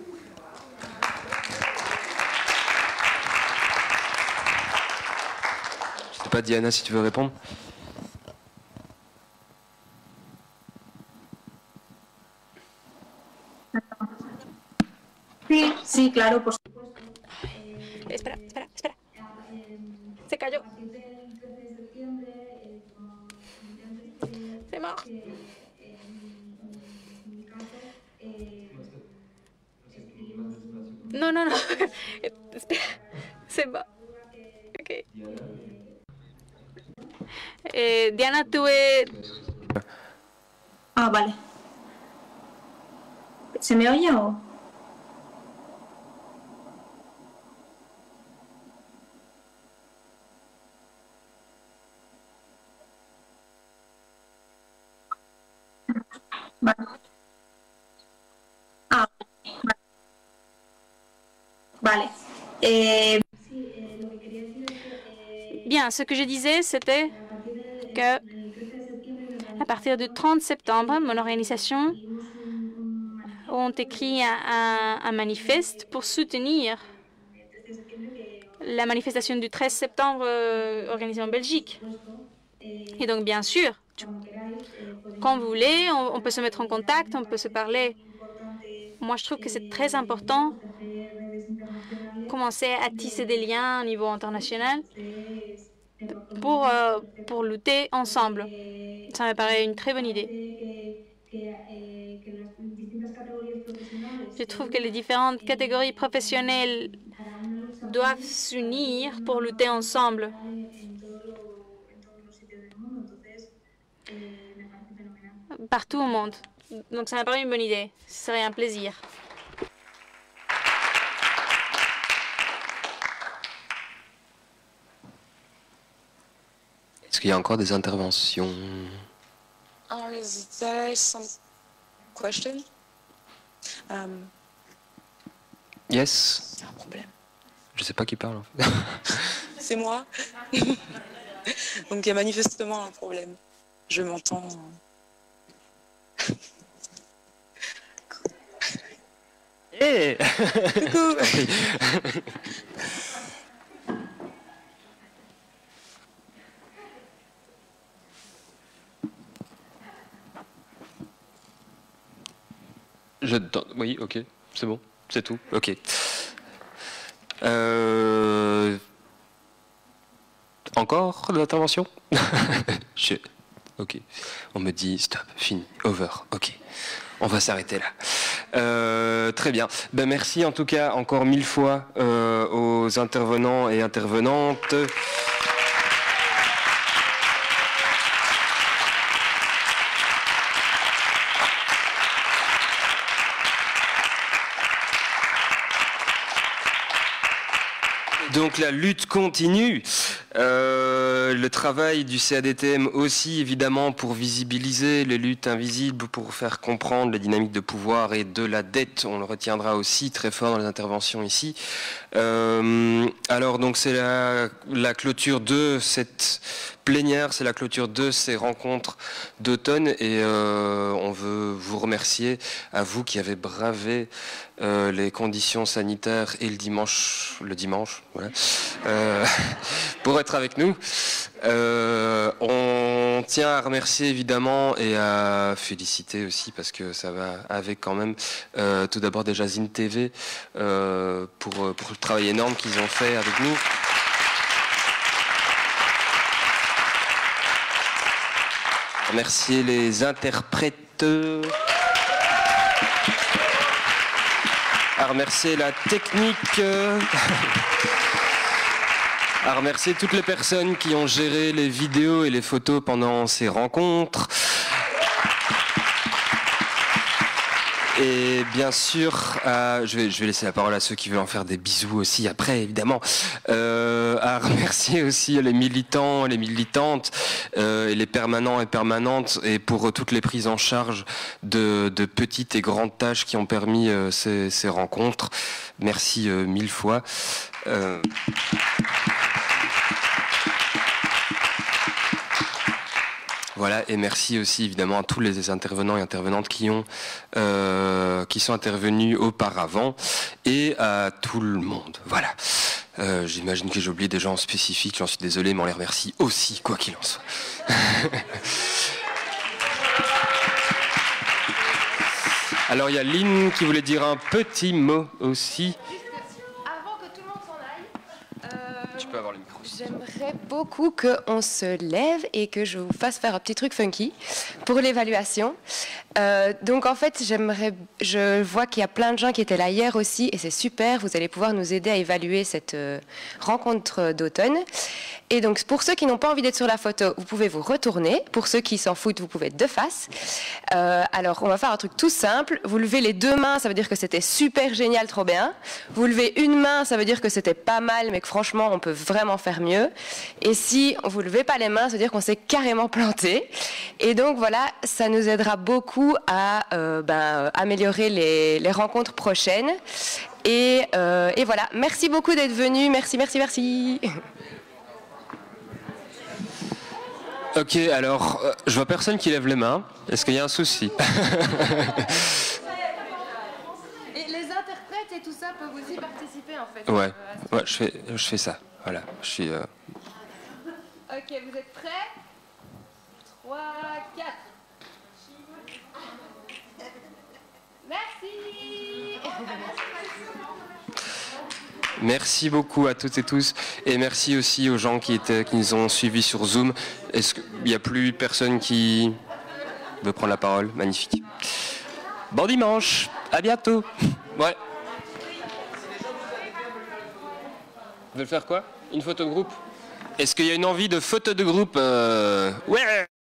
Je ne sais pas, Diana, si tu veux répondre. Sí, sí, claro, por supuesto. Espera. Se cayó. C'est mort. Non. Espera. C'est mort. Ok. Diana, tú Ah, vale. ¿Se me oye o...? Vale. Ah, vale. Bien, ce que je disais, c'était que à partir du 30 septembre, mon organisation ont écrit un manifeste pour soutenir la manifestation du 13 septembre organisée en Belgique. Et donc, bien sûr, quand vous voulez, on peut se mettre en contact, on peut se parler. Moi, je trouve que c'est très important de commencer à tisser des liens au niveau international pour lutter ensemble. Ça me paraît une très bonne idée. Je trouve que les différentes catégories professionnelles doivent s'unir pour lutter ensemble. Partout au monde. Donc ça m'a paru une bonne idée. Ce serait un plaisir. Est-ce qu'il y a encore des interventions? Is there some question? Yes. Un problème. Je sais pas qui parle en fait. C'est moi. Donc il y a manifestement un problème. Je m'entends. Hey. Coucou. Oui, ok, c'est bon, c'est tout, ok. Encore de l'intervention? Ok, on me dit stop, fini, over, ok. On va s'arrêter là. Très bien. Ben, merci en tout cas encore 1000 fois aux intervenants et intervenantes. Donc la lutte continue. Le travail du CADTM aussi, évidemment, pour visibiliser les luttes invisibles, pour faire comprendre les dynamiques de pouvoir et de la dette. On le retiendra aussi très fort dans les interventions ici. Alors, donc, c'est la clôture de cette plénière, c'est la clôture de ces rencontres d'automne et on veut vous remercier, à vous qui avez bravé les conditions sanitaires et le dimanche voilà, pour être avec nous. On tient à remercier évidemment et à féliciter aussi parce que ça va avec quand même tout d'abord déjà Zine TV pour le travail énorme qu'ils ont fait avec nous. Remercier les interprètes, à remercier la technique, à remercier toutes les personnes qui ont géré les vidéos et les photos pendant ces rencontres. Et bien sûr, je vais laisser la parole à ceux qui veulent en faire des bisous aussi après, évidemment. À remercier aussi les militants, les militantes, et les permanents et permanentes, et pour toutes les prises en charge de petites et grandes tâches qui ont permis ces rencontres. Merci 1000 fois. Voilà, et merci aussi évidemment à tous les intervenants et intervenantes qui sont intervenus auparavant et à tout le monde. Voilà. J'imagine que j'ai oublié des gens spécifiques, j'en suis désolé, mais on les remercie aussi, quoi qu'il en soit. Alors il y a Lynn qui voulait dire un petit mot aussi. Avant que tout le monde s'en aille, tu peux avoir le micro. J'aimerais beaucoup qu'on se lève et que je vous fasse faire un petit truc funky pour l'évaluation. Donc en fait, je vois qu'il y a plein de gens qui étaient là hier aussi et c'est super, vous allez pouvoir nous aider à évaluer cette rencontre d'automne. Et donc pour ceux qui n'ont pas envie d'être sur la photo, vous pouvez vous retourner. Pour ceux qui s'en foutent, vous pouvez être de face. Alors on va faire un truc tout simple. Vous levez les deux mains, ça veut dire que c'était super génial, trop bien. Vous levez une main, ça veut dire que c'était pas mal, mais que franchement on peut vraiment faire mieux. Et si vous levez pas les mains, ça veut dire qu'on s'est carrément planté. Et donc voilà, ça nous aidera beaucoup à améliorer les rencontres prochaines. Et voilà, merci beaucoup d'être venus. Merci, merci, merci. Ok, alors, je vois personne qui lève les mains. Est-ce qu'il y a un souci? Et les interprètes et tout ça peuvent aussi participer en fait. Ouais, je fais ça. Voilà, je suis... Ok, vous êtes prêts? 3, 4. Merci. Merci beaucoup à toutes et tous et merci aussi aux gens qui nous ont suivis sur Zoom. Est-ce qu'il n'y a plus personne qui veut prendre la parole? Magnifique. Bon dimanche, à bientôt. Ouais. Vous voulez faire quoi? Une photo de groupe? Est-ce qu'il y a une envie de photo de groupe? Ouais.